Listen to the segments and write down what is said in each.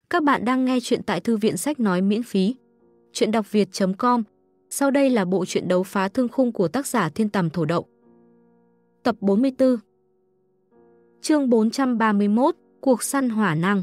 Các bạn đang nghe chuyện tại Thư viện Sách Nói miễn phí. Chuyện đọc việt.com. Sau đây là bộ truyện Đấu phá thương khung của tác giả Thiên Tầm Thổ Đậu. Tập 44. Chương 431. Cuộc săn hỏa năng.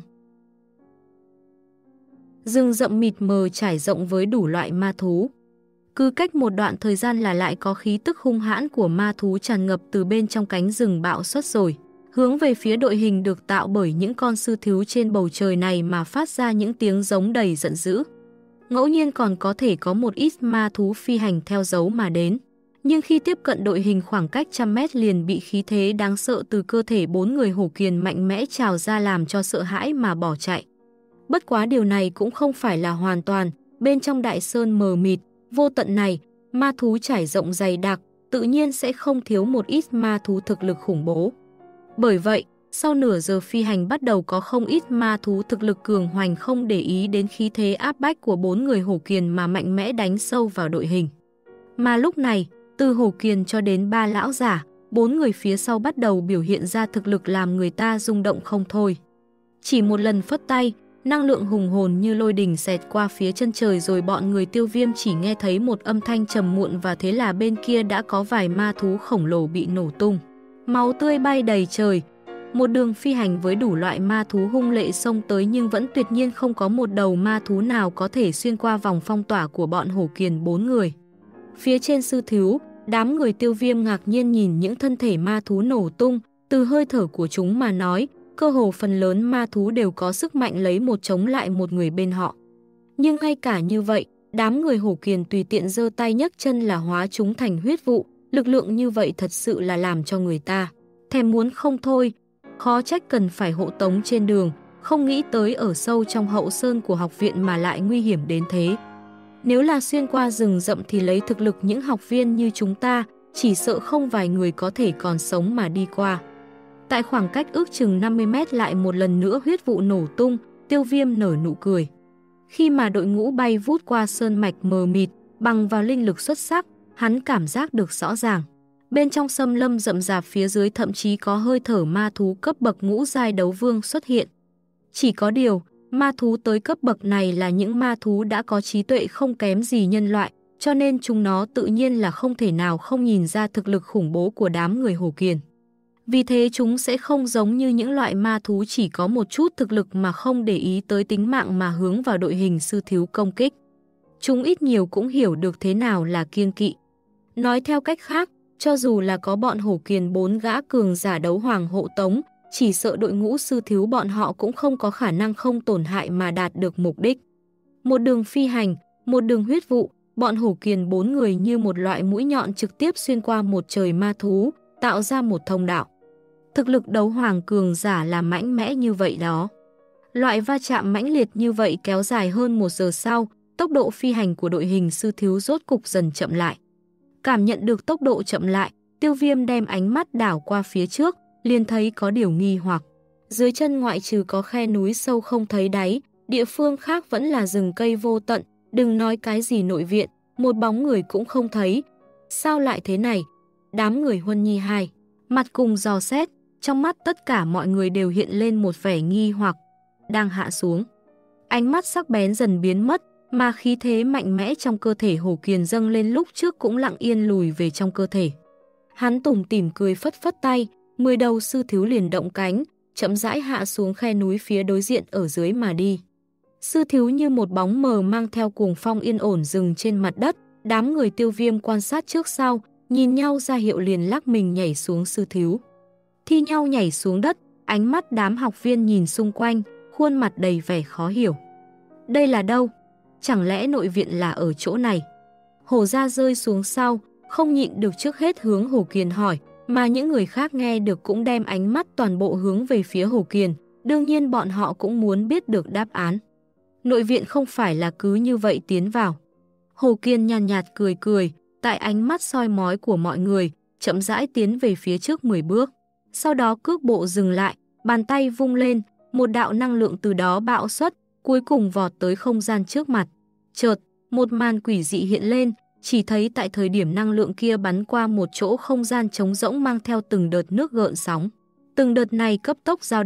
Rừng rậm mịt mờ trải rộng với đủ loại ma thú. Cứ cách một đoạn thời gian là lại có khí tức hung hãn của ma thú tràn ngập từ bên trong cánh rừng bạo xuất rồi, hướng về phía đội hình được tạo bởi những con sư thiếu trên bầu trời này mà phát ra những tiếng giống đầy giận dữ. Ngẫu nhiên còn có thể có một ít ma thú phi hành theo dấu mà đến. Nhưng khi tiếp cận đội hình khoảng cách trăm mét liền bị khí thế đáng sợ từ cơ thể 4 người hổ kiền mạnh mẽ trào ra làm cho sợ hãi mà bỏ chạy. Bất quá điều này cũng không phải là hoàn toàn, bên trong đại sơn mờ mịt, vô tận này, ma thú trải rộng dày đặc, tự nhiên sẽ không thiếu một ít ma thú thực lực khủng bố. Bởi vậy, sau nửa giờ phi hành bắt đầu có không ít ma thú thực lực cường hoành không để ý đến khí thế áp bách của 4 người hổ kiền mà mạnh mẽ đánh sâu vào đội hình. Mà lúc này, từ hổ kiền cho đến 3 lão giả, 4 người phía sau bắt đầu biểu hiện ra thực lực làm người ta rung động không thôi. Chỉ một lần phất tay, năng lượng hùng hồn như lôi đình xẹt qua phía chân trời rồi bọn người Tiêu Viêm chỉ nghe thấy một âm thanh trầm muộn và thế là bên kia đã có vài ma thú khổng lồ bị nổ tung. Máu tươi bay đầy trời, một đường phi hành với đủ loại ma thú hung lệ xông tới nhưng vẫn tuyệt nhiên không có một đầu ma thú nào có thể xuyên qua vòng phong tỏa của bọn hổ kiền 4 người. Phía trên sư thiếu, đám người Tiêu Viêm ngạc nhiên nhìn những thân thể ma thú nổ tung, từ hơi thở của chúng mà nói, cơ hồ phần lớn ma thú đều có sức mạnh lấy một chống lại một người bên họ. Nhưng ngay cả như vậy, đám người hổ kiền tùy tiện giơ tay nhấc chân là hóa chúng thành huyết vụ, lực lượng như vậy thật sự là làm cho người ta thèm muốn không thôi. Khó trách cần phải hộ tống trên đường, không nghĩ tới ở sâu trong hậu sơn của học viện mà lại nguy hiểm đến thế. Nếu là xuyên qua rừng rậm thì lấy thực lực những học viên như chúng ta, chỉ sợ không vài người có thể còn sống mà đi qua. Tại khoảng cách ước chừng 50 mét lại một lần nữa huyết vụ nổ tung, Tiêu Viêm nở nụ cười. Khi mà đội ngũ bay vút qua sơn mạch mờ mịt, bằng vào linh lực xuất sắc, hắn cảm giác được rõ ràng. Bên trong xâm lâm rậm rạp phía dưới thậm chí có hơi thở ma thú cấp bậc ngũ giai đấu vương xuất hiện. Chỉ có điều, ma thú tới cấp bậc này là những ma thú đã có trí tuệ không kém gì nhân loại, cho nên chúng nó tự nhiên là không thể nào không nhìn ra thực lực khủng bố của đám người hổ kiền. Vì thế chúng sẽ không giống như những loại ma thú chỉ có một chút thực lực mà không để ý tới tính mạng mà hướng vào đội hình sư thiếu công kích. Chúng ít nhiều cũng hiểu được thế nào là kiêng kỵ. Nói theo cách khác, cho dù là có bọn hổ kiền 4 gã cường giả đấu hoàng hộ tống, chỉ sợ đội ngũ sư thiếu bọn họ cũng không có khả năng không tổn hại mà đạt được mục đích. Một đường phi hành, một đường huyết vụ, bọn hổ kiền 4 người như một loại mũi nhọn trực tiếp xuyên qua một trời ma thú, tạo ra một thông đạo. Thực lực đấu hoàng cường giả là mãnh mẽ như vậy đó. Loại va chạm mãnh liệt như vậy kéo dài hơn 1 giờ sau, tốc độ phi hành của đội hình sư thiếu rốt cục dần chậm lại. Cảm nhận được tốc độ chậm lại, Tiêu Viêm đem ánh mắt đảo qua phía trước, liền thấy có điều nghi hoặc. Dưới chân ngoại trừ có khe núi sâu không thấy đáy, địa phương khác vẫn là rừng cây vô tận, đừng nói cái gì nội viện, một bóng người cũng không thấy. Sao lại thế này? Đám người Huân Nhi hai mặt cùng dò xét, trong mắt tất cả mọi người đều hiện lên một vẻ nghi hoặc. Đang hạ xuống, ánh mắt sắc bén dần biến mất, mà khí thế mạnh mẽ trong cơ thể hổ kiền dâng lên lúc trước cũng lặng yên lùi về trong cơ thể. Hắn tủm tỉm cười phất phất tay, 10 đầu sư thiếu liền động cánh, chậm rãi hạ xuống khe núi phía đối diện ở dưới mà đi. Sư thiếu như một bóng mờ mang theo cuồng phong yên ổn dừng trên mặt đất, đám người Tiêu Viêm quan sát trước sau, nhìn nhau ra hiệu liền lắc mình nhảy xuống sư thiếu. Thi nhau nhảy xuống đất, ánh mắt đám học viên nhìn xung quanh, khuôn mặt đầy vẻ khó hiểu. Đây là đâu? Chẳng lẽ nội viện là ở chỗ này? Hổ Gia rơi xuống sau, không nhịn được trước hết hướng hổ kiền hỏi, mà những người khác nghe được cũng đem ánh mắt toàn bộ hướng về phía hổ kiền, đương nhiên bọn họ cũng muốn biết được đáp án. Nội viện không phải là cứ như vậy tiến vào. Hổ kiền nhàn nhạt cười cười, tại ánh mắt soi mói của mọi người, chậm rãi tiến về phía trước 10 bước. Sau đó cước bộ dừng lại, bàn tay vung lên, một đạo năng lượng từ đó bạo xuất, cuối cùng vọt tới không gian trước mặt. Chợt, một màn quỷ dị hiện lên, chỉ thấy tại thời điểm năng lượng kia bắn qua một chỗ không gian trống rỗng mang theo từng đợt nước gợn sóng. Từng đợt này cấp tốc dao động,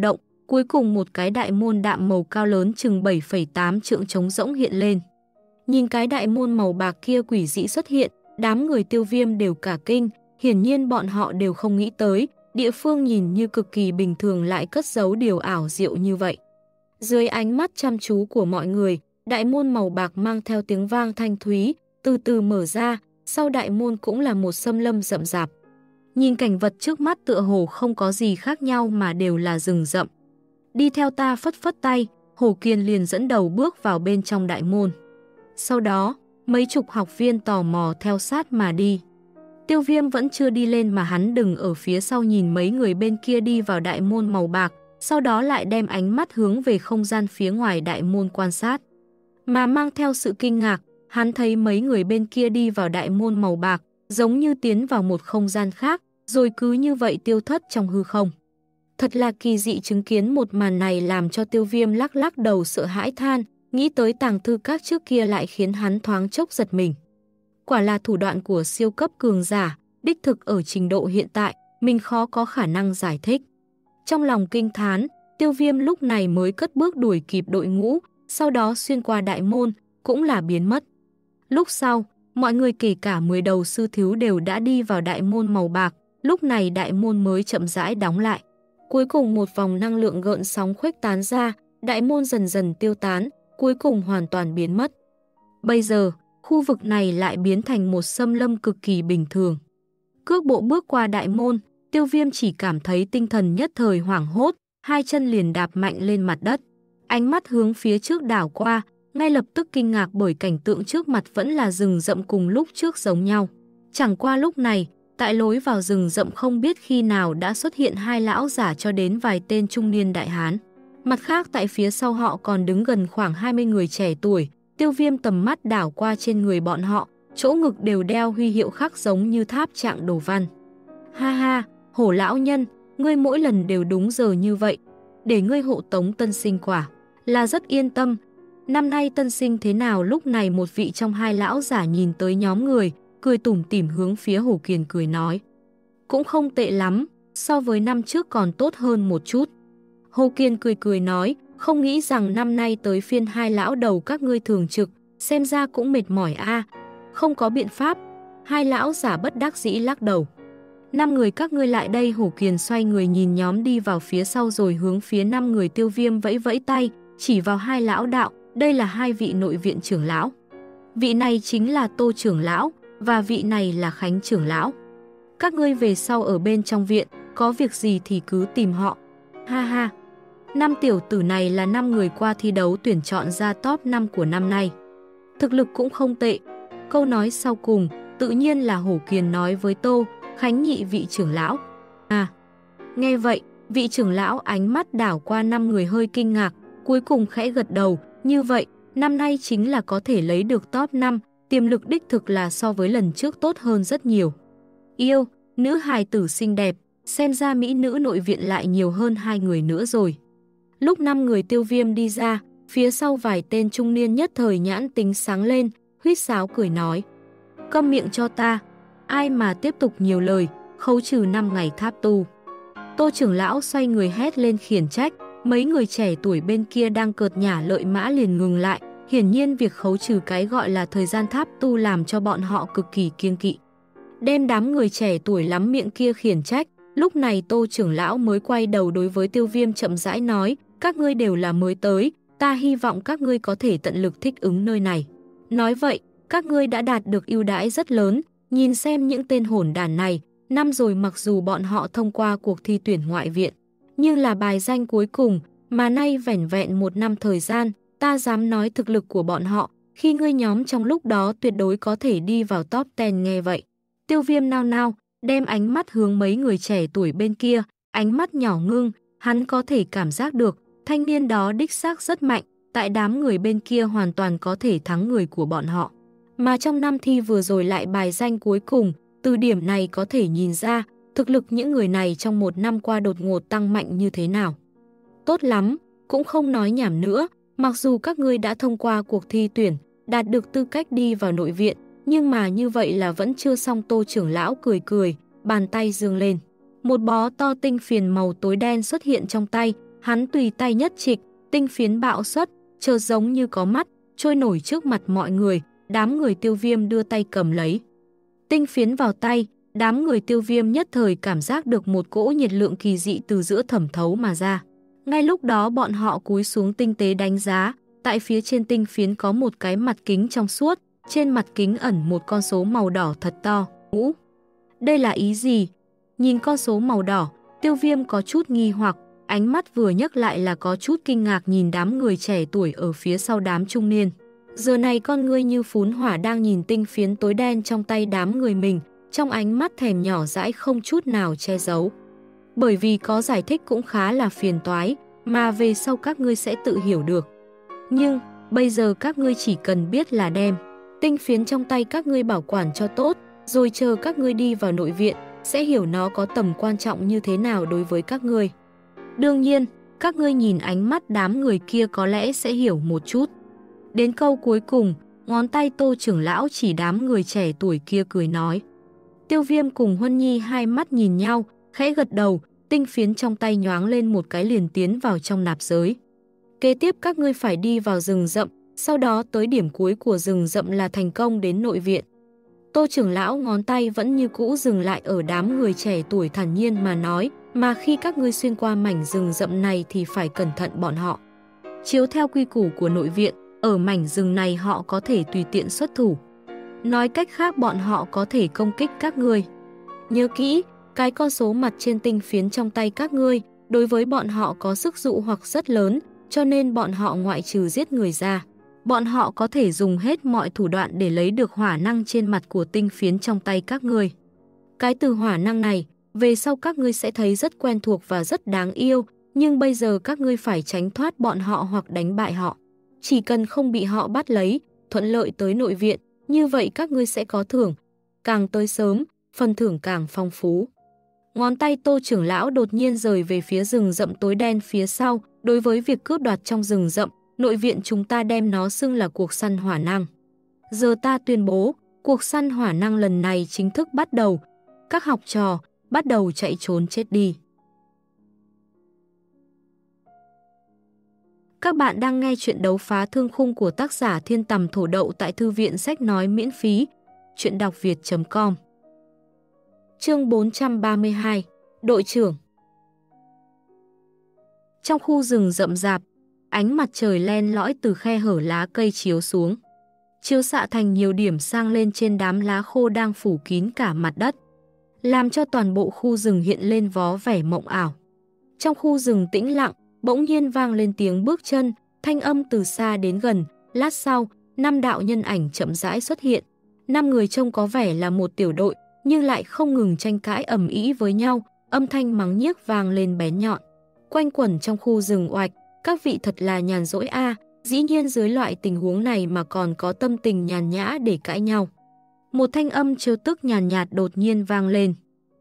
Cuối cùng một cái đại môn đạm màu cao lớn chừng 7,8 trượng trống rỗng hiện lên. Nhìn cái đại môn màu bạc kia quỷ dị xuất hiện, đám người Tiêu Viêm đều cả kinh, hiển nhiên bọn họ đều không nghĩ tới, địa phương nhìn như cực kỳ bình thường lại cất giấu điều ảo diệu như vậy. Dưới ánh mắt chăm chú của mọi người, đại môn màu bạc mang theo tiếng vang thanh thúy, từ từ mở ra, sau đại môn cũng là một xâm lâm rậm rạp. Nhìn cảnh vật trước mắt tựa hồ không có gì khác nhau mà đều là rừng rậm. Đi theo ta, phất phất tay, Hồ Kiền liền dẫn đầu bước vào bên trong đại môn. Sau đó, mấy chục học viên tò mò theo sát mà đi. Tiêu Viêm vẫn chưa đi lên mà hắn đứng ở phía sau nhìn mấy người bên kia đi vào đại môn màu bạc, sau đó lại đem ánh mắt hướng về không gian phía ngoài đại môn quan sát. Mà mang theo sự kinh ngạc, hắn thấy mấy người bên kia đi vào đại môn màu bạc, giống như tiến vào một không gian khác, rồi cứ như vậy tiêu thất trong hư không. Thật là kỳ dị, chứng kiến một màn này làm cho Tiêu Viêm lắc lắc đầu sợ hãi than, nghĩ tới tàng thư các trước kia lại khiến hắn thoáng chốc giật mình. Quả là thủ đoạn của siêu cấp cường giả, đích thực ở trình độ hiện tại, mình khó có khả năng giải thích. Trong lòng kinh thán, Tiêu Viêm lúc này mới cất bước đuổi kịp đội ngũ, sau đó xuyên qua đại môn, cũng là biến mất. Lúc sau, mọi người kể cả 10 đầu sư thiếu đều đã đi vào đại môn màu bạc, lúc này đại môn mới chậm rãi đóng lại. Cuối cùng một vòng năng lượng gợn sóng khuếch tán ra, đại môn dần dần tiêu tán, cuối cùng hoàn toàn biến mất. Bây giờ, khu vực này lại biến thành một xâm lâm cực kỳ bình thường. Cước bộ bước qua đại môn, Tiêu Viêm chỉ cảm thấy tinh thần nhất thời hoảng hốt, hai chân liền đạp mạnh lên mặt đất. Ánh mắt hướng phía trước đảo qua, ngay lập tức kinh ngạc bởi cảnh tượng trước mặt vẫn là rừng rậm cùng lúc trước giống nhau. Chẳng qua lúc này, tại lối vào rừng rậm không biết khi nào đã xuất hiện hai lão giả cho đến vài tên trung niên đại hán. Mặt khác tại phía sau họ còn đứng gần khoảng 20 người trẻ tuổi. Tiêu Viêm tầm mắt đảo qua trên người bọn họ, chỗ ngực đều đeo huy hiệu khắc giống như tháp trạng đồ văn. Ha ha, Hổ lão nhân, ngươi mỗi lần đều đúng giờ như vậy, để ngươi hộ tống tân sinh quả, là rất yên tâm. Năm nay tân sinh thế nào? Lúc này một vị trong hai lão giả nhìn tới nhóm người, cười tủm tỉm hướng phía Hồ Kiền cười nói. Cũng không tệ lắm, so với năm trước còn tốt hơn một chút. Hồ Kiền cười cười nói, không nghĩ rằng năm nay tới phiên hai lão đầu các ngươi thường trực, xem ra cũng mệt mỏi a. Không có biện pháp, hai lão giả bất đắc dĩ lắc đầu. 5 người các ngươi lại đây. Hồ Kiền xoay người nhìn nhóm đi vào phía sau rồi hướng phía 5 người Tiêu Viêm vẫy vẫy tay, chỉ vào hai lão đạo, đây là hai vị nội viện trưởng lão. Vị này chính là Tô trưởng lão, và vị này là Khánh trưởng lão. Các ngươi về sau ở bên trong viện, có việc gì thì cứ tìm họ. Ha ha. 5 tiểu tử này là 5 người qua thi đấu tuyển chọn ra top 5 của năm nay. Thực lực cũng không tệ. Câu nói sau cùng, tự nhiên là Hổ Kiền nói với Tô, Khánh nhị vị trưởng lão. À, nghe vậy, vị trưởng lão ánh mắt đảo qua 5 người hơi kinh ngạc, cuối cùng khẽ gật đầu. Như vậy, năm nay chính là có thể lấy được top 5, tiềm lực đích thực là so với lần trước tốt hơn rất nhiều. Yêu, nữ hài tử xinh đẹp, xem ra mỹ nữ nội viện lại nhiều hơn 2 người nữa rồi. Lúc 5 người Tiêu Viêm đi ra, phía sau vài tên trung niên nhất thời nhãn tính sáng lên, huýt sáo cười nói. Câm miệng cho ta, ai mà tiếp tục nhiều lời, khấu trừ 5 ngày tháp tu. Tô trưởng lão xoay người hét lên khiển trách, mấy người trẻ tuổi bên kia đang cợt nhả lợi mã liền ngừng lại, hiển nhiên việc khấu trừ cái gọi là thời gian tháp tu làm cho bọn họ cực kỳ kiêng kỵ. Đem đám người trẻ tuổi lắm miệng kia khiển trách, lúc này Tô trưởng lão mới quay đầu đối với Tiêu Viêm chậm rãi nói, các ngươi đều là mới tới, ta hy vọng các ngươi có thể tận lực thích ứng nơi này. Nói vậy, các ngươi đã đạt được ưu đãi rất lớn, nhìn xem những tên hỗn đản này, năm rồi mặc dù bọn họ thông qua cuộc thi tuyển ngoại viện, nhưng là bài danh cuối cùng, mà nay vẻn vẹn 1 năm thời gian, ta dám nói thực lực của bọn họ, khi ngươi nhóm trong lúc đó tuyệt đối có thể đi vào top 10. Nghe vậy, Tiêu Viêm nao nao, đem ánh mắt hướng mấy người trẻ tuổi bên kia, ánh mắt nhỏ ngưng, hắn có thể cảm giác được, thanh niên đó đích xác rất mạnh, tại đám người bên kia hoàn toàn có thể thắng người của bọn họ. Mà trong năm thi vừa rồi lại bài danh cuối cùng, từ điểm này có thể nhìn ra, thực lực những người này trong 1 năm qua đột ngột tăng mạnh như thế nào. Tốt lắm, cũng không nói nhảm nữa, mặc dù các ngươi đã thông qua cuộc thi tuyển, đạt được tư cách đi vào nội viện, nhưng mà như vậy là vẫn chưa xong. Tô trưởng lão cười cười, bàn tay giương lên. Một bó to tinh phiền màu tối đen xuất hiện trong tay, Hắn tùy tay nhất trịch, tinh phiến bạo xuất, chợt giống như có mắt, trôi nổi trước mặt mọi người, đám người Tiêu Viêm đưa tay cầm lấy. Tinh phiến vào tay, đám người Tiêu Viêm nhất thời cảm giác được một cỗ nhiệt lượng kỳ dị từ giữa thẩm thấu mà ra. Ngay lúc đó bọn họ cúi xuống tinh tế đánh giá, tại phía trên tinh phiến có một cái mặt kính trong suốt, trên mặt kính ẩn một con số màu đỏ thật to, ngũ. Đây là ý gì? Nhìn con số màu đỏ, Tiêu Viêm có chút nghi hoặc, ánh mắt vừa nhấc lại là có chút kinh ngạc nhìn đám người trẻ tuổi ở phía sau đám trung niên. Giờ này con ngươi như phún hỏa đang nhìn tinh phiến tối đen trong tay đám người mình, trong ánh mắt thèm nhỏ dãi không chút nào che giấu. Bởi vì có giải thích cũng khá là phiền toái, mà về sau các ngươi sẽ tự hiểu được. Nhưng, bây giờ các ngươi chỉ cần biết là đem tinh phiến trong tay các ngươi bảo quản cho tốt, rồi chờ các ngươi đi vào nội viện, sẽ hiểu nó có tầm quan trọng như thế nào đối với các ngươi. Đương nhiên, các ngươi nhìn ánh mắt đám người kia có lẽ sẽ hiểu một chút. Đến câu cuối cùng, ngón tay Tô trưởng lão chỉ đám người trẻ tuổi kia cười nói. Tiêu Viêm cùng Huân Nhi hai mắt nhìn nhau, khẽ gật đầu, tinh phiến trong tay nhoáng lên một cái liền tiến vào trong nạp giới. Kế tiếp các ngươi phải đi vào rừng rậm, sau đó tới điểm cuối của rừng rậm là thành công đến nội viện. Tô trưởng lão ngón tay vẫn như cũ dừng lại ở đám người trẻ tuổi thản nhiên mà nói, mà khi các ngươi xuyên qua mảnh rừng rậm này thì phải cẩn thận bọn họ. Chiếu theo quy củ của nội viện, ở mảnh rừng này họ có thể tùy tiện xuất thủ. Nói cách khác bọn họ có thể công kích các ngươi. Nhớ kỹ, cái con số mặt trên tinh phiến trong tay các ngươi, đối với bọn họ có sức dụ hoặc rất lớn, cho nên bọn họ ngoại trừ giết người ra. Bọn họ có thể dùng hết mọi thủ đoạn để lấy được hỏa năng trên mặt của tinh phiến trong tay các ngươi. Cái từ hỏa năng này, về sau các ngươi sẽ thấy rất quen thuộc và rất đáng yêu, nhưng bây giờ các ngươi phải tránh thoát bọn họ hoặc đánh bại họ. Chỉ cần không bị họ bắt lấy, thuận lợi tới nội viện, như vậy các ngươi sẽ có thưởng. Càng tới sớm, phần thưởng càng phong phú. Ngón tay Tô trưởng lão đột nhiên rời về phía rừng rậm tối đen phía sau, đối với việc cướp đoạt trong rừng rậm, nội viện chúng ta đem nó xưng là cuộc săn hỏa năng. Giờ ta tuyên bố, cuộc săn hỏa năng lần này chính thức bắt đầu. Các học trò, bắt đầu chạy trốn chết đi. Các bạn đang nghe chuyện đấu phá thương khung của tác giả Thiên Tầm Thổ Đậu tại Thư viện Sách Nói miễn phí. Chuyện đọc việt.com. Chương 432. Đội trưởng. Trong khu rừng rậm rạp, ánh mặt trời len lỏi từ khe hở lá cây chiếu xuống, chiếu xạ thành nhiều điểm sang lên trên đám lá khô đang phủ kín cả mặt đất, làm cho toàn bộ khu rừng hiện lên vó vẻ mộng ảo. Trong khu rừng tĩnh lặng, bỗng nhiên vang lên tiếng bước chân, thanh âm từ xa đến gần. Lát sau, 5 đạo nhân ảnh chậm rãi xuất hiện. 5 người trông có vẻ là một tiểu đội, nhưng lại không ngừng tranh cãi ầm ĩ với nhau, âm thanh mắng nhiếc vang lên bén nhọn. Quanh quẩn trong khu rừng oạch, các vị thật là nhàn rỗi a, dĩ nhiên dưới loại tình huống này mà còn có tâm tình nhàn nhã để cãi nhau. Một thanh âm trêu tức nhàn nhạt đột nhiên vang lên.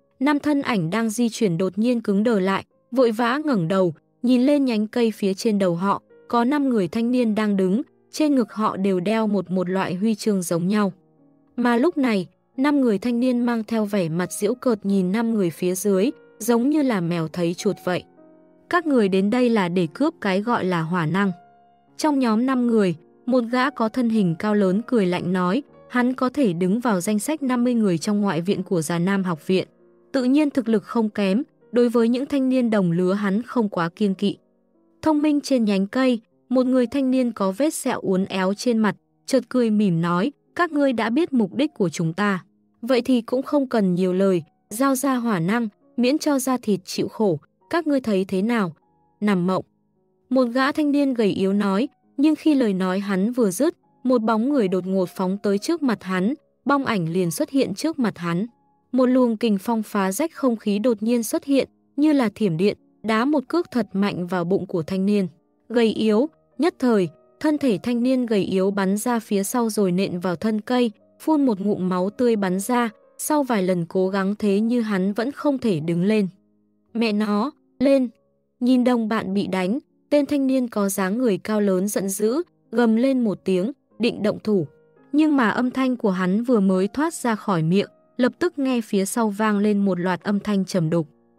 5 thân ảnh đang di chuyển đột nhiên cứng đờ lại, vội vã ngẩng đầu, nhìn lên nhánh cây phía trên đầu họ, có 5 người thanh niên đang đứng, trên ngực họ đều đeo một loại huy chương giống nhau. Mà lúc này, 5 người thanh niên mang theo vẻ mặt giễu cợt nhìn 5 người phía dưới, giống như là mèo thấy chuột vậy. Các người đến đây là để cướp cái gọi là hỏa năng. Trong nhóm 5 người, một gã có thân hình cao lớn cười lạnh nói, hắn có thể đứng vào danh sách 50 người trong ngoại viện của Già Nam học viện. Tự nhiên thực lực không kém, đối với những thanh niên đồng lứa hắn không quá kiêng kỵ. Thông minh trên nhánh cây, một người thanh niên có vết sẹo uốn éo trên mặt, chợt cười mỉm nói, các ngươi đã biết mục đích của chúng ta. Vậy thì cũng không cần nhiều lời, giao ra hỏa năng, miễn cho da thịt chịu khổ, các ngươi thấy thế nào? Nằm mộng. Một gã thanh niên gầy yếu nói, nhưng khi lời nói hắn vừa dứt, một bóng người đột ngột phóng tới trước mặt hắn, bong ảnh liền xuất hiện trước mặt hắn. Một luồng kình phong phá rách không khí đột nhiên xuất hiện, như là thiểm điện, đá một cước thật mạnh vào bụng của thanh niên. Gầy yếu, nhất thời, thân thể thanh niên gầy yếu bắn ra phía sau rồi nện vào thân cây, phun một ngụm máu tươi bắn ra, sau vài lần cố gắng thế như hắn vẫn không thể đứng lên. Mẹ nó, lên! Nhìn đồng bạn bị đánh, tên thanh niên có dáng người cao lớn giận dữ, gầm lên một tiếng, định động thủ. Nhưng mà âm thanh của hắn vừa mới thoát ra khỏi miệng, lập tức nghe phía sau vang lên một loạt âm thanh trầm đục.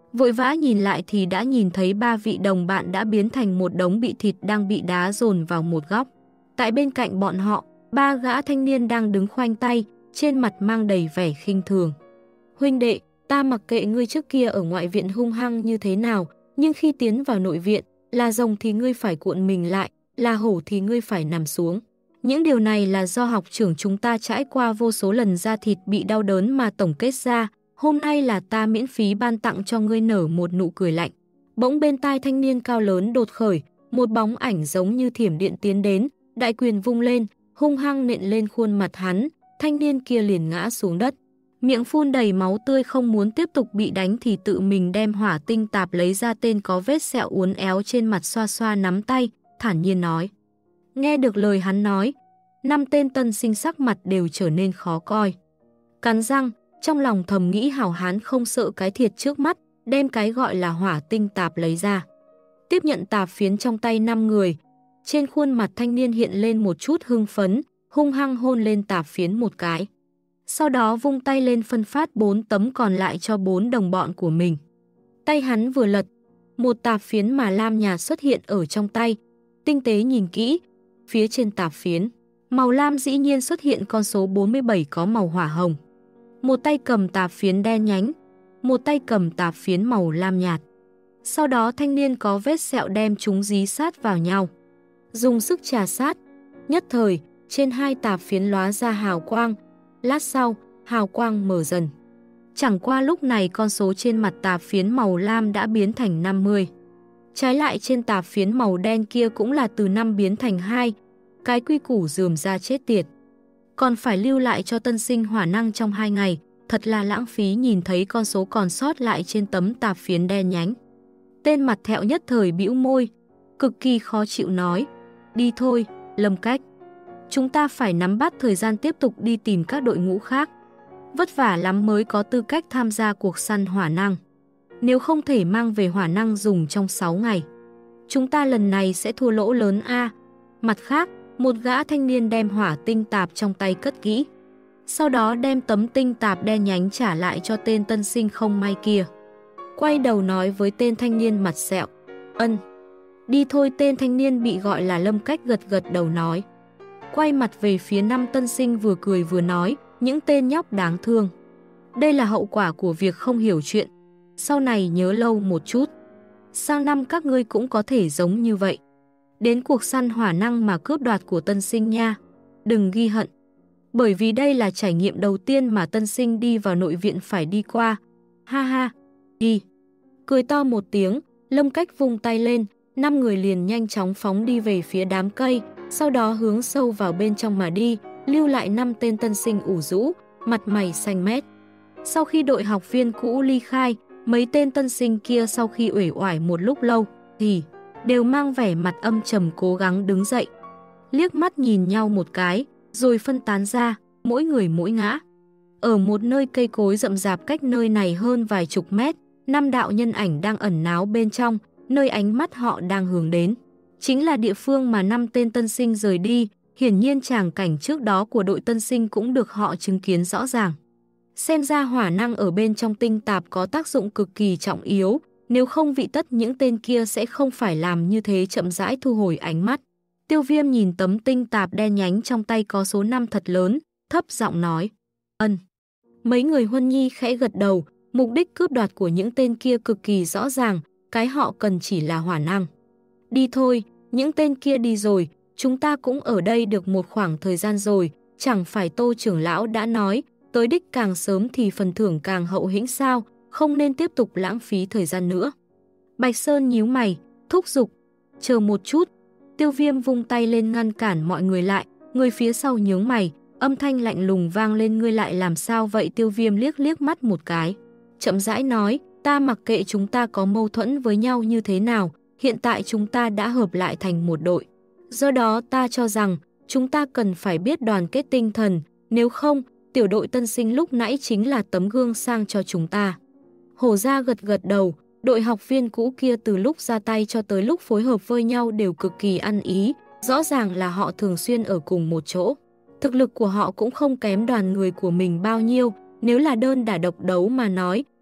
Vội vã nhìn lại thì đã nhìn thấy ba vị đồng bạn đã biến thành một đống bị thịt đang bị đá dồn vào một góc. Tại bên cạnh bọn họ, ba gã thanh niên đang đứng khoanh tay, trên mặt mang đầy vẻ khinh thường. Huynh đệ, ta mặc kệ ngươi trước kia ở ngoại viện hung hăng như thế nào, nhưng khi tiến vào nội viện, là rồng thì ngươi phải cuộn mình lại, là hổ thì ngươi phải nằm xuống. Những điều này là do học trưởng chúng ta trải qua vô số lần da thịt bị đau đớn mà tổng kết ra, hôm nay là ta miễn phí ban tặng cho ngươi nở một nụ cười lạnh. Bỗng bên tai thanh niên cao lớn đột khởi, một bóng ảnh giống như thiểm điện tiến đến, đại quyền vung lên, hung hăng nện lên khuôn mặt hắn, thanh niên kia liền ngã xuống đất. Miệng phun đầy máu tươi không muốn tiếp tục bị đánh thì tự mình đem hỏa tinh tạp lấy ra tên có vết sẹo uốn éo trên mặt xoa xoa nắm tay, thản nhiên nói. Nghe được lời hắn nói, 5 tên tân sinh sắc mặt đều trở nên khó coi. Cắn răng, trong lòng thầm nghĩ hảo hán không sợ cái thiệt trước mắt, đem cái gọi là hỏa tinh tạp lấy ra. Tiếp nhận tạp phiến trong tay 5 người, trên khuôn mặt thanh niên hiện lên một chút hưng phấn, hung hăng hôn lên tạp phiến một cái. Sau đó vung tay lên phân phát 4 tấm còn lại cho 4 đồng bọn của mình. Tay hắn vừa lật, một tạp phiến mà lam nhạt xuất hiện ở trong tay. Tinh tế nhìn kỹ, phía trên tạp phiến, màu lam dĩ nhiên xuất hiện con số 47 có màu hỏa hồng. Một tay cầm tạp phiến đen nhánh, một tay cầm tạp phiến màu lam nhạt. Sau đó thanh niên có vết sẹo đem chúng dí sát vào nhau. Dùng sức trà sát, nhất thời, trên 2 tạp phiến lóa ra hào quang. Lát sau, hào quang mở dần. Chẳng qua lúc này con số trên mặt tạp phiến màu lam đã biến thành 50. Trái lại trên tạp phiến màu đen kia cũng là từ 5 biến thành 2. Cái quy củ rườm ra chết tiệt. Còn phải lưu lại cho tân sinh hỏa năng trong 2 ngày, thật là lãng phí. Nhìn thấy con số còn sót lại trên tấm tạp phiến đen nhánh. Tên mặt thẹo nhất thời bĩu môi, cực kỳ khó chịu nói. Đi thôi, Lâm Cách. Chúng ta phải nắm bắt thời gian tiếp tục đi tìm các đội ngũ khác. Vất vả lắm mới có tư cách tham gia cuộc săn hỏa năng. Nếu không thể mang về hỏa năng dùng trong 6 ngày, chúng ta lần này sẽ thua lỗ lớn a. Mặt khác, một gã thanh niên đem hỏa tinh tạp trong tay cất kỹ. Sau đó đem tấm tinh tạp đen nhánh trả lại cho tên tân sinh không may kia. Quay đầu nói với tên thanh niên mặt sẹo. Ân. Đi thôi. Tên thanh niên bị gọi là Lâm Cách gật gật đầu nói. Quay mặt về phía 5 tân sinh vừa cười vừa nói, những tên nhóc đáng thương. Đây là hậu quả của việc không hiểu chuyện. Sau này nhớ lâu một chút. Sang năm các ngươi cũng có thể giống như vậy. Đến cuộc săn hỏa năng mà cướp đoạt của tân sinh nha. Đừng ghi hận. Bởi vì đây là trải nghiệm đầu tiên mà tân sinh đi vào nội viện phải đi qua. Ha ha, đi. Cười to một tiếng, Lâm Cách vung tay lên, 5 người liền nhanh chóng phóng đi về phía đám cây, sau đó hướng sâu vào bên trong mà đi, lưu lại 5 tên tân sinh ủ rũ, mặt mày xanh mét. Sau khi đội học viên cũ ly khai, mấy tên tân sinh kia sau khi uể oải một lúc lâu thì đều mang vẻ mặt âm trầm cố gắng đứng dậy. Liếc mắt nhìn nhau một cái, rồi phân tán ra, mỗi người mỗi ngã. Ở một nơi cây cối rậm rạp cách nơi này hơn vài chục mét, 5 đạo nhân ảnh đang ẩn náu bên trong, nơi ánh mắt họ đang hướng đến. Chính là địa phương mà 5 tên tân sinh rời đi, hiển nhiên tràng cảnh trước đó của đội tân sinh cũng được họ chứng kiến rõ ràng. Xem ra hỏa năng ở bên trong tinh tạp có tác dụng cực kỳ trọng yếu, nếu không vị tất những tên kia sẽ không phải làm như thế. Chậm rãi thu hồi ánh mắt. Tiêu Viêm nhìn tấm tinh tạp đen nhánh trong tay có số 5 thật lớn, thấp giọng nói. Ân. Mấy người Huân Nhi khẽ gật đầu, mục đích cướp đoạt của những tên kia cực kỳ rõ ràng, cái họ cần chỉ là hỏa năng. Đi thôi, những tên kia đi rồi, chúng ta cũng ở đây được một khoảng thời gian rồi, chẳng phải Tô trưởng lão đã nói, tới đích càng sớm thì phần thưởng càng hậu hĩnh sao, không nên tiếp tục lãng phí thời gian nữa. Bạch Sơn nhíu mày, thúc giục, chờ một chút. Tiêu Viêm vung tay lên ngăn cản mọi người lại, người phía sau nhướng mày, âm thanh lạnh lùng vang lên. Ngươi lại làm sao vậy? Tiêu Viêm liếc liếc mắt một cái, chậm rãi nói, ta mặc kệ chúng ta có mâu thuẫn với nhau như thế nào, hiện tại chúng ta đã hợp lại thành một đội. Do đó ta cho rằng chúng ta cần phải biết đoàn kết tinh thần, nếu không, tiểu đội tân sinh lúc nãy chính là tấm gương sang cho chúng ta. Hổ Gia gật gật đầu, đội học viên cũ kia từ lúc ra tay cho tới lúc phối hợp với nhau đều cực kỳ ăn ý, rõ ràng là họ thường xuyên ở cùng một chỗ. Thực lực của họ cũng không kém đoàn người của mình bao nhiêu, nếu là đơn đả độc đấu mà nói,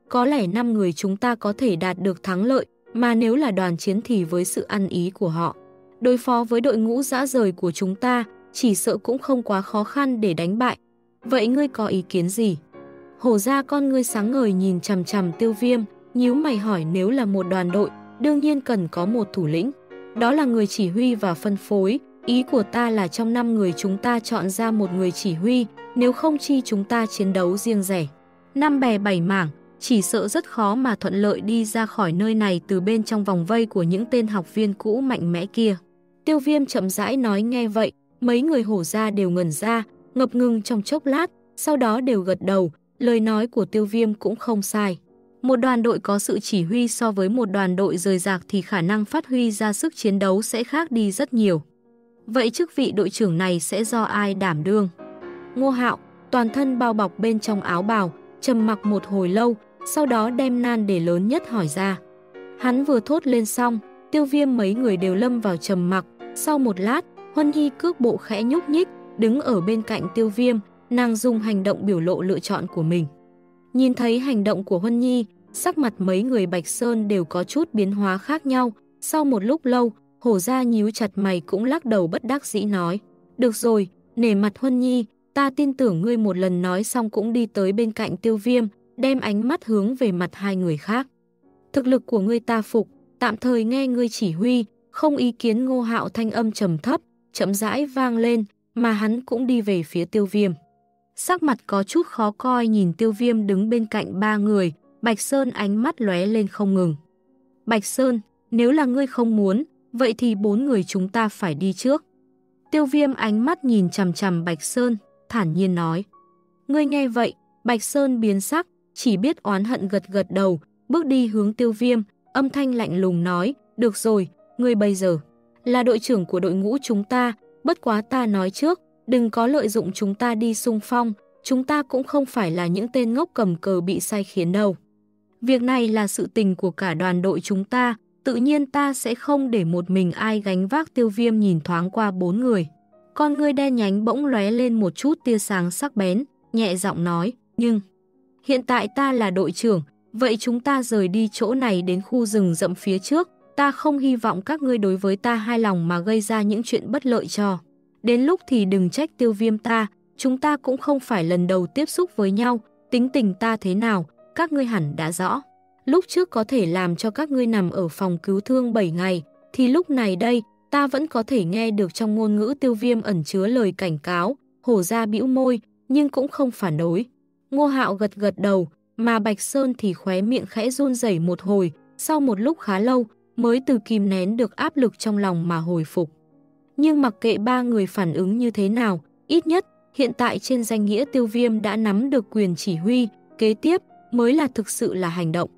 có lẽ 5 người chúng ta có thể đạt được thắng lợi, mà nếu là đoàn chiến thì với sự ăn ý của họ, đối phó với đội ngũ dã rời của chúng ta, chỉ sợ cũng không quá khó khăn để đánh bại. Vậy ngươi có ý kiến gì? Hổ ra con ngươi sáng ngời nhìn chằm chằm Tiêu Viêm, nhíu mày hỏi nếu là một đoàn đội, đương nhiên cần có một thủ lĩnh. Đó là người chỉ huy và phân phối, ý của ta là trong 5 người chúng ta chọn ra một người chỉ huy, nếu không chi chúng ta chiến đấu riêng rẽ. 5 bè 7 mảng, chỉ sợ rất khó mà thuận lợi đi ra khỏi nơi này từ bên trong vòng vây của những tên học viên cũ mạnh mẽ kia. Tiêu Viêm chậm rãi nói nghe vậy, mấy người hổ ra đều ngẩn ra, ngập ngừng trong chốc lát, sau đó đều gật đầu, lời nói của Tiêu Viêm cũng không sai. Một đoàn đội có sự chỉ huy so với một đoàn đội rời rạc thì khả năng phát huy ra sức chiến đấu sẽ khác đi rất nhiều. Vậy chức vị đội trưởng này sẽ do ai đảm đương? Ngô Hạo, toàn thân bao bọc bên trong áo bào, trầm mặc một hồi lâu, sau đó đem nan đề lớn nhất hỏi ra. Hắn vừa thốt lên xong, Tiêu Viêm mấy người đều lâm vào trầm mặc. Sau một lát, Huân Nhi cước bộ khẽ nhúc nhích, đứng ở bên cạnh Tiêu Viêm, nàng dùng hành động biểu lộ lựa chọn của mình. Nhìn thấy hành động của Huân Nhi, sắc mặt mấy người Bạch Sơn đều có chút biến hóa khác nhau. Sau một lúc lâu, Hổ ra nhíu chặt mày cũng lắc đầu bất đắc dĩ nói. Được rồi, nể mặt Huân Nhi, ta tin tưởng ngươi. Một lần nói xong cũng đi tới bên cạnh Tiêu Viêm, đem ánh mắt hướng về mặt hai người khác. Thực lực của ngươi ta phục, tạm thời nghe ngươi chỉ huy, không ý kiến. Ngô Hạo thanh âm trầm thấp, chậm rãi vang lên, mà hắn cũng đi về phía Tiêu Viêm. Sắc mặt có chút khó coi nhìn Tiêu Viêm đứng bên cạnh ba người, Bạch Sơn ánh mắt lóe lên không ngừng. Bạch Sơn, nếu là ngươi không muốn, vậy thì 4 người chúng ta phải đi trước. Tiêu Viêm ánh mắt nhìn chằm chằm Bạch Sơn, thản nhiên nói. Ngươi nghe vậy, Bạch Sơn biến sắc, chỉ biết oán hận gật gật đầu, bước đi hướng Tiêu Viêm, âm thanh lạnh lùng nói, được rồi, ngươi bây giờ là đội trưởng của đội ngũ chúng ta, bất quá ta nói trước, đừng có lợi dụng chúng ta đi xung phong, chúng ta cũng không phải là những tên ngốc cầm cờ bị sai khiến đâu. Việc này là sự tình của cả đoàn đội chúng ta, tự nhiên ta sẽ không để một mình ai gánh vác. Tiêu Viêm nhìn thoáng qua 4 người. Con ngươi đen nhánh bỗng lóe lên một chút tia sáng sắc bén, nhẹ giọng nói, nhưng hiện tại ta là đội trưởng, vậy chúng ta rời đi chỗ này đến khu rừng rậm phía trước, ta không hy vọng các ngươi đối với ta hài lòng mà gây ra những chuyện bất lợi cho. Đến lúc thì đừng trách Tiêu Viêm ta, chúng ta cũng không phải lần đầu tiếp xúc với nhau, tính tình ta thế nào, các ngươi hẳn đã rõ. Lúc trước có thể làm cho các ngươi nằm ở phòng cứu thương 7 ngày, thì lúc này đây, ta vẫn có thể nghe được trong ngôn ngữ Tiêu Viêm ẩn chứa lời cảnh cáo. Hổ ra bĩu môi, nhưng cũng không phản đối. Ngô Hạo gật gật đầu, mà Bạch Sơn thì khóe miệng khẽ run rẩy một hồi, sau một lúc khá lâu, mới từ kìm nén được áp lực trong lòng mà hồi phục. Nhưng mặc kệ ba người phản ứng như thế nào, ít nhất, hiện tại trên danh nghĩa Tiêu Viêm đã nắm được quyền chỉ huy, kế tiếp mới là thực sự là hành động.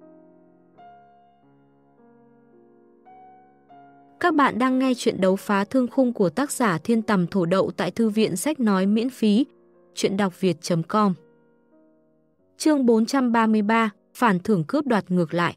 Các bạn đang nghe chuyện đấu phá thương khung của tác giả Thiên Tầm Thổ Đậu tại Thư viện Sách Nói miễn phí, chuyện đọc việt.com. Chương 433, phản thưởng cướp đoạt ngược lại.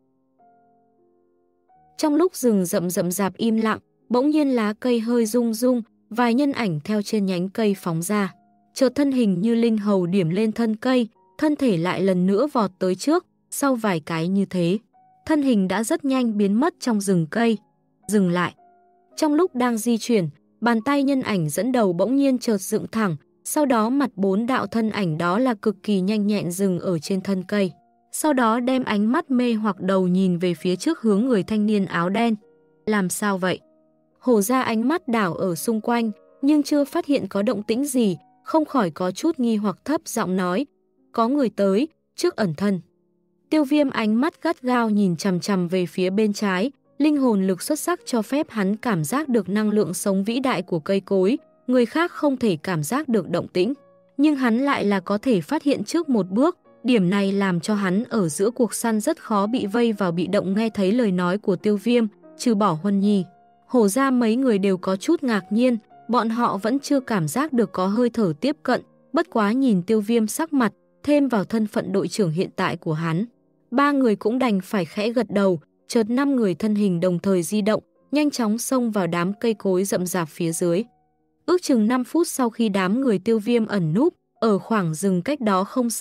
Trong lúc rừng rậm rậm rạp im lặng, bỗng nhiên lá cây hơi rung rung, vài nhân ảnh theo trên nhánh cây phóng ra. Chợt thân hình như linh hầu điểm lên thân cây, thân thể lại lần nữa vọt tới trước, sau vài cái như thế. Thân hình đã rất nhanh biến mất trong rừng cây. Dừng lại. Trong lúc đang di chuyển, bàn tay nhân ảnh dẫn đầu bỗng nhiên chợt dựng thẳng, sau đó mặt 4 đạo thân ảnh đó là cực kỳ nhanh nhẹn dừng ở trên thân cây. Sau đó đem ánh mắt mê hoặc đầu nhìn về phía trước hướng người thanh niên áo đen. Làm sao vậy? Hổ ra ánh mắt đảo ở xung quanh, nhưng chưa phát hiện có động tĩnh gì, không khỏi có chút nghi hoặc thấp giọng nói. Có người tới, trước ẩn thân. Tiêu Viêm ánh mắt gắt gao nhìn chằm chằm về phía bên trái, linh hồn lực xuất sắc cho phép hắn cảm giác được năng lượng sống vĩ đại của cây cối, người khác không thể cảm giác được động tĩnh. Nhưng hắn lại là có thể phát hiện trước một bước, điểm này làm cho hắn ở giữa cuộc săn rất khó bị vây vào bị động. Nghe thấy lời nói của Tiêu Viêm, trừ bỏ Huân Nhi, Hổ ra mấy người đều có chút ngạc nhiên, bọn họ vẫn chưa cảm giác được có hơi thở tiếp cận, bất quá nhìn Tiêu Viêm sắc mặt, thêm vào thân phận đội trưởng hiện tại của hắn. Ba người cũng đành phải khẽ gật đầu, chợt 5 người thân hình đồng thời di động, nhanh chóng xông vào đám cây cối rậm rạp phía dưới. Ước chừng 5 phút sau khi đám người Tiêu Viêm ẩn núp, ở khoảng rừng cách đó không xa,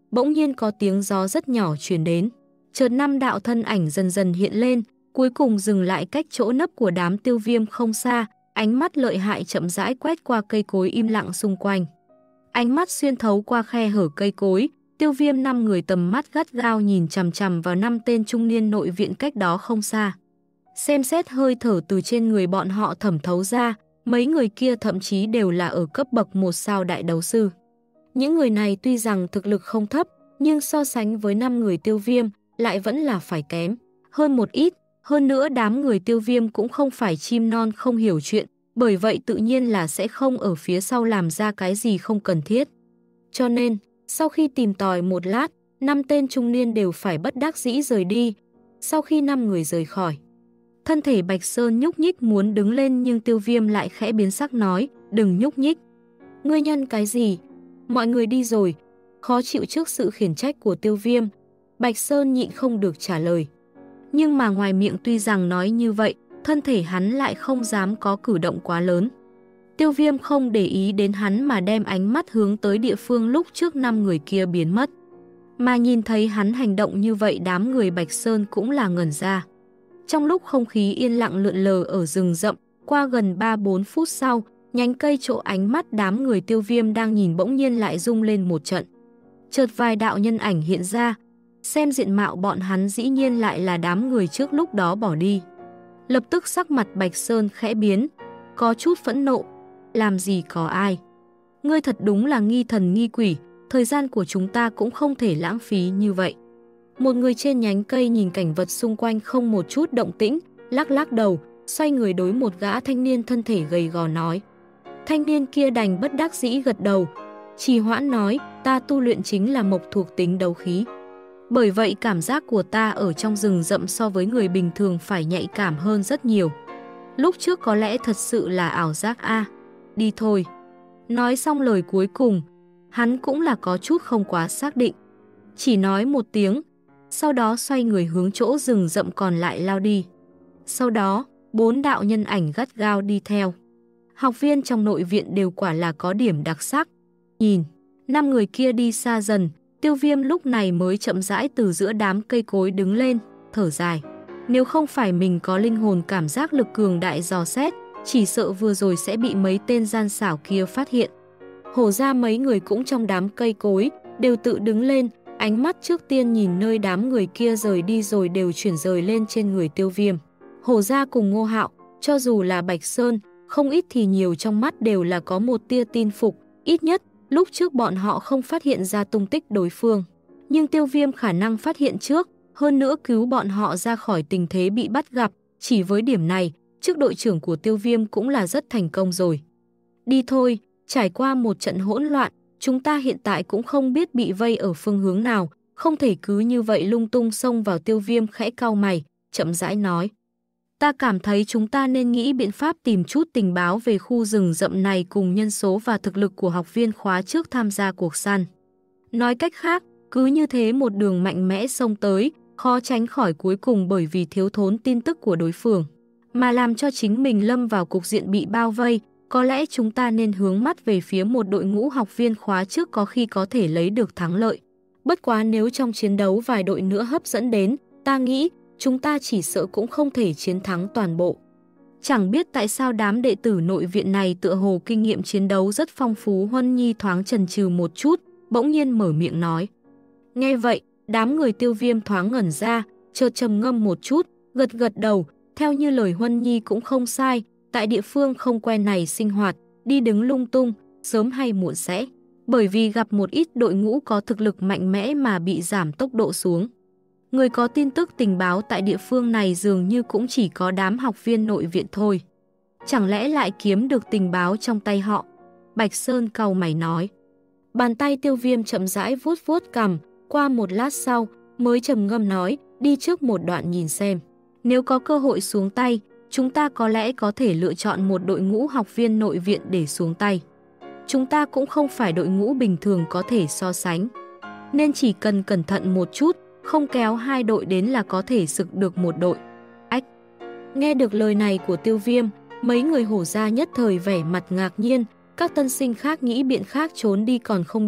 bỗng nhiên có tiếng gió rất nhỏ truyền đến. Chợt 5 đạo thân ảnh dần dần hiện lên, cuối cùng dừng lại cách chỗ nấp của đám Tiêu Viêm không xa, ánh mắt lợi hại chậm rãi quét qua cây cối im lặng xung quanh. Ánh mắt xuyên thấu qua khe hở cây cối, Tiêu Viêm 5 người tầm mắt gắt gao nhìn chằm chằm vào 5 tên trung niên nội viện cách đó không xa. Xem xét hơi thở từ trên người bọn họ thẩm thấu ra, mấy người kia thậm chí đều là ở cấp bậc 1 sao đại đấu sư. Những người này tuy rằng thực lực không thấp, nhưng so sánh với 5 người Tiêu Viêm lại vẫn là phải kém hơn một ít. Hơn nữa đám người Tiêu Viêm cũng không phải chim non không hiểu chuyện, bởi vậy tự nhiên là sẽ không ở phía sau làm ra cái gì không cần thiết. Cho nên, sau khi tìm tòi một lát, 5 tên trung niên đều phải bất đắc dĩ rời đi. Sau khi 5 người rời khỏi, thân thể Bạch Sơn nhúc nhích muốn đứng lên, nhưng Tiêu Viêm lại khẽ biến sắc nói, đừng nhúc nhích. Ngươi nhân cái gì? Mọi người đi rồi. Khó chịu trước sự khiển trách của Tiêu Viêm, Bạch Sơn nhịn không được trả lời. Nhưng mà ngoài miệng tuy rằng nói như vậy, thân thể hắn lại không dám có cử động quá lớn. Tiêu Viêm không để ý đến hắn mà đem ánh mắt hướng tới địa phương lúc trước 5 người kia biến mất. Mà nhìn thấy hắn hành động như vậy, đám người Bạch Sơn cũng là ngẩn ra. Trong lúc không khí yên lặng lượn lờ ở rừng rậm, qua gần 3-4 phút sau, nhánh cây chỗ ánh mắt đám người Tiêu Viêm đang nhìn bỗng nhiên lại rung lên một trận. Chợt vài đạo nhân ảnh hiện ra, xem diện mạo bọn hắn dĩ nhiên lại là đám người trước lúc đó bỏ đi. Lập tức sắc mặt Bạch Sơn khẽ biến, có chút phẫn nộ. Làm gì có ai? Ngươi thật đúng là nghi thần nghi quỷ, thời gian của chúng ta cũng không thể lãng phí như vậy. Một người trên nhánh cây nhìn cảnh vật xung quanh không một chút động tĩnh, lắc lắc đầu, xoay người đối một gã thanh niên thân thể gầy gò nói. Thanh niên kia đành bất đắc dĩ gật đầu, trì hoãn nói, ta tu luyện chính là mộc thuộc tính đấu khí. Bởi vậy cảm giác của ta ở trong rừng rậm so với người bình thường phải nhạy cảm hơn rất nhiều. Lúc trước có lẽ thật sự là ảo giác a. Đi thôi. Nói xong lời cuối cùng, hắn cũng là có chút không quá xác định. Chỉ nói một tiếng, sau đó xoay người hướng chỗ rừng rậm còn lại lao đi. Sau đó, 4 đạo nhân ảnh gắt gao đi theo. Học viên trong nội viện đều quả là có điểm đặc sắc. Nhìn, 5 người kia đi xa dần, Tiêu Viêm lúc này mới chậm rãi từ giữa đám cây cối đứng lên, thở dài. Nếu không phải mình có linh hồn cảm giác lực cường đại dò xét, chỉ sợ vừa rồi sẽ bị mấy tên gian xảo kia phát hiện. Hổ ra mấy người cũng trong đám cây cối, đều tự đứng lên, ánh mắt trước tiên nhìn nơi đám người kia rời đi rồi đều chuyển rời lên trên người Tiêu Viêm. Hổ ra cùng Ngô Hạo, cho dù là Bạch Sơn, không ít thì nhiều trong mắt đều là có một tia tin phục, ít nhất lúc trước bọn họ không phát hiện ra tung tích đối phương. Nhưng Tiêu Viêm khả năng phát hiện trước, hơn nữa cứu bọn họ ra khỏi tình thế bị bắt gặp, chỉ với điểm này, trước đội trưởng của Tiêu Viêm cũng là rất thành công rồi. Đi thôi, trải qua một trận hỗn loạn, chúng ta hiện tại cũng không biết bị vây ở phương hướng nào, không thể cứ như vậy lung tung xông vào. Tiêu Viêm khẽ cau mày, chậm rãi nói. Ta cảm thấy chúng ta nên nghĩ biện pháp tìm chút tình báo về khu rừng rậm này cùng nhân số và thực lực của học viên khóa trước tham gia cuộc săn. Nói cách khác, cứ như thế một đường mạnh mẽ xông tới, khó tránh khỏi cuối cùng bởi vì thiếu thốn tin tức của đối phương, mà làm cho chính mình lâm vào cục diện bị bao vây. Có lẽ chúng ta nên hướng mắt về phía một đội ngũ học viên khóa trước, có khi có thể lấy được thắng lợi. Bất quá nếu trong chiến đấu vài đội nữa hấp dẫn đến, ta nghĩ chúng ta chỉ sợ cũng không thể chiến thắng toàn bộ. Chẳng biết tại sao đám đệ tử nội viện này tựa hồ kinh nghiệm chiến đấu rất phong phú. Huân Nhi thoáng chần chừ một chút, bỗng nhiên mở miệng nói. Nghe vậy, đám người Tiêu Viêm thoáng ngẩn ra, chợt trầm ngâm một chút, gật gật đầu, theo như lời Huân Nhi cũng không sai, tại địa phương không quen này sinh hoạt, đi đứng lung tung, sớm hay muộn sẽ bởi vì gặp một ít đội ngũ có thực lực mạnh mẽ mà bị giảm tốc độ xuống. Người có tin tức tình báo tại địa phương này dường như cũng chỉ có đám học viên nội viện thôi. Chẳng lẽ lại kiếm được tình báo trong tay họ? Bạch Sơn cau mày nói. Bàn tay Tiêu Viêm chậm rãi vuốt vuốt cằm, qua một lát sau mới trầm ngâm nói, đi trước một đoạn nhìn xem. Nếu có cơ hội xuống tay, chúng ta có lẽ có thể lựa chọn một đội ngũ học viên nội viện để xuống tay. Chúng ta cũng không phải đội ngũ bình thường có thể so sánh, nên chỉ cần cẩn thận một chút, không kéo hai đội đến là có thể sực được một đội. Ách! Nghe được lời này của Tiêu Viêm, mấy người hổ ra nhất thời vẻ mặt ngạc nhiên, các tân sinh khác nghĩ biện khác trốn đi còn không được,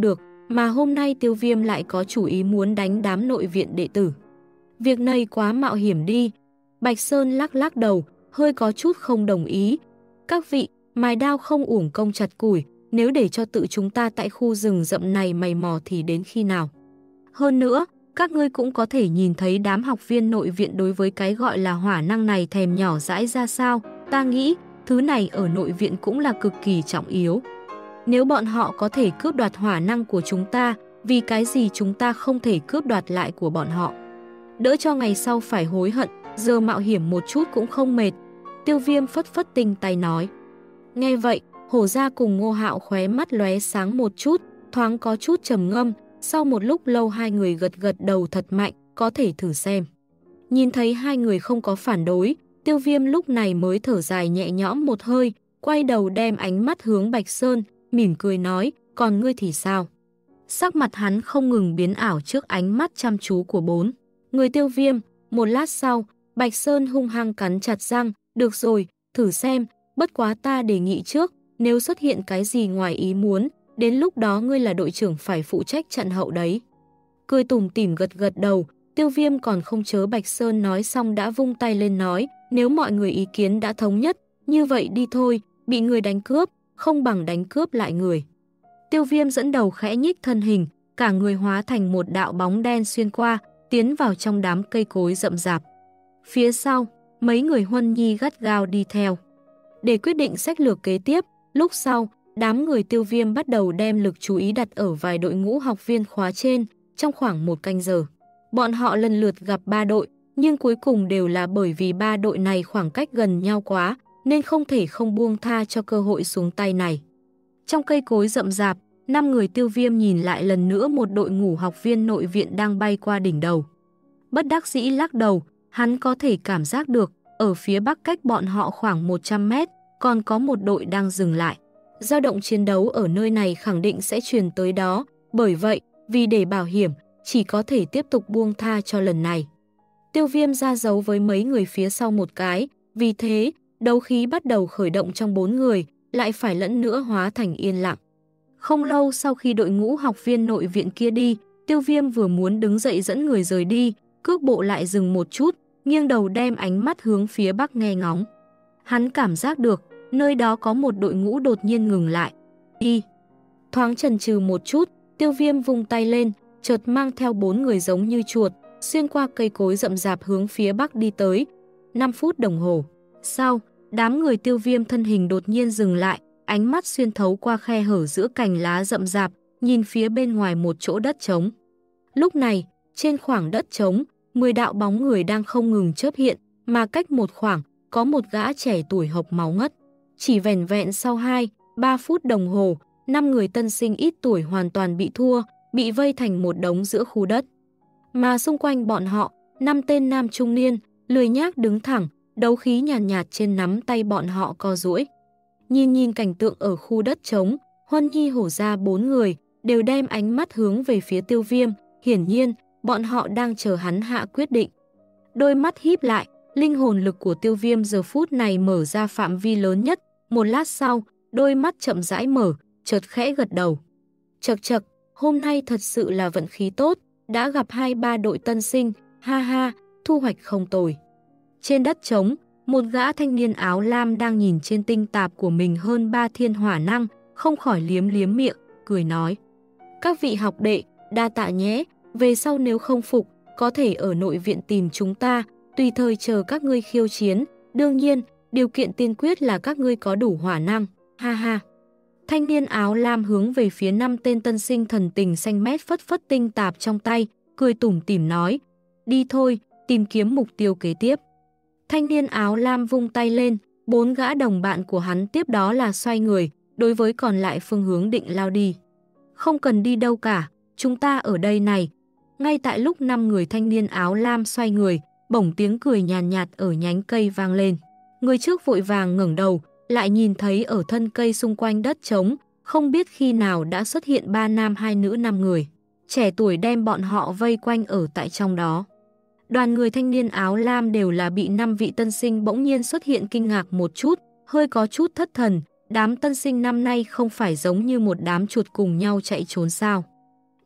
Mà hôm nay Tiêu Viêm lại có chủ ý muốn đánh đám nội viện đệ tử. Việc này quá mạo hiểm đi. Bạch Sơn lắc lắc đầu, hơi có chút không đồng ý. Các vị, mài đao không uổng công chặt củi, nếu để cho tự chúng ta tại khu rừng rậm này mày mò thì đến khi nào? Hơn nữa, các ngươi cũng có thể nhìn thấy đám học viên nội viện đối với cái gọi là hỏa năng này thèm nhỏ dãi ra sao. Ta nghĩ, thứ này ở nội viện cũng là cực kỳ trọng yếu. Nếu bọn họ có thể cướp đoạt hỏa năng của chúng ta, vì cái gì chúng ta không thể cướp đoạt lại của bọn họ? Đỡ cho ngày sau phải hối hận, giờ mạo hiểm một chút cũng không mệt. Tiêu Viêm phất phất tinh tay nói. Nghe vậy, Hổ Gia cùng Ngô Hạo khóe mắt lóe sáng một chút, thoáng có chút trầm ngâm. Sau một lúc lâu hai người gật gật đầu thật mạnh, có thể thử xem. Nhìn thấy hai người không có phản đối, Tiêu Viêm lúc này mới thở dài nhẹ nhõm một hơi, quay đầu đem ánh mắt hướng Bạch Sơn, mỉm cười nói, còn ngươi thì sao? Sắc mặt hắn không ngừng biến ảo trước ánh mắt chăm chú của bốn người Tiêu Viêm. Một lát sau, Bạch Sơn hung hăng cắn chặt răng, được rồi, thử xem, bất quá ta đề nghị trước, nếu xuất hiện cái gì ngoài ý muốn, đến lúc đó ngươi là đội trưởng phải phụ trách trận hậu đấy. Cười tủm tỉm gật gật đầu, Tiêu Viêm còn không chớ Bạch Sơn nói xong đã vung tay lên nói, nếu mọi người ý kiến đã thống nhất, như vậy đi thôi, bị người đánh cướp, không bằng đánh cướp lại người. Tiêu Viêm dẫn đầu khẽ nhích thân hình, cả người hóa thành một đạo bóng đen xuyên qua, tiến vào trong đám cây cối rậm rạp. Phía sau, mấy người Huân Nhi gắt gao đi theo. Để quyết định sách lược kế tiếp, lúc sau, đám người Tiêu Viêm bắt đầu đem lực chú ý đặt ở vài đội ngũ học viên khóa trên, trong khoảng một canh giờ. Bọn họ lần lượt gặp 3 đội, nhưng cuối cùng đều là bởi vì 3 đội này khoảng cách gần nhau quá, nên không thể không buông tha cho cơ hội xuống tay này. Trong cây cối rậm rạp, 5 người Tiêu Viêm nhìn lại lần nữa một đội ngũ học viên nội viện đang bay qua đỉnh đầu. Bất đắc dĩ lắc đầu, hắn có thể cảm giác được, ở phía bắc cách bọn họ khoảng 100 mét, còn có một đội đang dừng lại. Dao động chiến đấu ở nơi này khẳng định sẽ truyền tới đó, bởi vậy, vì để bảo hiểm, chỉ có thể tiếp tục buông tha cho lần này. Tiêu Viêm ra dấu với mấy người phía sau một cái, vì thế, đấu khí bắt đầu khởi động trong 4 người, lại phải lẫn nữa hóa thành yên lặng. Không lâu sau khi đội ngũ học viên nội viện kia đi, Tiêu Viêm vừa muốn đứng dậy dẫn người rời đi, cước bộ lại dừng một chút, nghiêng đầu đem ánh mắt hướng phía bắc nghe ngóng. Hắn cảm giác được, nơi đó có một đội ngũ đột nhiên ngừng lại. Đi! Thoáng chần chừ một chút, Tiêu Viêm vung tay lên, chợt mang theo 4 người giống như chuột, xuyên qua cây cối rậm rạp hướng phía bắc đi tới. 5 phút đồng hồ. Sau, đám người Tiêu Viêm thân hình đột nhiên dừng lại, ánh mắt xuyên thấu qua khe hở giữa cành lá rậm rạp, nhìn phía bên ngoài một chỗ đất trống. Lúc này, trên khoảng đất trống, 10 đạo bóng người đang không ngừng chớp hiện, mà cách một khoảng, có một gã trẻ tuổi hộc máu ngất. Chỉ vẻn vẹn sau 2-3 phút đồng hồ, 5 người tân sinh ít tuổi hoàn toàn bị thua, bị vây thành một đống giữa khu đất. Mà xung quanh bọn họ, 5 tên nam trung niên, lười nhác đứng thẳng, đấu khí nhàn nhạt trên nắm tay bọn họ co duỗi. Nhìn cảnh tượng ở khu đất trống, Huân Nhi Hổ Gia 4 người đều đem ánh mắt hướng về phía Tiêu Viêm, hiển nhiên, bọn họ đang chờ hắn hạ quyết định. Đôi mắt híp lại, linh hồn lực của Tiêu Viêm giờ phút này mở ra phạm vi lớn nhất, một lát sau, đôi mắt chậm rãi mở, chợt khẽ gật đầu. Chậc chậc, hôm nay thật sự là vận khí tốt, đã gặp 2-3 đội tân sinh, ha ha, thu hoạch không tồi. Trên đất trống, một gã thanh niên áo lam đang nhìn trên tinh tạp của mình hơn 3 thiên hỏa năng, không khỏi liếm liếm miệng, cười nói. Các vị học đệ, đa tạ nhé, về sau nếu không phục, có thể ở nội viện tìm chúng ta, tùy thời chờ các ngươi khiêu chiến. Đương nhiên, điều kiện tiên quyết là các ngươi có đủ hỏa năng, ha ha. Thanh niên áo lam hướng về phía 5 tên tân sinh thần tình xanh mét phất phất tinh tạp trong tay, cười tủm tỉm nói. Đi thôi, tìm kiếm mục tiêu kế tiếp. Thanh niên áo lam vung tay lên, 4 gã đồng bạn của hắn tiếp đó là xoay người, đối với còn lại phương hướng định lao đi. Không cần đi đâu cả, chúng ta ở đây này. Ngay tại lúc 5 người thanh niên áo lam xoay người, bỗng tiếng cười nhàn nhạt ở nhánh cây vang lên. Người trước vội vàng ngẩng đầu, lại nhìn thấy ở thân cây xung quanh đất trống, không biết khi nào đã xuất hiện 3 nam 2 nữ 5 người. Trẻ tuổi đem bọn họ vây quanh ở tại trong đó. Đoàn người thanh niên áo lam đều là bị 5 vị tân sinh bỗng nhiên xuất hiện kinh ngạc một chút, hơi có chút thất thần. Đám tân sinh năm nay không phải giống như một đám chuột cùng nhau chạy trốn sao.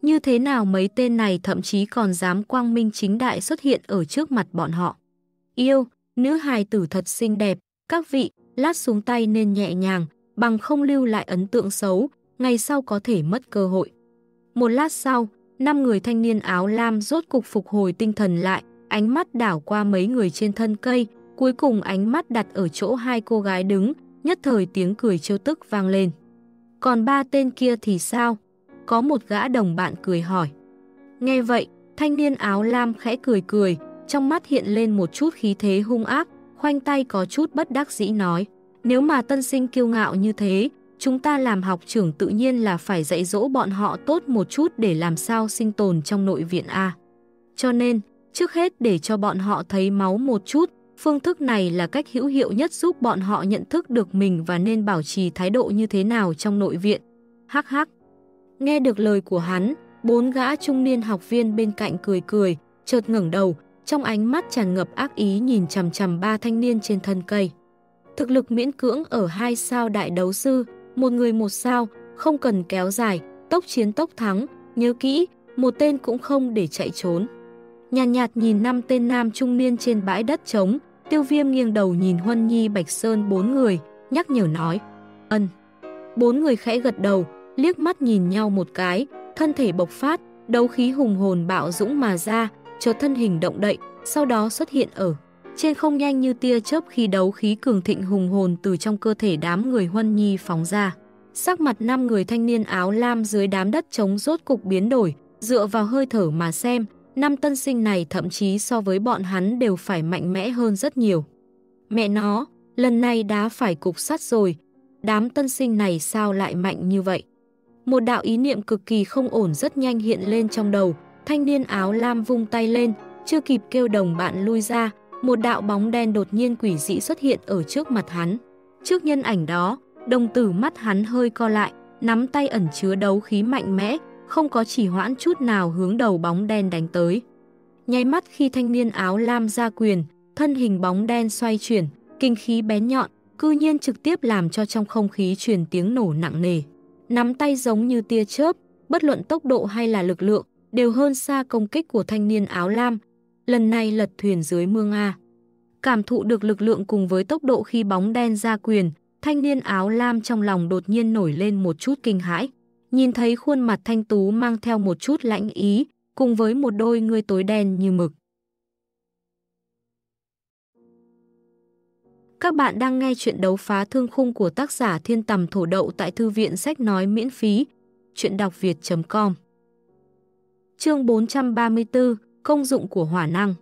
Như thế nào mấy tên này thậm chí còn dám quang minh chính đại xuất hiện ở trước mặt bọn họ. Yêu, nữ hài tử thật xinh đẹp, các vị, lát xuống tay nên nhẹ nhàng, bằng không lưu lại ấn tượng xấu, ngày sau có thể mất cơ hội. Một lát sau, 5 người thanh niên áo lam rốt cục phục hồi tinh thần lại, ánh mắt đảo qua mấy người trên thân cây, cuối cùng ánh mắt đặt ở chỗ hai cô gái đứng, nhất thời tiếng cười trêu tức vang lên. Còn 3 tên kia thì sao? Có một gã đồng bạn cười hỏi. Nghe vậy, thanh niên áo lam khẽ cười cười, trong mắt hiện lên một chút khí thế hung ác, khoanh tay có chút bất đắc dĩ nói. Nếu mà tân sinh kiêu ngạo như thế, chúng ta làm học trưởng tự nhiên là phải dạy dỗ bọn họ tốt một chút để làm sao sinh tồn trong nội viện A. Cho nên, trước hết để cho bọn họ thấy máu một chút, phương thức này là cách hữu hiệu nhất giúp bọn họ nhận thức được mình và nên bảo trì thái độ như thế nào trong nội viện. Hắc hắc. Nghe được lời của hắn, 4 gã trung niên học viên bên cạnh cười cười, chợt ngẩng đầu, trong ánh mắt tràn ngập ác ý nhìn chằm chằm 3 thanh niên trên thân cây. Thực lực miễn cưỡng ở 2 sao đại đấu sư, một người 1 sao, không cần kéo dài, tốc chiến tốc thắng, nhớ kỹ, một tên cũng không để chạy trốn. Nhàn nhạt nhìn 5 tên nam trung niên trên bãi đất trống, Tiêu Viêm nghiêng đầu nhìn Huân Nhi Bạch Sơn 4 người, nhắc nhở nói. Ân. 4 người khẽ gật đầu, liếc mắt nhìn nhau một cái, thân thể bộc phát, đấu khí hùng hồn bạo dũng mà ra, chợt thân hình động đậy, sau đó xuất hiện ở trên không nhanh như tia chớp khi đấu khí cường thịnh hùng hồn từ trong cơ thể đám người Huân Nhi phóng ra. Sắc mặt 5 người thanh niên áo lam dưới đám đất trống rốt cục biến đổi, dựa vào hơi thở mà xem, 5 tân sinh này thậm chí so với bọn hắn đều phải mạnh mẽ hơn rất nhiều. Mẹ nó, lần này đá phải cục sắt rồi, đám tân sinh này sao lại mạnh như vậy? Một đạo ý niệm cực kỳ không ổn rất nhanh hiện lên trong đầu, thanh niên áo lam vung tay lên, chưa kịp kêu đồng bạn lui ra, một đạo bóng đen đột nhiên quỷ dị xuất hiện ở trước mặt hắn. Trước nhân ảnh đó, đồng tử mắt hắn hơi co lại, nắm tay ẩn chứa đấu khí mạnh mẽ, không có chỉ hoãn chút nào hướng đầu bóng đen đánh tới. Nháy mắt khi thanh niên áo lam ra quyền, thân hình bóng đen xoay chuyển, kinh khí bén nhọn, cư nhiên trực tiếp làm cho trong không khí truyền tiếng nổ nặng nề. Nắm tay giống như tia chớp, bất luận tốc độ hay là lực lượng, đều hơn xa công kích của thanh niên áo lam. Lần này lật thuyền dưới mương A. Cảm thụ được lực lượng cùng với tốc độ khi bóng đen ra quyền, thanh niên áo lam trong lòng đột nhiên nổi lên một chút kinh hãi. Nhìn thấy khuôn mặt thanh tú mang theo một chút lãnh ý, cùng với một đôi ngươi tối đen như mực. Các bạn đang nghe chuyện đấu phá thương khung của tác giả Thiên Tầm Thổ Đậu tại Thư viện Sách Nói miễn phí. Chuyện đọc việt.com. Chương 434, công dụng của hỏa năng.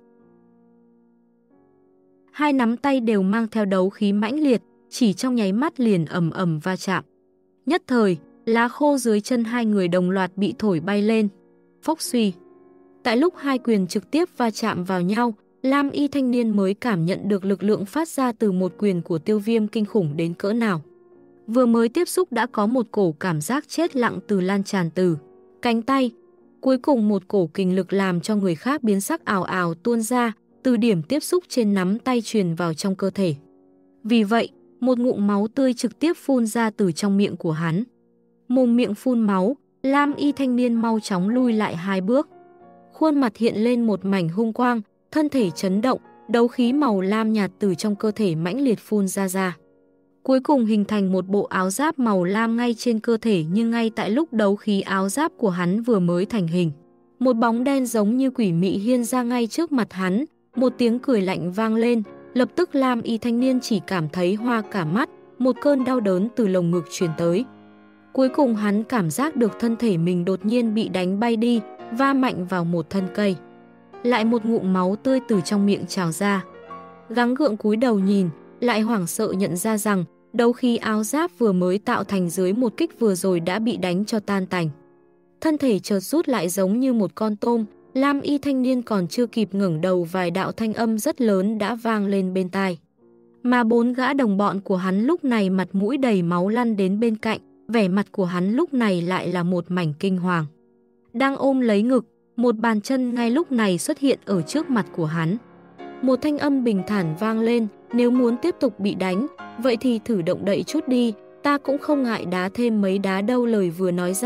Hai nắm tay đều mang theo đấu khí mãnh liệt, chỉ trong nháy mắt liền ầm ầm va chạm. Nhất thời, lá khô dưới chân hai người đồng loạt bị thổi bay lên. Phốc suy. Tại lúc hai quyền trực tiếp va chạm vào nhau, lam y thanh niên mới cảm nhận được lực lượng phát ra từ một quyền của Tiêu Viêm kinh khủng đến cỡ nào. Vừa mới tiếp xúc đã có một cổ cảm giác chết lặng từ lan tràn từ cánh tay. Cuối cùng một cổ kình lực làm cho người khác biến sắc ào ào tuôn ra, từ điểm tiếp xúc trên nắm tay truyền vào trong cơ thể. Vì vậy, một ngụm máu tươi trực tiếp phun ra từ trong miệng của hắn. Mồm miệng phun máu, lam y thanh niên mau chóng lui lại 2 bước. Khuôn mặt hiện lên một mảnh hung quang, thân thể chấn động, đấu khí màu lam nhạt từ trong cơ thể mãnh liệt phun ra. Cuối cùng hình thành một bộ áo giáp màu lam ngay trên cơ thể, nhưng ngay tại lúc đấu khí áo giáp của hắn vừa mới thành hình, một bóng đen giống như quỷ mị hiên ra ngay trước mặt hắn, một tiếng cười lạnh vang lên, lập tức lam y thanh niên chỉ cảm thấy hoa cả mắt, một cơn đau đớn từ lồng ngực truyền tới. Cuối cùng hắn cảm giác được thân thể mình đột nhiên bị đánh bay đi, va mạnh vào một thân cây. Lại một ngụm máu tươi từ trong miệng trào ra. Gắng gượng cúi đầu nhìn, lại hoảng sợ nhận ra rằng đấu khí áo giáp vừa mới tạo thành dưới một kích vừa rồi đã bị đánh cho tan tành. Thân thể chợt rút lại giống như một con tôm, lam y thanh niên còn chưa kịp ngẩng đầu vài đạo thanh âm rất lớn đã vang lên bên tai. Mà 4 gã đồng bọn của hắn lúc này mặt mũi đầy máu lăn đến bên cạnh, vẻ mặt của hắn lúc này lại là một mảnh kinh hoàng. Đang ôm lấy ngực, một bàn chân ngay lúc này xuất hiện ở trước mặt của hắn. Một thanh âm bình thản vang lên, nếu muốn tiếp tục bị đánh, vậy thì thử động đậy chút đi, ta cũng không ngại đá thêm mấy đá đâu. Lời vừa nói ra,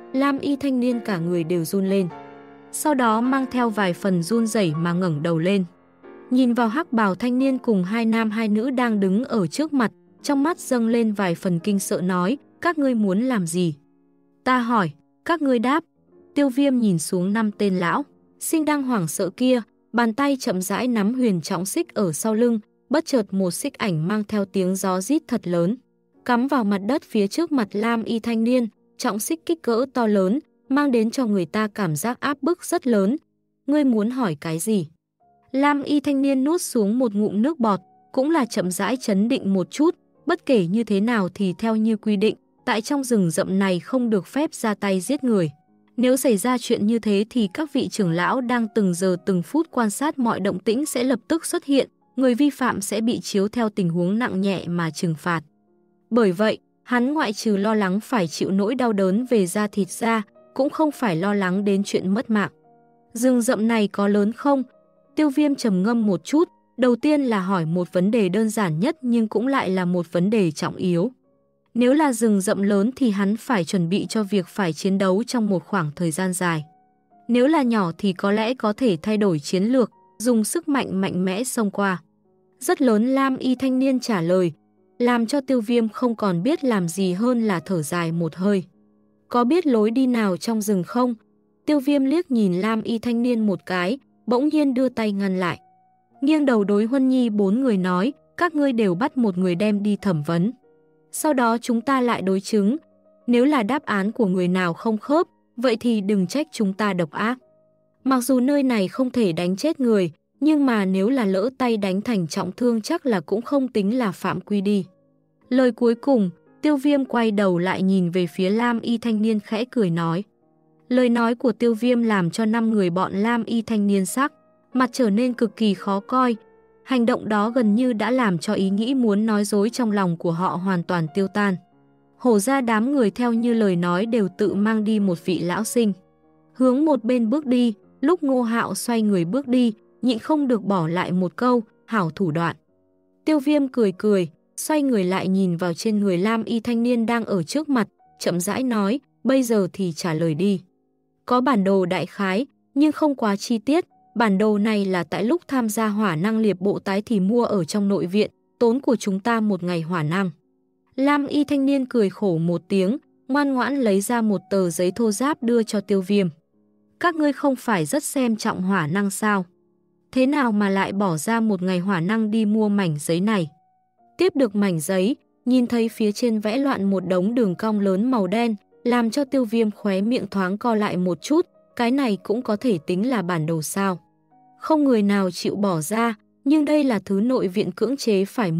Lam y thanh niên cả người đều run lên. Sau đó mang theo vài phần run rẩy mà ngẩng đầu lên. Nhìn vào hắc bào thanh niên cùng hai nam hai nữ đang đứng ở trước mặt, trong mắt dâng lên vài phần kinh sợ nói, các ngươi muốn làm gì? Ta hỏi, các ngươi đáp. Tiêu Viêm nhìn xuống 5 tên lão sinh đang hoảng sợ kia, bàn tay chậm rãi nắm huyền trọng xích ở sau lưng, bất chợt một xích ảnh mang theo tiếng gió rít thật lớn, cắm vào mặt đất phía trước mặt Lam y thanh niên, trọng xích kích cỡ to lớn, mang đến cho người ta cảm giác áp bức rất lớn. Ngươi muốn hỏi cái gì? Lam y thanh niên nuốt xuống một ngụm nước bọt, cũng là chậm rãi chấn định một chút, bất kể như thế nào thì theo như quy định, tại trong rừng rậm này không được phép ra tay giết người. Nếu xảy ra chuyện như thế thì các vị trưởng lão đang từng giờ từng phút quan sát mọi động tĩnh sẽ lập tức xuất hiện, người vi phạm sẽ bị chiếu theo tình huống nặng nhẹ mà trừng phạt. Bởi vậy, hắn ngoại trừ lo lắng phải chịu nỗi đau đớn về da thịt ra, cũng không phải lo lắng đến chuyện mất mạng. Rừng rậm này có lớn không? Tiêu Viêm trầm ngâm một chút, đầu tiên là hỏi một vấn đề đơn giản nhất nhưng cũng lại là một vấn đề trọng yếu. Nếu là rừng rậm lớn thì hắn phải chuẩn bị cho việc phải chiến đấu trong một khoảng thời gian dài. Nếu là nhỏ thì có lẽ có thể thay đổi chiến lược, dùng sức mạnh mạnh mẽ xông qua. Rất lớn, Lam y thanh niên trả lời, làm cho Tiêu Viêm không còn biết làm gì hơn là thở dài một hơi. Có biết lối đi nào trong rừng không? Tiêu Viêm liếc nhìn Lam y thanh niên một cái, bỗng nhiên đưa tay ngăn lại. Nghiêng đầu đối Huân Nhi 4 người nói, các ngươi đều bắt một người đem đi thẩm vấn. Sau đó chúng ta lại đối chứng. Nếu là đáp án của người nào không khớp, vậy thì đừng trách chúng ta độc ác. Mặc dù nơi này không thể đánh chết người, nhưng mà nếu là lỡ tay đánh thành trọng thương chắc là cũng không tính là phạm quy đi. Lời cuối cùng, Tiêu Viêm quay đầu lại nhìn về phía Lam y thanh niên khẽ cười nói. Lời nói của Tiêu Viêm làm cho 5 người bọn Lam y thanh niên sắc mặt trở nên cực kỳ khó coi. Hành động đó gần như đã làm cho ý nghĩ muốn nói dối trong lòng của họ hoàn toàn tiêu tan. Hổ ra đám người theo như lời nói đều tự mang đi một vị lão sinh. Hướng một bên bước đi, lúc Ngô Hạo xoay người bước đi, nhịn không được bỏ lại một câu, hảo thủ đoạn. Tiêu Viêm cười cười, xoay người lại nhìn vào trên người Lam y thanh niên đang ở trước mặt, chậm rãi nói, bây giờ thì trả lời đi. Có bản đồ đại khái, nhưng không quá chi tiết. Bản đồ này là tại lúc tham gia hỏa năng liệp bộ tái thì mua ở trong nội viện, tốn của chúng ta một ngày hỏa năng. Lam y thanh niên cười khổ một tiếng, ngoan ngoãn lấy ra một tờ giấy thô ráp đưa cho Tiêu Viêm. Các ngươi không phải rất xem trọng hỏa năng sao? Thế nào mà lại bỏ ra một ngày hỏa năng đi mua mảnh giấy này? Tiếp được mảnh giấy, nhìn thấy phía trên vẽ loạn một đống đường cong lớn màu đen, làm cho Tiêu Viêm khóe miệng thoáng co lại một chút. Cái này cũng có thể tính là bản đồ sao? Không người nào chịu bỏ ra, nhưng đây là thứ nội viện cưỡng chế phải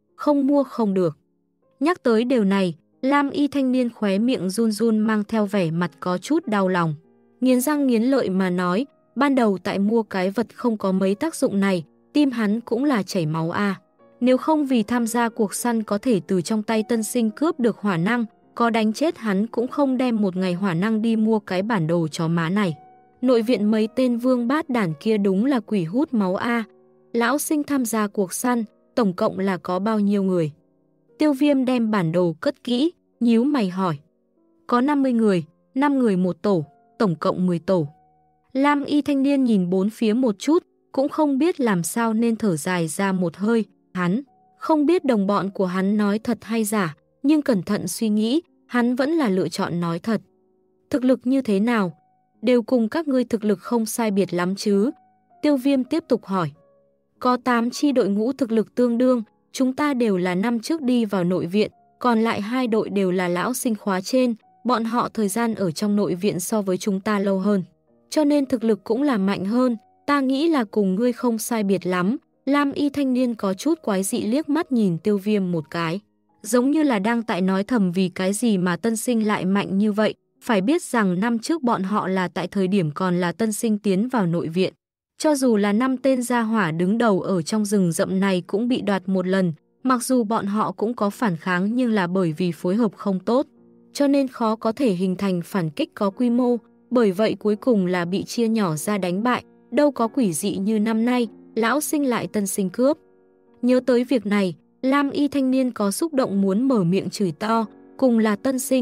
mua không được. Nhắc tới điều này, Lam y thanh niên khóe miệng run run mang theo vẻ mặt có chút đau lòng. Nghiến răng nghiến lợi mà nói, ban đầu tại mua cái vật không có mấy tác dụng này, tim hắn cũng là chảy máu a. Nếu không vì tham gia cuộc săn có thể từ trong tay tân sinh cướp được hỏa năng, có đánh chết hắn cũng không đem một ngày hỏa năng đi mua cái bản đồ chó má này. Nội viện mấy tên vương bát đản kia đúng là quỷ hút máu a. Lão sinh tham gia cuộc săn, tổng cộng là có bao nhiêu người? Tiêu Viêm đem bản đồ cất kỹ, nhíu mày hỏi. Có 50 người, 5 người một tổ, tổng cộng 10 tổ. Lam y thanh niên nhìn bốn phía một chút, cũng không biết làm sao nên thở dài ra một hơi. Hắn không biết đồng bọn của hắn nói thật hay giả, nhưng cẩn thận suy nghĩ, hắn vẫn là lựa chọn nói thật. Thực lực như thế nào? Đều cùng các ngươi thực lực không sai biệt lắm chứ? Tiêu Viêm tiếp tục hỏi. Có 8 chi đội ngũ thực lực tương đương, chúng ta đều là năm trước đi vào nội viện, còn lại 2 đội đều là lão sinh khóa trên, bọn họ thời gian ở trong nội viện so với chúng ta lâu hơn. Cho nên thực lực cũng là mạnh hơn, ta nghĩ là cùng ngươi không sai biệt lắm. Lam y thanh niên có chút quái dị liếc mắt nhìn Tiêu Viêm một cái. Giống như là đang tại nói thầm vì cái gì mà tân sinh lại mạnh như vậy. Phải biết rằng năm trước bọn họ là tại thời điểm còn là tân sinh tiến vào nội viện. Cho dù là 5 tên gia hỏa đứng đầu ở trong rừng rậm này cũng bị đoạt một lần, mặc dù bọn họ cũng có phản kháng nhưng là bởi vì phối hợp không tốt, cho nên khó có thể hình thành phản kích có quy mô, bởi vậy cuối cùng là bị chia nhỏ ra đánh bại, đâu có quỷ dị như năm nay, lão sinh lại tân sinh cướp. Nhớ tới việc này, Lam y thanh niên có xúc động muốn mở miệng chửi to, cùng là tân sinh,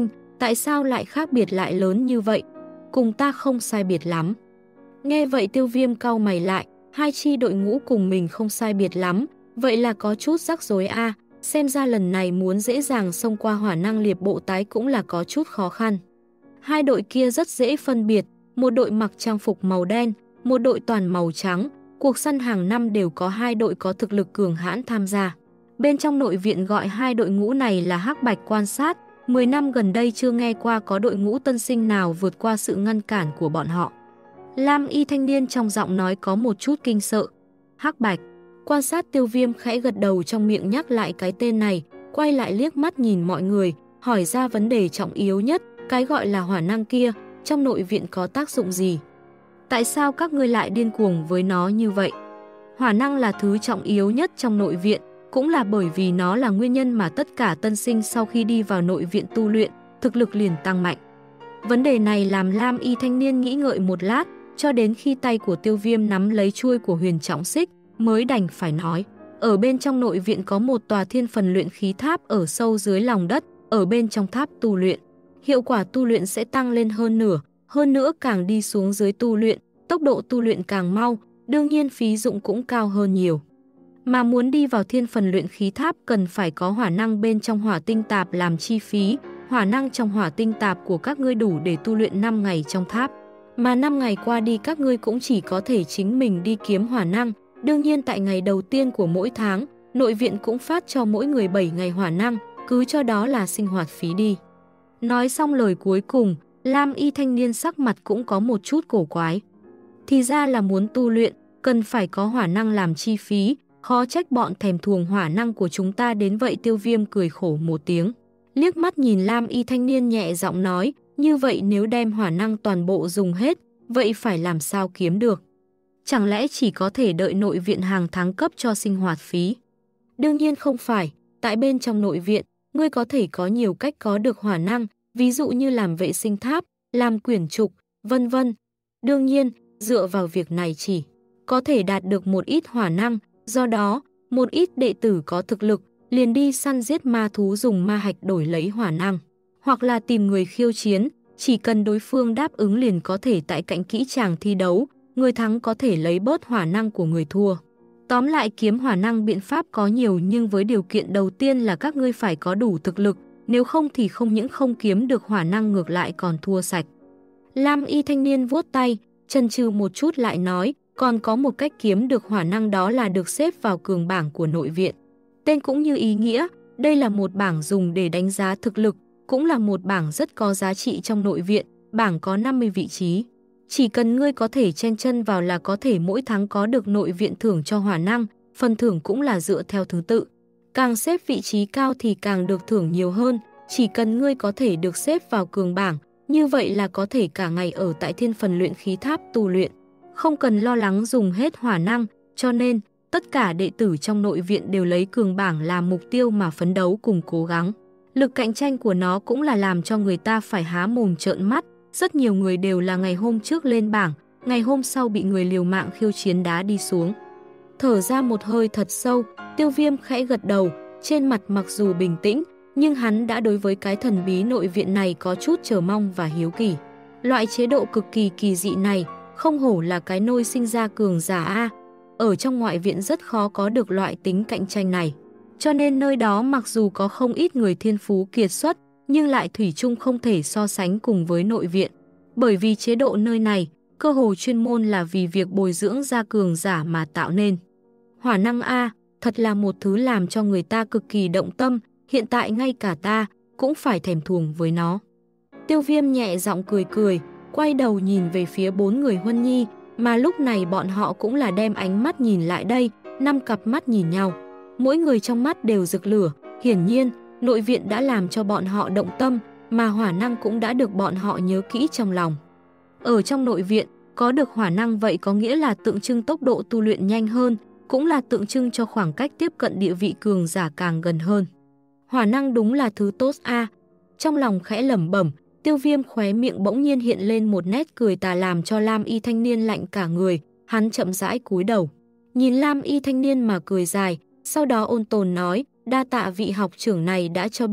Tại sao lại khác biệt lại lớn như vậy? Cùng ta không sai biệt lắm. Nghe vậy Tiêu Viêm cau mày lại, hai chi đội ngũ cùng mình không sai biệt lắm, vậy là có chút rắc rối a, xem ra lần này muốn dễ dàng xông qua hỏa năng liệp bộ tái cũng là có chút khó khăn. Hai đội kia rất dễ phân biệt, một đội mặc trang phục màu đen, một đội toàn màu trắng, cuộc săn hàng năm đều có hai đội có thực lực cường hãn tham gia. Bên trong nội viện gọi hai đội ngũ này là Hắc Bạch quan sát, 10 năm gần đây chưa nghe qua có đội ngũ tân sinh nào vượt qua sự ngăn cản của bọn họ. Lam y thanh niên trong giọng nói có một chút kinh sợ. Hắc Bạch, quan sát. Tiêu Viêm khẽ gật đầu, trong miệng nhắc lại cái tên này, quay lại liếc mắt nhìn mọi người, hỏi ra vấn đề trọng yếu nhất, cái gọi là hỏa năng kia, trong nội viện có tác dụng gì? Tại sao các ngươi lại điên cuồng với nó như vậy? Hỏa năng là thứ trọng yếu nhất trong nội viện, cũng là bởi vì nó là nguyên nhân mà tất cả tân sinh sau khi đi vào nội viện tu luyện, thực lực liền tăng mạnh. Vấn đề này làm Lam y thanh niên nghĩ ngợi một lát, cho đến khi tay của Tiêu Viêm nắm lấy chuôi của huyền trọng xích, mới đành phải nói. Ở bên trong nội viện có một tòa thiên phần luyện khí tháp ở sâu dưới lòng đất, ở bên trong tháp tu luyện. Hiệu quả tu luyện sẽ tăng lên hơn nửa, hơn nữa càng đi xuống dưới tu luyện, tốc độ tu luyện càng mau, đương nhiên phí dụng cũng cao hơn nhiều. Mà muốn đi vào thiên phần luyện khí tháp cần phải có hỏa năng bên trong hỏa tinh tạp làm chi phí, hỏa năng trong hỏa tinh tạp của các ngươi đủ để tu luyện 5 ngày trong tháp. Mà 5 ngày qua đi các ngươi cũng chỉ có thể chính mình đi kiếm hỏa năng, đương nhiên tại ngày đầu tiên của mỗi tháng, nội viện cũng phát cho mỗi người 7 ngày hỏa năng, cứ cho đó là sinh hoạt phí đi. Nói xong lời cuối cùng, Lam y thanh niên sắc mặt cũng có một chút cổ quái. Thì ra là muốn tu luyện, cần phải có hỏa năng làm chi phí, khó trách bọn thèm thuồng hỏa năng của chúng ta đến vậy. Tiêu Viêm cười khổ một tiếng, liếc mắt nhìn Lam y thanh niên nhẹ giọng nói, như vậy nếu đem hỏa năng toàn bộ dùng hết, vậy phải làm sao kiếm được? Chẳng lẽ chỉ có thể đợi nội viện hàng tháng cấp cho sinh hoạt phí? Đương nhiên không phải, tại bên trong nội viện, ngươi có thể có nhiều cách có được hỏa năng, ví dụ như làm vệ sinh tháp, làm quyển trục, vân vân. Đương nhiên, dựa vào việc này chỉ có thể đạt được một ít hỏa năng, do đó, một ít đệ tử có thực lực liền đi săn giết ma thú dùng ma hạch đổi lấy hỏa năng, hoặc là tìm người khiêu chiến, chỉ cần đối phương đáp ứng liền có thể tại cạnh kỹ tràng thi đấu, người thắng có thể lấy bớt hỏa năng của người thua. Tóm lại kiếm hỏa năng biện pháp có nhiều, nhưng với điều kiện đầu tiên là các ngươi phải có đủ thực lực, nếu không thì không những không kiếm được hỏa năng ngược lại còn thua sạch. Lam y thanh niên vuốt tay, chần chừ một chút lại nói, còn có một cách kiếm được hỏa năng, đó là được xếp vào cường bảng của nội viện. Tên cũng như ý nghĩa, đây là một bảng dùng để đánh giá thực lực, cũng là một bảng rất có giá trị trong nội viện, bảng có 50 vị trí. Chỉ cần ngươi có thể chen chân vào là có thể mỗi tháng có được nội viện thưởng cho hỏa năng, phần thưởng cũng là dựa theo thứ tự. Càng xếp vị trí cao thì càng được thưởng nhiều hơn, chỉ cần ngươi có thể được xếp vào cường bảng, như vậy là có thể cả ngày ở tại thiên phần luyện khí tháp tu luyện, không cần lo lắng dùng hết hỏa năng, cho nên tất cả đệ tử trong nội viện đều lấy cường bảng làm mục tiêu mà phấn đấu cùng cố gắng. Lực cạnh tranh của nó cũng là làm cho người ta phải há mồm trợn mắt, rất nhiều người đều là ngày hôm trước lên bảng, ngày hôm sau bị người liều mạng khiêu chiến đá đi xuống. Thở ra một hơi thật sâu, Tiêu Viêm khẽ gật đầu, trên mặt mặc dù bình tĩnh, nhưng hắn đã đối với cái thần bí nội viện này có chút chờ mong và hiếu kỳ. Loại chế độ cực kỳ kỳ dị này, không hổ là cái nôi sinh ra cường giả a. Ở trong ngoại viện rất khó có được loại tính cạnh tranh này. Cho nên nơi đó mặc dù có không ít người thiên phú kiệt xuất, nhưng lại thủy chung không thể so sánh cùng với nội viện. Bởi vì chế độ nơi này, cơ hồ chuyên môn là vì việc bồi dưỡng ra cường giả mà tạo nên. Hỏa năng A, thật là một thứ làm cho người ta cực kỳ động tâm, hiện tại ngay cả ta cũng phải thèm thuồng với nó. Tiêu Viêm nhẹ giọng cười cười, quay đầu nhìn về phía 4 người Huân Nhi, mà lúc này bọn họ cũng là đem ánh mắt nhìn lại đây, 5 cặp mắt nhìn nhau. Mỗi người trong mắt đều rực lửa, hiển nhiên, nội viện đã làm cho bọn họ động tâm, mà hỏa năng cũng đã được bọn họ nhớ kỹ trong lòng. Ở trong nội viện, có được hỏa năng vậy có nghĩa là tượng trưng tốc độ tu luyện nhanh hơn, cũng là tượng trưng cho khoảng cách tiếp cận địa vị cường giả càng gần hơn. Hỏa năng đúng là thứ tốt a. Trong lòng khẽ lẩm bẩm, Tiêu Viêm khóe miệng bỗng nhiên hiện lên một nét cười tà làm cho Lam y thanh niên lạnh cả người, hắn chậm rãi cúi đầu. Nhìn Lam y thanh niên mà cười dài, sau đó ôn tồn nói, đa tạ vị học trưởng này đã cho biết,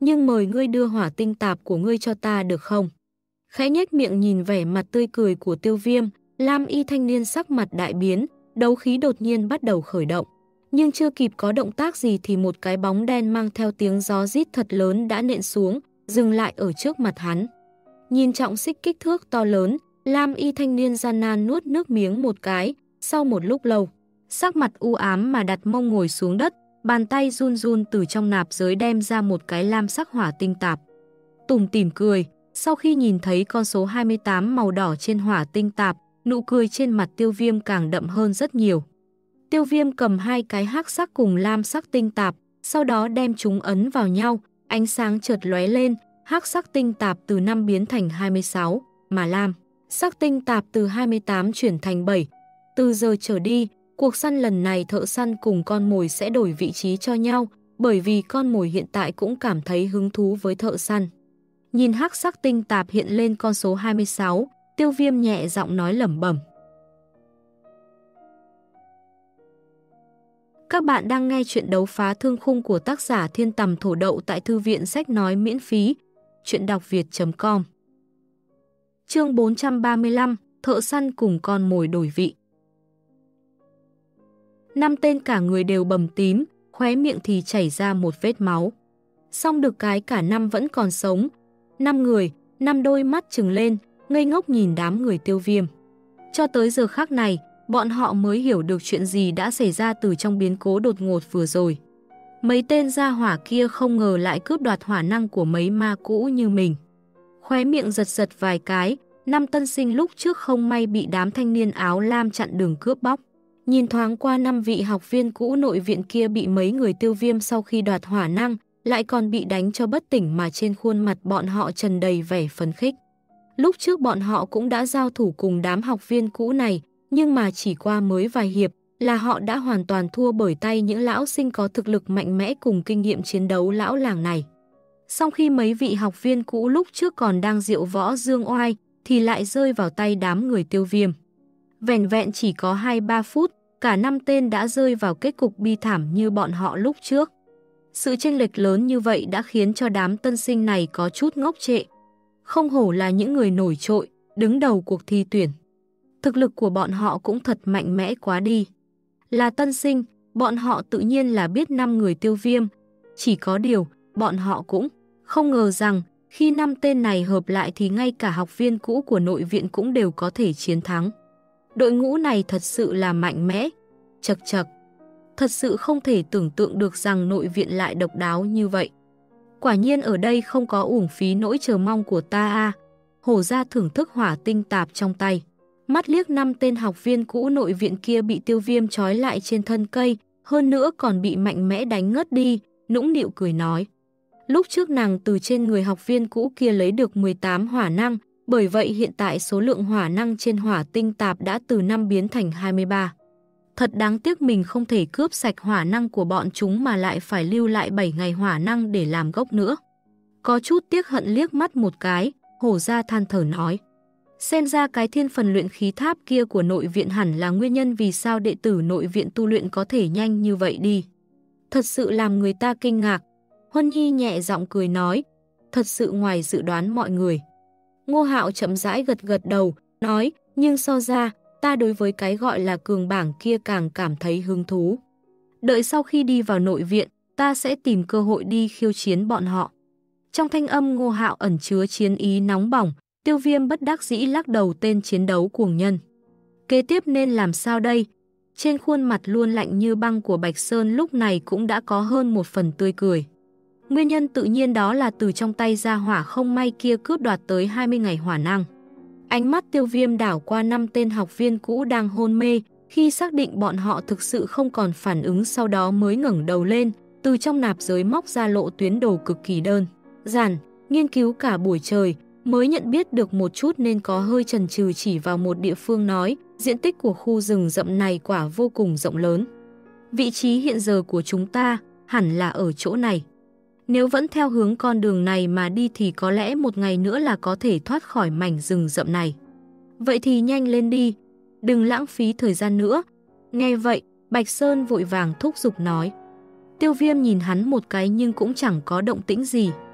nhưng mời ngươi đưa hỏa tinh tạp của ngươi cho ta được không? Khẽ nhếch miệng nhìn vẻ mặt tươi cười của Tiêu Viêm, lam y thanh niên sắc mặt đại biến, đấu khí đột nhiên bắt đầu khởi động. Nhưng chưa kịp có động tác gì thì một cái bóng đen mang theo tiếng gió rít thật lớn đã nện xuống, dừng lại ở trước mặt hắn. Nhìn trọng xích kích thước to lớn, lam y thanh niên gian nan nuốt nước miếng một cái, sau một lúc lâu, sắc mặt u ám mà đặt mông ngồi xuống đất, bàn tay run run từ trong nạp giới đem ra một cái lam sắc hỏa tinh tạp. Tủm tỉm cười, sau khi nhìn thấy con số 28 màu đỏ trên hỏa tinh tạp, nụ cười trên mặt Tiêu Viêm càng đậm hơn rất nhiều. Tiêu Viêm cầm hai cái hắc sắc cùng lam sắc tinh tạp, sau đó đem chúng ấn vào nhau, ánh sáng chợt lóe lên, hắc sắc tinh tạp từ 5 biến thành 26, mà lam sắc tinh tạp từ 28 chuyển thành 7. Từ giờ trở đi, cuộc săn lần này thợ săn cùng con mồi sẽ đổi vị trí cho nhau, bởi vì con mồi hiện tại cũng cảm thấy hứng thú với thợ săn. Nhìn hắc sắc tinh tạp hiện lên con số 26, Tiêu Viêm nhẹ giọng nói lẩm bẩm. Các bạn đang nghe chuyện đấu phá thương khung của tác giả Thiên Tầm Thổ Đậu tại Thư viện Sách Nói miễn phí. Chuyện đọc việt.com. Chương 435, thợ săn cùng con mồi đổi vị. 5 tên cả người đều bầm tím, khóe miệng thì chảy ra một vết máu. Xong được cái cả 5 vẫn còn sống. 5 người, 5 đôi mắt trừng lên, ngây ngốc nhìn đám người Tiêu Viêm. Cho tới giờ khắc này, bọn họ mới hiểu được chuyện gì đã xảy ra từ trong biến cố đột ngột vừa rồi. Mấy tên gia hỏa kia không ngờ lại cướp đoạt hỏa năng của mấy ma cũ như mình. Khóe miệng giật giật vài cái, 5 tân sinh lúc trước không may bị đám thanh niên áo lam chặn đường cướp bóc. Nhìn thoáng qua 5 vị học viên cũ nội viện kia bị mấy người Tiêu Viêm sau khi đoạt hỏa năng, lại còn bị đánh cho bất tỉnh mà trên khuôn mặt bọn họ tràn đầy vẻ phấn khích. Lúc trước bọn họ cũng đã giao thủ cùng đám học viên cũ này, nhưng mà chỉ qua mới vài hiệp là họ đã hoàn toàn thua bởi tay những lão sinh có thực lực mạnh mẽ cùng kinh nghiệm chiến đấu lão làng này. Sau khi mấy vị học viên cũ lúc trước còn đang diệu võ dương oai thì lại rơi vào tay đám người Tiêu Viêm. Vẻn vẹn chỉ có 2-3 phút, cả 5 tên đã rơi vào kết cục bi thảm như bọn họ lúc trước. Sự chênh lệch lớn như vậy đã khiến cho đám tân sinh này có chút ngốc trệ. Không hổ là những người nổi trội, đứng đầu cuộc thi tuyển. Thực lực của bọn họ cũng thật mạnh mẽ quá đi. Là tân sinh, bọn họ tự nhiên là biết 5 người Tiêu Viêm. Chỉ có điều, bọn họ cũng không ngờ rằng khi 5 tên này hợp lại thì ngay cả học viên cũ của nội viện cũng đều có thể chiến thắng. Đội ngũ này thật sự là mạnh mẽ. Chật chật. Thật sự không thể tưởng tượng được rằng nội viện lại độc đáo như vậy. Quả nhiên ở đây không có uổng phí nỗi chờ mong của ta a. Hổ ra thưởng thức hỏa tinh tạp trong tay. Mắt liếc 5 tên học viên cũ nội viện kia bị Tiêu Viêm trói lại trên thân cây, hơn nữa còn bị mạnh mẽ đánh ngất đi, nũng nịu cười nói. Lúc trước nàng từ trên người học viên cũ kia lấy được 18 hỏa năng, bởi vậy hiện tại số lượng hỏa năng trên hỏa tinh tạp đã từ 5 biến thành 23. Thật đáng tiếc mình không thể cướp sạch hỏa năng của bọn chúng mà lại phải lưu lại 7 ngày hỏa năng để làm gốc nữa. Có chút tiếc hận liếc mắt một cái, hổ ra than thở nói. Xem ra cái thiên phần luyện khí tháp kia của nội viện hẳn là nguyên nhân vì sao đệ tử nội viện tu luyện có thể nhanh như vậy đi. Thật sự làm người ta kinh ngạc. Huân Nhi nhẹ giọng cười nói, thật sự ngoài dự đoán mọi người. Ngô Hạo chậm rãi gật gật đầu, nói, nhưng so ra, ta đối với cái gọi là cường bảng kia càng cảm thấy hứng thú. Đợi sau khi đi vào nội viện, ta sẽ tìm cơ hội đi khiêu chiến bọn họ. Trong thanh âm Ngô Hạo ẩn chứa chiến ý nóng bỏng, Tiêu Viêm bất đắc dĩ lắc đầu tên chiến đấu cuồng nhân. Kế tiếp nên làm sao đây? Trên khuôn mặt luôn lạnh như băng của Bạch Sơn lúc này cũng đã có hơn một phần tươi cười. Nguyên nhân tự nhiên đó là từ trong tay gia hỏa không may kia cướp đoạt tới 20 ngày hỏa năng. Ánh mắt Tiêu Viêm đảo qua 5 tên học viên cũ đang hôn mê, khi xác định bọn họ thực sự không còn phản ứng sau đó mới ngẩng đầu lên, từ trong nạp giới móc ra lộ tuyến đồ cực kỳ đơn giản, nghiên cứu cả buổi trời, mới nhận biết được một chút nên có hơi chần chừ chỉ vào một địa phương nói, diện tích của khu rừng rậm này quả vô cùng rộng lớn. Vị trí hiện giờ của chúng ta hẳn là ở chỗ này. Nếu vẫn theo hướng con đường này mà đi thì có lẽ một ngày nữa là có thể thoát khỏi mảnh rừng rậm này. Vậy thì nhanh lên đi, đừng lãng phí thời gian nữa. Nghe vậy, Bạch Sơn vội vàng thúc giục nói. Tiêu Viêm nhìn hắn một cái nhưng cũng chẳng có động tĩnh gì.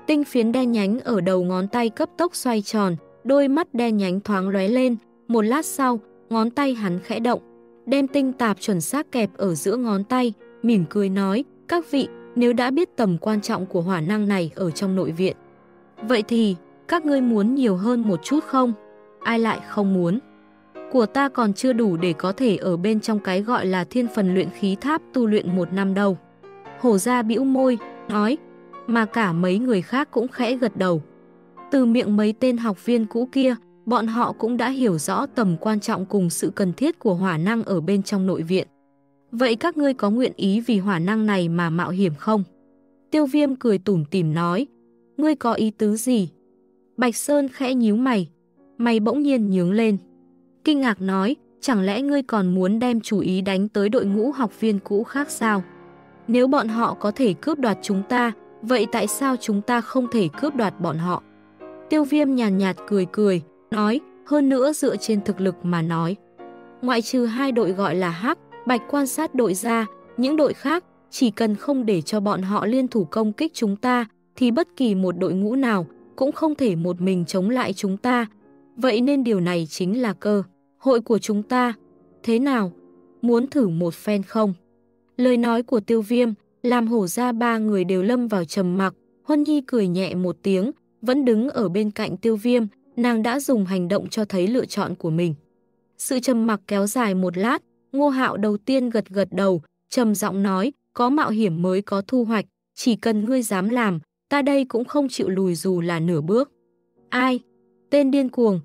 Tinh phiến đen nhánh ở đầu ngón tay cấp tốc xoay tròn, đôi mắt đen nhánh thoáng lóe lên, một lát sau, ngón tay hắn khẽ động, đem tinh tạp chuẩn xác kẹp ở giữa ngón tay, mỉm cười nói, các vị, nếu đã biết tầm quan trọng của hỏa năng này ở trong nội viện, vậy thì, các ngươi muốn nhiều hơn một chút không? Ai lại không muốn? Của ta còn chưa đủ để có thể ở bên trong cái gọi là thiên phần luyện khí tháp tu luyện 1 năm đâu. Hổ gia bĩu môi, nói, mà cả mấy người khác cũng khẽ gật đầu. Từ miệng mấy tên học viên cũ kia, bọn họ cũng đã hiểu rõ tầm quan trọng cùng sự cần thiết của hỏa năng ở bên trong nội viện. Vậy các ngươi có nguyện ý vì hỏa năng này mà mạo hiểm không? Tiêu Viêm cười tủm tỉm nói, ngươi có ý tứ gì? Bạch Sơn khẽ nhíu mày, mày bỗng nhiên nhướng lên. Kinh ngạc nói, chẳng lẽ ngươi còn muốn đem chủ ý đánh tới đội ngũ học viên cũ khác sao? Nếu bọn họ có thể cướp đoạt chúng ta, vậy tại sao chúng ta không thể cướp đoạt bọn họ? Tiêu Viêm nhàn nhạt cười cười, nói, hơn nữa dựa trên thực lực mà nói. Ngoại trừ 2 đội gọi là Hắc, Bạch quan sát đội ra, những đội khác, chỉ cần không để cho bọn họ liên thủ công kích chúng ta, thì bất kỳ một đội ngũ nào cũng không thể một mình chống lại chúng ta. Vậy nên điều này chính là cơ hội của chúng ta. Thế nào? Muốn thử một phen không? Lời nói của Tiêu Viêm làm Hổ gia 3 người đều lâm vào trầm mặc. Huân Nhi cười nhẹ một tiếng, vẫn đứng ở bên cạnh Tiêu Viêm, nàng đã dùng hành động cho thấy lựa chọn của mình. Sự trầm mặc kéo dài một lát, Ngô Hạo đầu tiên gật gật đầu, trầm giọng nói, có mạo hiểm mới có thu hoạch, chỉ cần ngươi dám làm, ta đây cũng không chịu lùi dù là nửa bước. Ai? Tên điên cuồng,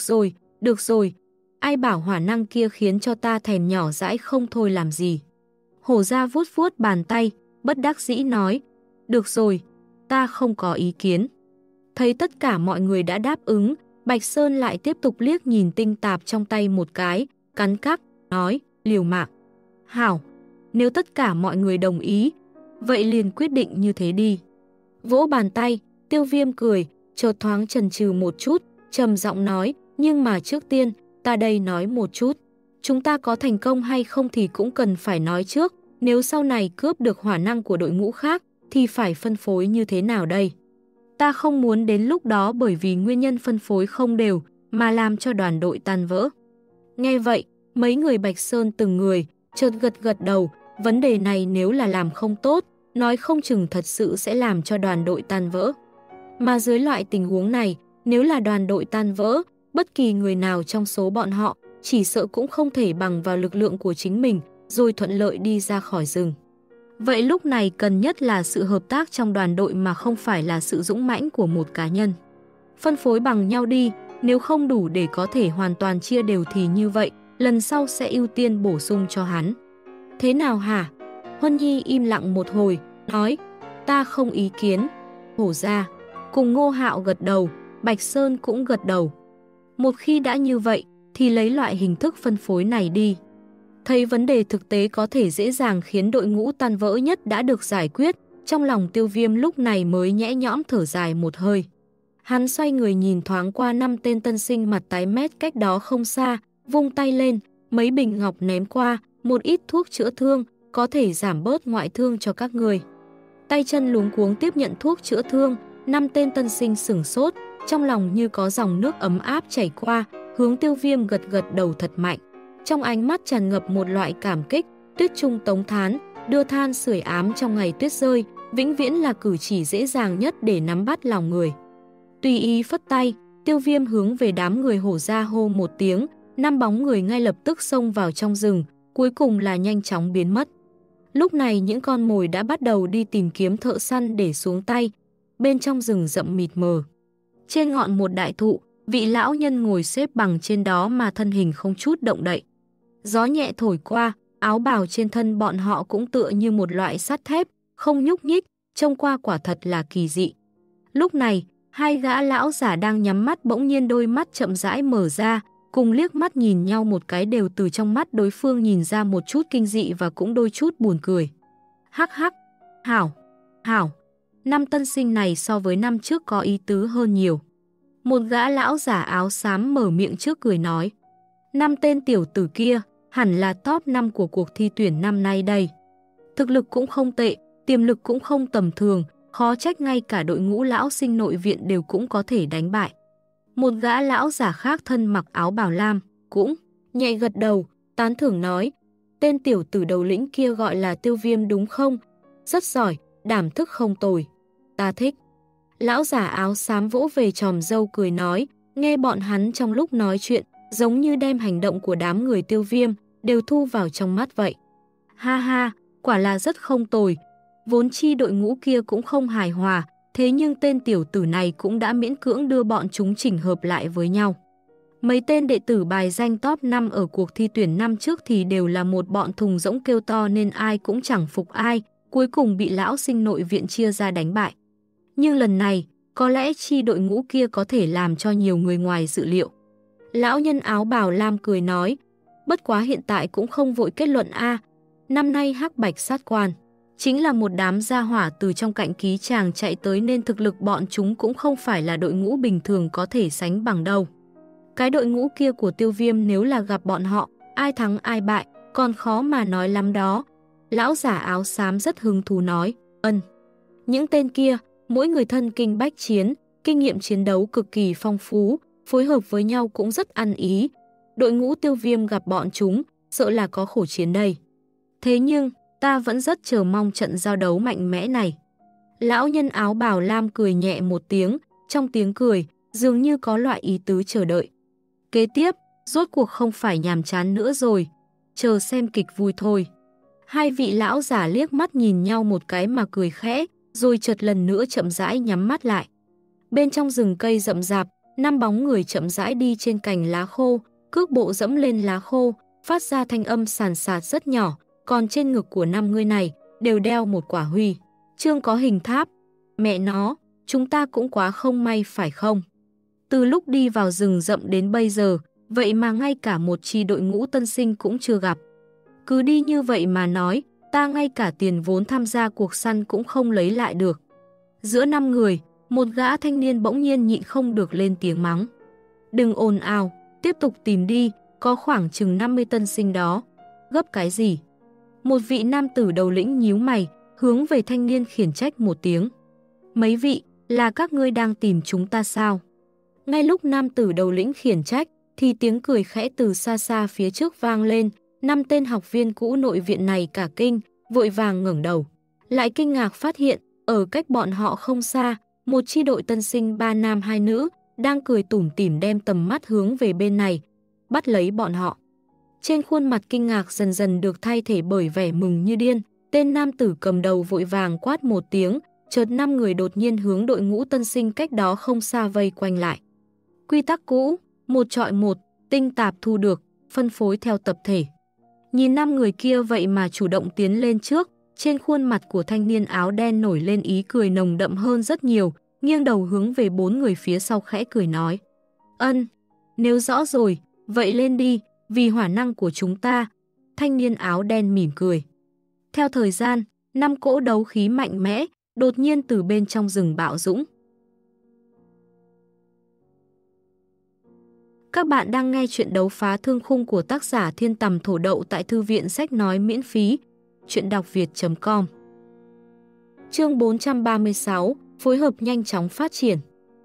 được rồi, ai bảo hỏa năng kia khiến cho ta thèm nhỏ dãi không thôi làm gì. Hổ gia vuốt vuốt bàn tay, bất đắc dĩ nói, được rồi, ta không có ý kiến. Thấy tất cả mọi người đã đáp ứng, Bạch Sơn lại tiếp tục liếc nhìn tinh tạp trong tay một cái, cắn cắc, nói, liều mạng. Hảo, nếu tất cả mọi người đồng ý, vậy liền quyết định như thế đi. Vỗ bàn tay, Tiêu Viêm cười, chợt thoáng chần chừ một chút, trầm giọng nói, nhưng mà trước tiên, ta đây nói một chút. Chúng ta có thành công hay không thì cũng cần phải nói trước, nếu sau này cướp được hỏa năng của đội ngũ khác, thì phải phân phối như thế nào đây? Ta không muốn đến lúc đó bởi vì nguyên nhân phân phối không đều, mà làm cho đoàn đội tan vỡ. Nghe vậy, mấy người Bạch Sơn từng người, chợt gật gật đầu, vấn đề này nếu là làm không tốt, nói không chừng thật sự sẽ làm cho đoàn đội tan vỡ. Mà dưới loại tình huống này, nếu là đoàn đội tan vỡ, bất kỳ người nào trong số bọn họ, chỉ sợ cũng không thể bằng vào lực lượng của chính mình, rồi thuận lợi đi ra khỏi rừng. Vậy lúc này cần nhất là sự hợp tác trong đoàn đội mà không phải là sự dũng mãnh của một cá nhân. Phân phối bằng nhau đi, nếu không đủ để có thể hoàn toàn chia đều thì như vậy, lần sau sẽ ưu tiên bổ sung cho hắn. Thế nào hả? Huân Nhi im lặng một hồi, nói, ta không ý kiến. Hổ gia, cùng Ngô Hạo gật đầu, Bạch Sơn cũng gật đầu. Một khi đã như vậy, thì lấy loại hình thức phân phối này đi. Thấy vấn đề thực tế có thể dễ dàng khiến đội ngũ tan vỡ nhất đã được giải quyết, trong lòng Tiêu Viêm lúc này mới nhẽ nhõm thở dài một hơi. Hắn xoay người nhìn thoáng qua 5 tên tân sinh mặt tái mét cách đó không xa, vung tay lên, mấy bình ngọc ném qua, một ít thuốc chữa thương, có thể giảm bớt ngoại thương cho các người. Tay chân luống cuống tiếp nhận thuốc chữa thương, 5 tên tân sinh sửng sốt, trong lòng như có dòng nước ấm áp chảy qua, hướng Tiêu Viêm gật gật đầu thật mạnh. Trong ánh mắt tràn ngập một loại cảm kích, tuyết trung tống thán, đưa than sưởi ám trong ngày tuyết rơi, vĩnh viễn là cử chỉ dễ dàng nhất để nắm bắt lòng người. Tùy ý phất tay, Tiêu Viêm hướng về đám người Hổ gia hô một tiếng, 5 bóng người ngay lập tức xông vào trong rừng, cuối cùng là nhanh chóng biến mất. Lúc này những con mồi đã bắt đầu đi tìm kiếm thợ săn để xuống tay, bên trong rừng rậm mịt mờ. Trên ngọn một đại thụ, vị lão nhân ngồi xếp bằng trên đó mà thân hình không chút động đậy. Gió nhẹ thổi qua, áo bào trên thân bọn họ cũng tựa như một loại sắt thép, không nhúc nhích, trông qua quả thật là kỳ dị. Lúc này, 2 gã lão giả đang nhắm mắt bỗng nhiên đôi mắt chậm rãi mở ra, cùng liếc mắt nhìn nhau một cái đều từ trong mắt đối phương nhìn ra một chút kinh dị và cũng đôi chút buồn cười. Hắc hắc, hảo, 5 tân sinh này so với năm trước có ý tứ hơn nhiều. Một gã lão giả áo xám mở miệng trước cười nói, 5 tên tiểu tử kia hẳn là top 5 của cuộc thi tuyển năm nay đây. Thực lực cũng không tệ, tiềm lực cũng không tầm thường, khó trách ngay cả đội ngũ lão sinh nội viện đều cũng có thể đánh bại. Một gã lão giả khác thân mặc áo bào lam, cũng nhẹ gật đầu, tán thưởng nói, tên tiểu tử đầu lĩnh kia gọi là Tiêu Viêm đúng không? Rất giỏi, đảm thức không tồi. Ta thích. Lão giả áo xám vỗ về chòm râu cười nói, nghe bọn hắn trong lúc nói chuyện, giống như đem hành động của đám người Tiêu Viêm đều thu vào trong mắt vậy. Ha ha, quả là rất không tồi. Vốn chi đội ngũ kia cũng không hài hòa, thế nhưng tên tiểu tử này cũng đã miễn cưỡng đưa bọn chúng chỉnh hợp lại với nhau. Mấy tên đệ tử bài danh top 5 ở cuộc thi tuyển năm trước thì đều là một bọn thùng rỗng kêu to nên ai cũng chẳng phục ai, cuối cùng bị lão sinh nội viện chia ra đánh bại. Nhưng lần này, có lẽ chi đội ngũ kia có thể làm cho nhiều người ngoài dự liệu. Lão nhân áo bào lam cười nói, bất quá hiện tại cũng không vội kết luận năm nay hắc bạch sát quan. Chính là một đám gia hỏa từ trong cạnh ký tràng chạy tới nên thực lực bọn chúng cũng không phải là đội ngũ bình thường có thể sánh bằng đâu. Cái đội ngũ kia của Tiêu Viêm nếu là gặp bọn họ, ai thắng ai bại, còn khó mà nói lắm đó. Lão giả áo xám rất hứng thú nói, những tên kia, mỗi người thân kinh bách chiến, kinh nghiệm chiến đấu cực kỳ phong phú, phối hợp với nhau cũng rất ăn ý. Đội ngũ Tiêu Viêm gặp bọn chúng, sợ là có khổ chiến đây. Thế nhưng, ta vẫn rất chờ mong trận giao đấu mạnh mẽ này. Lão nhân áo bào lam cười nhẹ một tiếng, trong tiếng cười, dường như có loại ý tứ chờ đợi. Kế tiếp, rốt cuộc không phải nhàm chán nữa rồi, chờ xem kịch vui thôi. Hai vị lão giả liếc mắt nhìn nhau một cái mà cười khẽ, rồi chợt lần nữa chậm rãi nhắm mắt lại. Bên trong rừng cây rậm rạp, 5 bóng người chậm rãi đi trên cành lá khô, cước bộ dẫm lên lá khô, phát ra thanh âm sàn sạt rất nhỏ, còn trên ngực của 5 người này đều đeo một quả huy chương có hình tháp. Mẹ nó, chúng ta cũng quá không may phải không? Từ lúc đi vào rừng rậm đến bây giờ, vậy mà ngay cả một chi đội ngũ tân sinh cũng chưa gặp. Cứ đi như vậy mà nói, ta ngay cả tiền vốn tham gia cuộc săn cũng không lấy lại được. Giữa 5 người, một gã thanh niên bỗng nhiên nhịn không được lên tiếng mắng. Đừng ồn ào, tiếp tục tìm đi, có khoảng chừng 50 tân sinh đó. Gấp cái gì? Một vị nam tử đầu lĩnh nhíu mày, hướng về thanh niên khiển trách một tiếng. Mấy vị, là các ngươi đang tìm chúng ta sao? Ngay lúc nam tử đầu lĩnh khiển trách, thì tiếng cười khẽ từ xa xa phía trước vang lên. 5 tên học viên cũ nội viện này cả kinh, vội vàng ngẩng đầu. Lại kinh ngạc phát hiện, ở cách bọn họ không xa, một chi đội tân sinh 3 nam 2 nữ, đang cười tủm tỉm đem tầm mắt hướng về bên này, bắt lấy bọn họ. Trên khuôn mặt kinh ngạc dần dần được thay thế bởi vẻ mừng như điên, tên nam tử cầm đầu vội vàng quát một tiếng, chợt 5 người đột nhiên hướng đội ngũ tân sinh cách đó không xa vây quanh lại. Quy tắc cũ, 1 chọi 1, tinh tạp thu được, phân phối theo tập thể. Nhìn 5 người kia vậy mà chủ động tiến lên trước, trên khuôn mặt của thanh niên áo đen nổi lên ý cười nồng đậm hơn rất nhiều, nghiêng đầu hướng về 4 người phía sau khẽ cười nói. Nếu rõ rồi, vậy lên đi, vì hỏa năng của chúng ta. Thanh niên áo đen mỉm cười. Theo thời gian, 5 cỗ đấu khí mạnh mẽ, đột nhiên từ bên trong rừng bạo dũng. Các bạn đang nghe chuyện đấu phá thương khung của tác giả Thiên Tầm Thổ Đậu tại Thư viện Sách Nói miễn phí. Chuyện đọc việt.com. Chương 436, phối hợp nhanh chóng phát triển.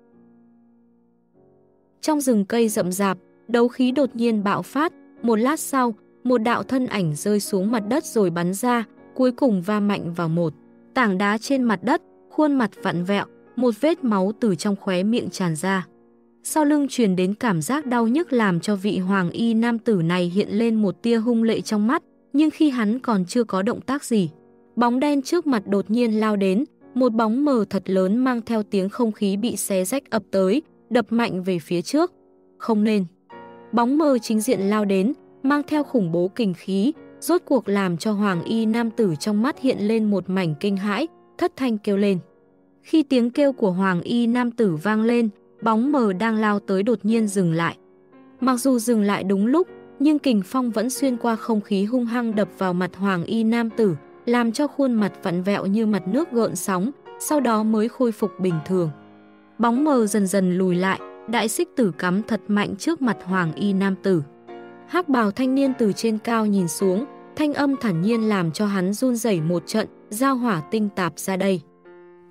Trong rừng cây rậm rạp, đấu khí đột nhiên bạo phát, một lát sau, một đạo thân ảnh rơi xuống mặt đất rồi bắn ra, cuối cùng va mạnh vào một tảng đá trên mặt đất, khuôn mặt vặn vẹo, một vết máu từ trong khóe miệng tràn ra. Sau lưng truyền đến cảm giác đau nhức làm cho vị hoàng y nam tử này hiện lên một tia hung lệ trong mắt, nhưng khi hắn còn chưa có động tác gì, bóng đen trước mặt đột nhiên lao đến, một bóng mờ thật lớn mang theo tiếng không khí bị xé rách ập tới, đập mạnh về phía trước. Không nên. Bóng mờ chính diện lao đến, mang theo khủng bố kình khí, rốt cuộc làm cho hoàng y nam tử trong mắt hiện lên một mảnh kinh hãi, thất thanh kêu lên. Khi tiếng kêu của hoàng y nam tử vang lên, bóng mờ đang lao tới đột nhiên dừng lại. Mặc dù dừng lại đúng lúc, nhưng kình phong vẫn xuyên qua không khí hung hăng đập vào mặt hoàng y nam tử, làm cho khuôn mặt vặn vẹo như mặt nước gợn sóng, sau đó mới khôi phục bình thường. Bóng mờ dần dần lùi lại, đại xích tử cắm thật mạnh trước mặt hoàng y nam tử. Hắc bào thanh niên từ trên cao nhìn xuống, thanh âm thản nhiên làm cho hắn run rẩy một trận, giao hỏa tinh tạp ra đây.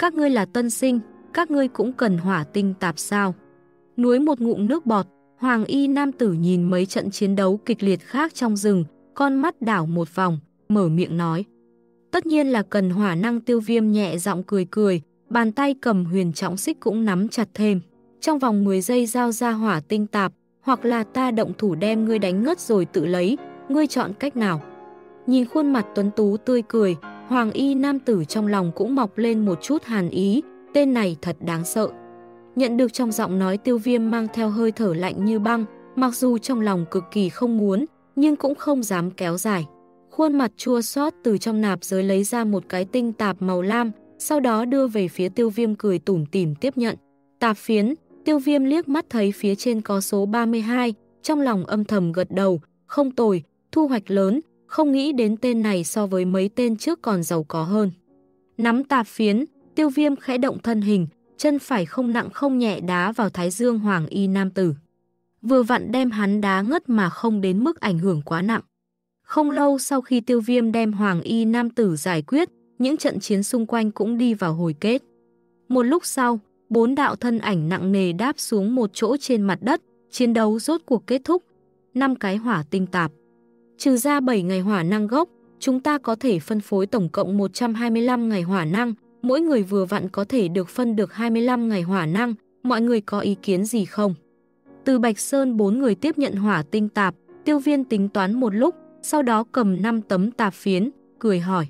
Các ngươi là tân sinh, các ngươi cũng cần hỏa tinh tạp sao? Nuối một ngụm nước bọt, Hoàng y nam tử nhìn mấy trận chiến đấu kịch liệt khác trong rừng, con mắt đảo một vòng, mở miệng nói. Tất nhiên là cần hỏa năng. Tiêu Viêm nhẹ giọng cười cười, bàn tay cầm huyền trọng xích cũng nắm chặt thêm. Trong vòng 10 giây giao ra hỏa tinh tạp, hoặc là ta động thủ đem ngươi đánh ngất rồi tự lấy, ngươi chọn cách nào? Nhìn khuôn mặt tuấn tú tươi cười, Hoàng y nam tử trong lòng cũng mọc lên một chút hàn ý, tên này thật đáng sợ. Nhận được trong giọng nói Tiêu Viêm mang theo hơi thở lạnh như băng, mặc dù trong lòng cực kỳ không muốn, nhưng cũng không dám kéo dài. Khuôn mặt chua xót từ trong nạp giới lấy ra một cái tinh tạp màu lam, sau đó đưa về phía Tiêu Viêm cười tủm tỉm tiếp nhận. Tạp phiến, Tiêu Viêm liếc mắt thấy phía trên có số 32, trong lòng âm thầm gật đầu, không tồi, thu hoạch lớn, không nghĩ đến tên này so với mấy tên trước còn giàu có hơn. Nắm tạp phiến, Tiêu Viêm khẽ động thân hình, chân phải không nặng không nhẹ đá vào thái dương Hoàng y nam tử. Vừa vặn đem hắn đá ngất mà không đến mức ảnh hưởng quá nặng. Không lâu sau khi Tiêu Viêm đem Hoàng y nam tử giải quyết, những trận chiến xung quanh cũng đi vào hồi kết. Một lúc sau, 4 đạo thân ảnh nặng nề đáp xuống một chỗ trên mặt đất, chiến đấu rốt cuộc kết thúc. 5 cái hỏa tinh tạp. Trừ ra 7 ngày hỏa năng gốc, chúng ta có thể phân phối tổng cộng 125 ngày hỏa năng, mỗi người vừa vặn có thể được phân được 25 ngày hỏa năng, mọi người có ý kiến gì không? Từ Bạch Sơn 4 người tiếp nhận hỏa tinh tạp, Tiêu Viêm tính toán một lúc, sau đó cầm 5 tấm tạp phiến, cười hỏi.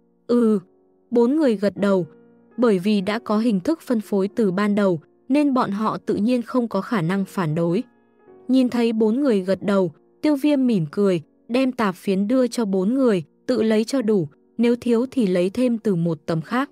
4 người gật đầu, bởi vì đã có hình thức phân phối từ ban đầu, nên bọn họ tự nhiên không có khả năng phản đối. Nhìn thấy 4 người gật đầu, Tiêu Viêm mỉm cười, đem tạp phiến đưa cho 4 người, tự lấy cho đủ, nếu thiếu thì lấy thêm từ một tấm khác.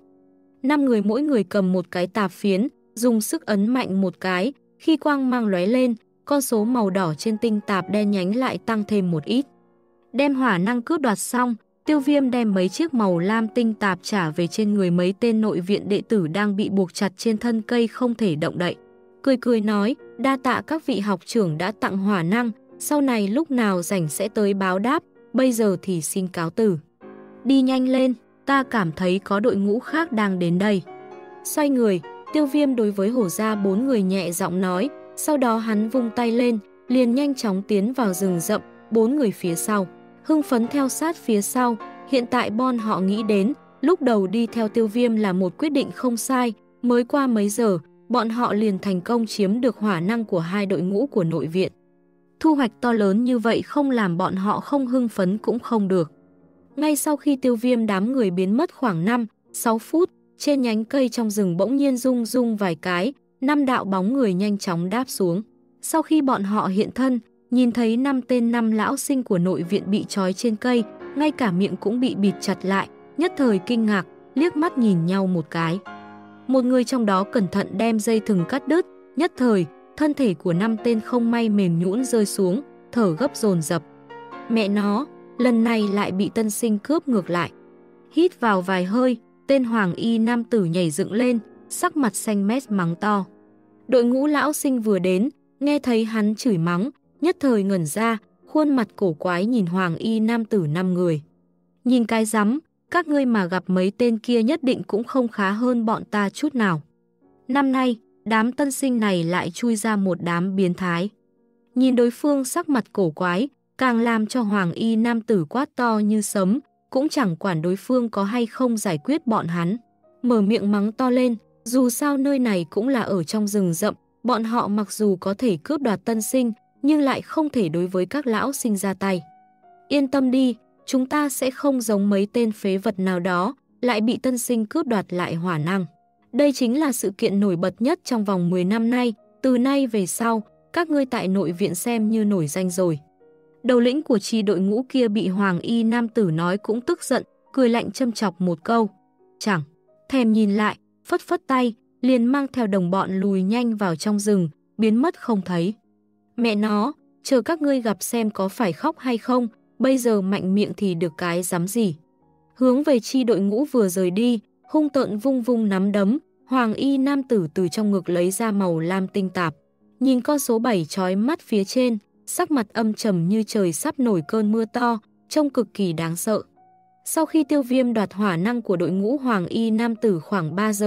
5 người mỗi người cầm một cái tạp phiến, dùng sức ấn mạnh một cái, khi quang mang lóe lên, con số màu đỏ trên tinh tạp đen nhánh lại tăng thêm một ít. Đem hỏa năng cướp đoạt xong, Tiêu Viêm đem mấy chiếc màu lam tinh tạp trả về trên người mấy tên nội viện đệ tử đang bị buộc chặt trên thân cây không thể động đậy. Cười cười nói, đa tạ các vị học trưởng đã tặng hỏa năng, sau này lúc nào rảnh sẽ tới báo đáp, bây giờ thì xin cáo từ. Đi nhanh lên, ta cảm thấy có đội ngũ khác đang đến đây. Xoay người, Tiêu Viêm đối với hổ gia 4 người nhẹ giọng nói, sau đó hắn vung tay lên, liền nhanh chóng tiến vào rừng rậm, 4 người phía sau. Hưng phấn theo sát phía sau, hiện tại bọn họ nghĩ đến, lúc đầu đi theo Tiêu Viêm là một quyết định không sai, mới qua mấy giờ, bọn họ liền thành công chiếm được hỏa năng của 2 đội ngũ của nội viện. Thu hoạch to lớn như vậy không làm bọn họ không hưng phấn cũng không được. Ngay sau khi Tiêu Viêm đám người biến mất khoảng 5-6 phút, trên nhánh cây trong rừng bỗng nhiên rung rung vài cái, 5 đạo bóng người nhanh chóng đáp xuống. Sau khi bọn họ hiện thân, nhìn thấy 5 tên 5 lão sinh của nội viện bị trói trên cây, ngay cả miệng cũng bị bịt chặt lại, nhất thời kinh ngạc, liếc mắt nhìn nhau một cái. Một người trong đó cẩn thận đem dây thừng cắt đứt, nhất thời, thân thể của 5 tên không may mềm nhũn rơi xuống, thở gấp dồn dập. Mẹ nó, lần này lại bị tân sinh cướp ngược lại. Hít vào vài hơi, tên Hoàng y nam tử nhảy dựng lên, sắc mặt xanh mét mắng to. Đội ngũ lão sinh vừa đến, nghe thấy hắn chửi mắng, nhất thời ngẩn ra, khuôn mặt cổ quái nhìn Hoàng y nam tử 5 người. Nhìn cái rắm, các ngươi mà gặp mấy tên kia nhất định cũng không khá hơn bọn ta chút nào. Năm nay, đám tân sinh này lại chui ra một đám biến thái. Nhìn đối phương sắc mặt cổ quái, càng làm cho Hoàng y nam tử quát to như sấm, cũng chẳng quản đối phương có hay không giải quyết bọn hắn. Mở miệng mắng to lên, dù sao nơi này cũng là ở trong rừng rậm, bọn họ mặc dù có thể cướp đoạt tân sinh, nhưng lại không thể đối với các lão sinh ra tay. Yên tâm đi, chúng ta sẽ không giống mấy tên phế vật nào đó, lại bị tân sinh cướp đoạt lại hỏa năng. Đây chính là sự kiện nổi bật nhất trong vòng 10 năm nay, từ nay về sau, các ngươi tại nội viện xem như nổi danh rồi. Đầu lĩnh của chi đội ngũ kia bị Hoàng y nam tử nói cũng tức giận, cười lạnh châm chọc một câu. Chẳng thèm nhìn lại, phất phất tay, liền mang theo đồng bọn lùi nhanh vào trong rừng, biến mất không thấy. Mẹ nó, chờ các ngươi gặp xem có phải khóc hay không, bây giờ mạnh miệng thì được cái dám gì. Hướng về chi đội ngũ vừa rời đi, hung tợn vung vung nắm đấm, Hoàng y nam tử từ trong ngực lấy ra màu lam tinh tạp. Nhìn con số 7 chói mắt phía trên, sắc mặt âm trầm như trời sắp nổi cơn mưa to, trông cực kỳ đáng sợ. Sau khi Tiêu Viêm đoạt hỏa năng của đội ngũ Hoàng y nam tử khoảng 3 giờ,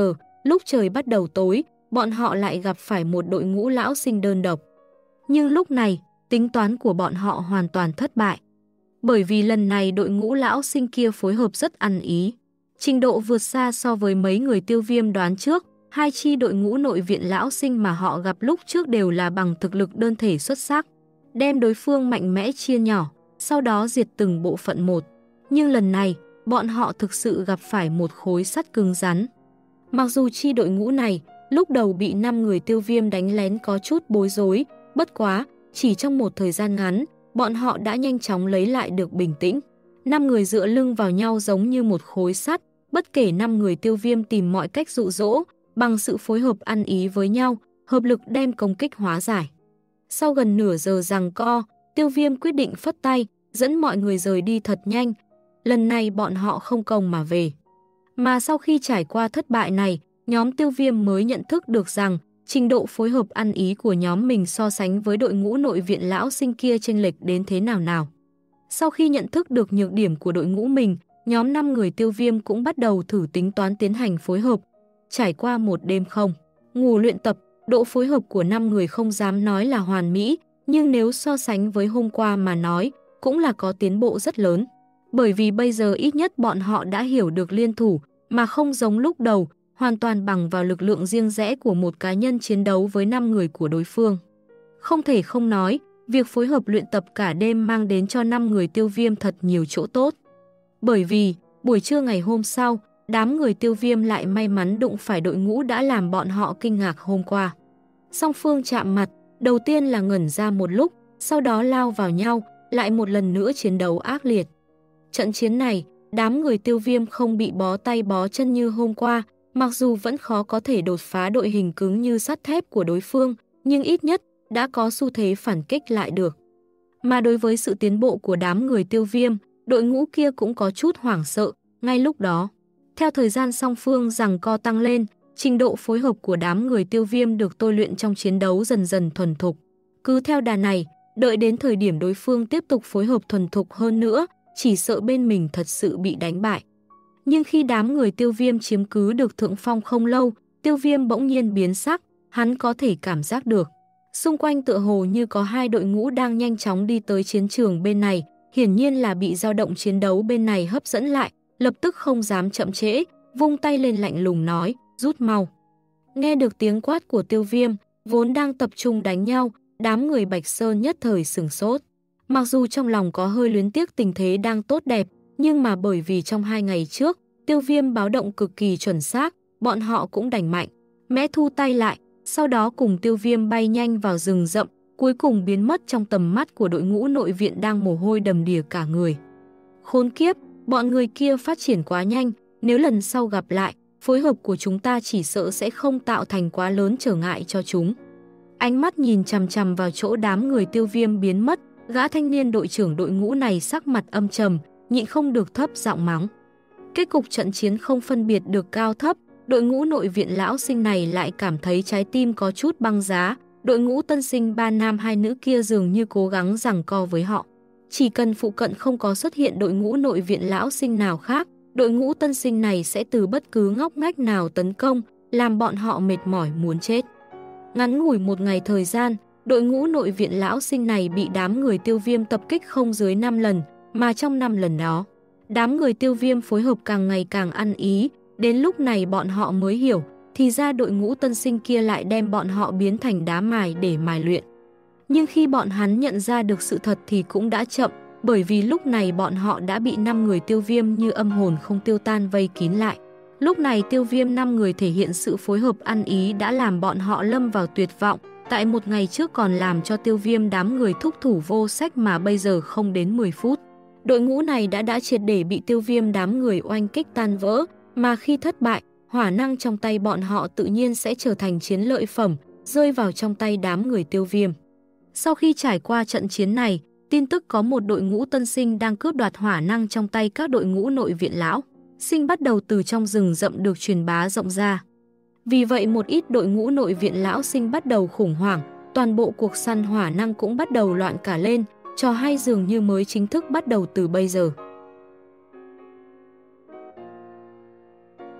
lúc trời bắt đầu tối, bọn họ lại gặp phải một đội ngũ lão sinh đơn độc. Nhưng lúc này, tính toán của bọn họ hoàn toàn thất bại. Bởi vì lần này đội ngũ lão sinh kia phối hợp rất ăn ý. Trình độ vượt xa so với mấy người Tiêu Viêm đoán trước, hai chi đội ngũ nội viện lão sinh mà họ gặp lúc trước đều là bằng thực lực đơn thể xuất sắc, đem đối phương mạnh mẽ chia nhỏ, sau đó diệt từng bộ phận một. Nhưng lần này, bọn họ thực sự gặp phải một khối sắt cứng rắn. Mặc dù chi đội ngũ này, lúc đầu bị 5 người Tiêu Viêm đánh lén có chút bối rối, bất quá, chỉ trong một thời gian ngắn, bọn họ đã nhanh chóng lấy lại được bình tĩnh. 5 người dựa lưng vào nhau giống như một khối sắt, bất kể 5 người Tiêu Viêm tìm mọi cách dụ dỗ, bằng sự phối hợp ăn ý với nhau, hợp lực đem công kích hóa giải. Sau gần nửa giờ giằng co, Tiêu Viêm quyết định phất tay, dẫn mọi người rời đi thật nhanh. Lần này bọn họ không công mà về. Mà sau khi trải qua thất bại này, nhóm Tiêu Viêm mới nhận thức được rằng trình độ phối hợp ăn ý của nhóm mình so sánh với đội ngũ nội viện lão sinh kia chênh lệch đến thế nào. Sau khi nhận thức được nhược điểm của đội ngũ mình, nhóm 5 người Tiêu Viêm cũng bắt đầu thử tính toán tiến hành phối hợp. Trải qua một đêm không ngủ luyện tập, độ phối hợp của 5 người không dám nói là hoàn mỹ, nhưng nếu so sánh với hôm qua mà nói, cũng là có tiến bộ rất lớn. Bởi vì bây giờ ít nhất bọn họ đã hiểu được liên thủ, mà không giống lúc đầu, hoàn toàn bằng vào lực lượng riêng rẽ của một cá nhân chiến đấu với 5 người của đối phương. Không thể không nói, việc phối hợp luyện tập cả đêm mang đến cho 5 người Tiêu Viêm thật nhiều chỗ tốt. Bởi vì, buổi trưa ngày hôm sau, đám người Tiêu Viêm lại may mắn đụng phải đội ngũ đã làm bọn họ kinh ngạc hôm qua. Song phương chạm mặt, đầu tiên là ngẩn ra một lúc, sau đó lao vào nhau, lại một lần nữa chiến đấu ác liệt. Trận chiến này, đám người Tiêu Viêm không bị bó tay bó chân như hôm qua, mặc dù vẫn khó có thể đột phá đội hình cứng như sắt thép của đối phương, nhưng ít nhất đã có xu thế phản kích lại được. Mà đối với sự tiến bộ của đám người Tiêu Viêm, đội ngũ kia cũng có chút hoảng sợ, ngay lúc đó. Theo thời gian song phương giằng co tăng lên, trình độ phối hợp của đám người Tiêu Viêm được tôi luyện trong chiến đấu dần dần thuần thục. Cứ theo đà này, đợi đến thời điểm đối phương tiếp tục phối hợp thuần thục hơn nữa, chỉ sợ bên mình thật sự bị đánh bại. Nhưng khi đám người Tiêu Viêm chiếm cứ được thượng phong không lâu, Tiêu Viêm bỗng nhiên biến sắc, hắn có thể cảm giác được. Xung quanh tựa hồ như có hai đội ngũ đang nhanh chóng đi tới chiến trường bên này, hiển nhiên là bị dao động chiến đấu bên này hấp dẫn lại, lập tức không dám chậm trễ, vung tay lên lạnh lùng nói, rút mau. Nghe được tiếng quát của Tiêu Viêm, vốn đang tập trung đánh nhau, đám người Bạch Sơn nhất thời sửng sốt. Mặc dù trong lòng có hơi luyến tiếc tình thế đang tốt đẹp, nhưng mà bởi vì trong 2 ngày trước, Tiêu Viêm báo động cực kỳ chuẩn xác, bọn họ cũng đành mạnh mẽ thu tay lại, sau đó cùng Tiêu Viêm bay nhanh vào rừng rậm, cuối cùng biến mất trong tầm mắt của đội ngũ nội viện đang mồ hôi đầm đìa cả người. Khốn kiếp, bọn người kia phát triển quá nhanh, nếu lần sau gặp lại, phối hợp của chúng ta chỉ sợ sẽ không tạo thành quá lớn trở ngại cho chúng. Ánh mắt nhìn chằm chằm vào chỗ đám người Tiêu Viêm biến mất, gã thanh niên đội trưởng đội ngũ này sắc mặt âm trầm, nhịn không được thấp giọng mắng. Kết cục trận chiến không phân biệt được cao thấp, đội ngũ nội viện lão sinh này lại cảm thấy trái tim có chút băng giá, đội ngũ tân sinh 3 nam 2 nữ kia dường như cố gắng giằng co với họ. Chỉ cần phụ cận không có xuất hiện đội ngũ nội viện lão sinh nào khác, đội ngũ tân sinh này sẽ từ bất cứ ngóc ngách nào tấn công, làm bọn họ mệt mỏi muốn chết. Ngắn ngủi một ngày thời gian, đội ngũ nội viện lão sinh này bị đám người Tiêu Viêm tập kích không dưới 5 lần, mà trong 5 lần đó, đám người Tiêu Viêm phối hợp càng ngày càng ăn ý, đến lúc này bọn họ mới hiểu, thì ra đội ngũ tân sinh kia lại đem bọn họ biến thành đá mài để mài luyện. Nhưng khi bọn hắn nhận ra được sự thật thì cũng đã chậm, bởi vì lúc này bọn họ đã bị 5 người Tiêu Viêm như âm hồn không tiêu tan vây kín lại. Lúc này Tiêu Viêm 5 người thể hiện sự phối hợp ăn ý đã làm bọn họ lâm vào tuyệt vọng, tại một ngày trước còn làm cho Tiêu Viêm đám người thúc thủ vô sách mà bây giờ không đến 10 phút. Đội ngũ này đã triệt để bị Tiêu Viêm đám người oanh kích tan vỡ, mà khi thất bại, hỏa năng trong tay bọn họ tự nhiên sẽ trở thành chiến lợi phẩm, rơi vào trong tay đám người Tiêu Viêm. Sau khi trải qua trận chiến này, tin tức có một đội ngũ tân sinh đang cướp đoạt hỏa năng trong tay các đội ngũ nội viện lão sinh bắt đầu từ trong rừng rậm được truyền bá rộng ra. Vì vậy một ít đội ngũ nội viện lão sinh bắt đầu khủng hoảng, toàn bộ cuộc săn hỏa năng cũng bắt đầu loạn cả lên, trò hay dường như mới chính thức bắt đầu từ bây giờ.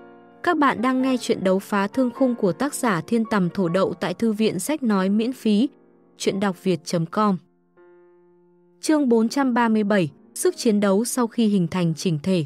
Các bạn đang nghe chuyện đấu phá thương khung của tác giả Thiên Tầm Thổ Đậu tại Thư viện Sách Nói miễn phí. Chuyện đọc việt.com. Chương 437. Sức chiến đấu sau khi hình thành chỉnh thể.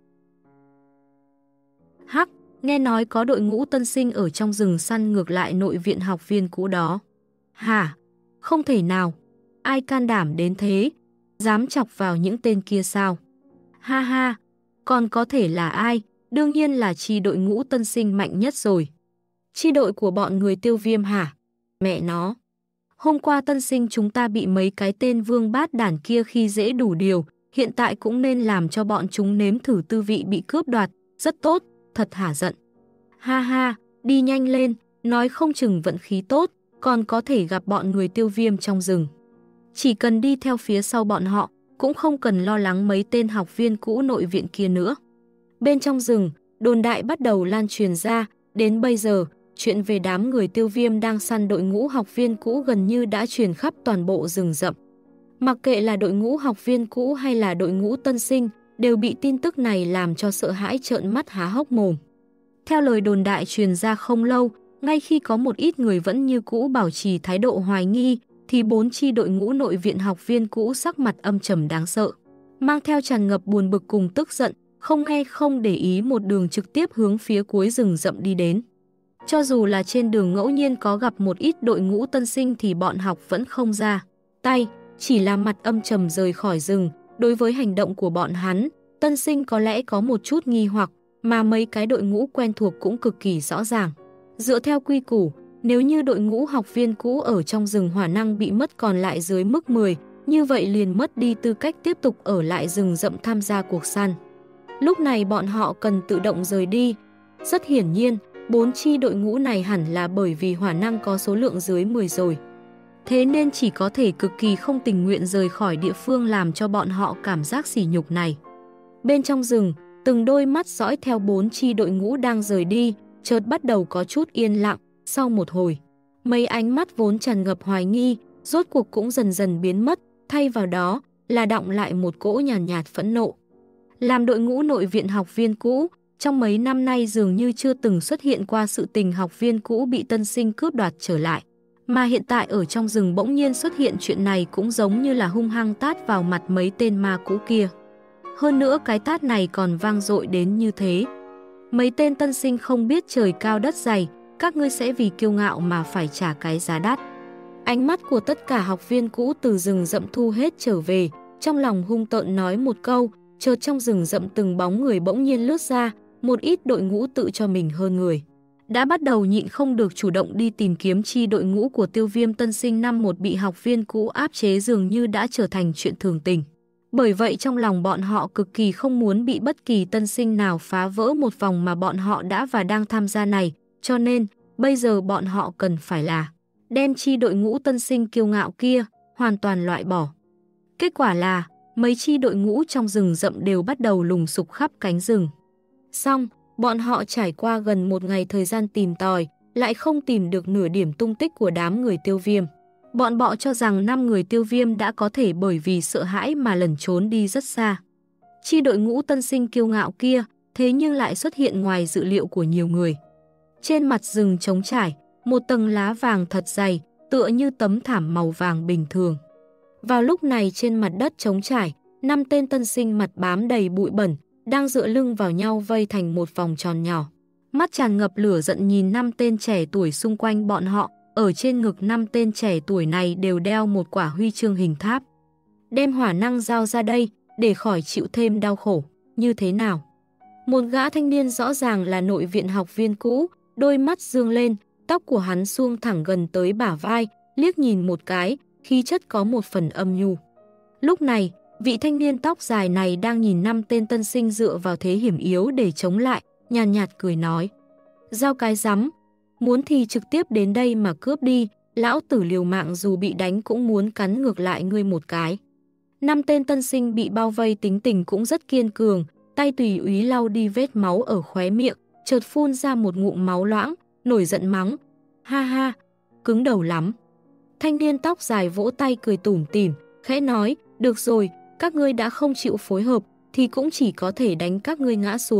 Hắc, nghe nói có đội ngũ tân sinh ở trong rừng săn ngược lại nội viện học viên cũ đó. Hả? Không thể nào. Ai can đảm đến thế? Dám chọc vào những tên kia sao? Ha ha, còn có thể là ai? Đương nhiên là chi đội ngũ tân sinh mạnh nhất rồi. Chi đội của bọn người Tiêu Viêm hả? Mẹ nó. Hôm qua tân sinh chúng ta bị mấy cái tên vương bát đản kia khi dễ đủ điều, hiện tại cũng nên làm cho bọn chúng nếm thử tư vị bị cướp đoạt. Rất tốt, thật hả giận. Ha ha, đi nhanh lên, nói không chừng vận khí tốt, còn có thể gặp bọn người Tiêu Viêm trong rừng. Chỉ cần đi theo phía sau bọn họ, cũng không cần lo lắng mấy tên học viên cũ nội viện kia nữa. Bên trong rừng, đồn đại bắt đầu lan truyền ra, đến bây giờ, chuyện về đám người Tiêu Viêm đang săn đội ngũ học viên cũ gần như đã truyền khắp toàn bộ rừng rậm. Mặc kệ là đội ngũ học viên cũ hay là đội ngũ tân sinh, đều bị tin tức này làm cho sợ hãi trợn mắt há hốc mồm. Theo lời đồn đại truyền ra không lâu, ngay khi có một ít người vẫn như cũ bảo trì thái độ hoài nghi, thì 4 chi đội ngũ nội viện học viên cũ sắc mặt âm trầm đáng sợ, mang theo tràn ngập buồn bực cùng tức giận, không nghe không để ý một đường trực tiếp hướng phía cuối rừng rậm đi đến. Cho dù là trên đường ngẫu nhiên có gặp một ít đội ngũ tân sinh thì bọn học vẫn không ra tay, chỉ là mặt âm trầm rời khỏi rừng. Đối với hành động của bọn hắn, tân sinh có lẽ có một chút nghi hoặc, mà mấy cái đội ngũ quen thuộc cũng cực kỳ rõ ràng. Dựa theo quy củ, nếu như đội ngũ học viên cũ ở trong rừng hỏa năng bị mất còn lại dưới mức 10, như vậy liền mất đi tư cách tiếp tục ở lại rừng rậm tham gia cuộc săn. Lúc này bọn họ cần tự động rời đi. Rất hiển nhiên, 4 chi đội ngũ này hẳn là bởi vì hỏa năng có số lượng dưới 10 rồi. Thế nên chỉ có thể cực kỳ không tình nguyện rời khỏi địa phương làm cho bọn họ cảm giác sỉ nhục này. Bên trong rừng, từng đôi mắt dõi theo 4 chi đội ngũ đang rời đi, chợt bắt đầu có chút yên lặng. Sau một hồi, mấy ánh mắt vốn tràn ngập hoài nghi, rốt cuộc cũng dần dần biến mất, thay vào đó là đọng lại một cỗ nhàn nhạt phẫn nộ. Làm đội ngũ nội viện học viên cũ, trong mấy năm nay dường như chưa từng xuất hiện qua sự tình học viên cũ bị tân sinh cướp đoạt trở lại. Mà hiện tại ở trong rừng bỗng nhiên xuất hiện chuyện này cũng giống như là hung hăng tát vào mặt mấy tên ma cũ kia. Hơn nữa cái tát này còn vang dội đến như thế. Mấy tên tân sinh không biết trời cao đất dày, các ngươi sẽ vì kiêu ngạo mà phải trả cái giá đắt. Ánh mắt của tất cả học viên cũ từ rừng rậm thu hết trở về, trong lòng hung tợn nói một câu, chợt trong rừng rậm từng bóng người bỗng nhiên lướt ra, một ít đội ngũ tự cho mình hơn người. Đã bắt đầu nhịn không được chủ động đi tìm kiếm chi đội ngũ của Tiêu Viêm tân sinh năm một bị học viên cũ áp chế dường như đã trở thành chuyện thường tình. Bởi vậy trong lòng bọn họ cực kỳ không muốn bị bất kỳ tân sinh nào phá vỡ một vòng mà bọn họ đã và đang tham gia này, cho nên bây giờ bọn họ cần phải là đem chi đội ngũ tân sinh kiêu ngạo kia hoàn toàn loại bỏ. Kết quả là mấy chi đội ngũ trong rừng rậm đều bắt đầu lùng sục khắp cánh rừng. Xong, bọn họ trải qua gần một ngày thời gian tìm tòi, lại không tìm được nửa điểm tung tích của đám người Tiêu Viêm. Bọn bọ cho rằng 5 người Tiêu Viêm đã có thể bởi vì sợ hãi mà lẩn trốn đi rất xa. Chi đội ngũ tân sinh kiêu ngạo kia, thế nhưng lại xuất hiện ngoài dự liệu của nhiều người. Trên mặt rừng trống trải, một tầng lá vàng thật dày, tựa như tấm thảm màu vàng bình thường. Vào lúc này trên mặt đất trống trải, 5 tên tân sinh mặt bám đầy bụi bẩn, đang dựa lưng vào nhau vây thành một vòng tròn nhỏ. Mắt tràn ngập lửa giận nhìn 5 tên trẻ tuổi xung quanh bọn họ, ở trên ngực 5 tên trẻ tuổi này đều đeo một quả huy chương hình tháp. Đem hỏa năng giao ra đây, để khỏi chịu thêm đau khổ, như thế nào? Một gã thanh niên rõ ràng là nội viện học viên cũ, đôi mắt dương lên, tóc của hắn suông thẳng gần tới bả vai, liếc nhìn một cái, khí chất có một phần âm nhu. Lúc này, vị thanh niên tóc dài này đang nhìn 5 tên tân sinh dựa vào thế hiểm yếu để chống lại, nhàn nhạt cười nói. Giao cái rắm, muốn thì trực tiếp đến đây mà cướp đi, lão tử liều mạng dù bị đánh cũng muốn cắn ngược lại ngươi một cái. 5 tên tân sinh bị bao vây tính tình cũng rất kiên cường, tay tùy úy lau đi vết máu ở khóe miệng, chợt phun ra một ngụm máu loãng, nổi giận mắng. Ha ha, cứng đầu lắm. Thanh niên tóc dài vỗ tay cười tủm tỉm, khẽ nói, được rồi, các ngươi đã không chịu phối hợp, thì cũng chỉ có thể đánh các ngươi ngã xuống,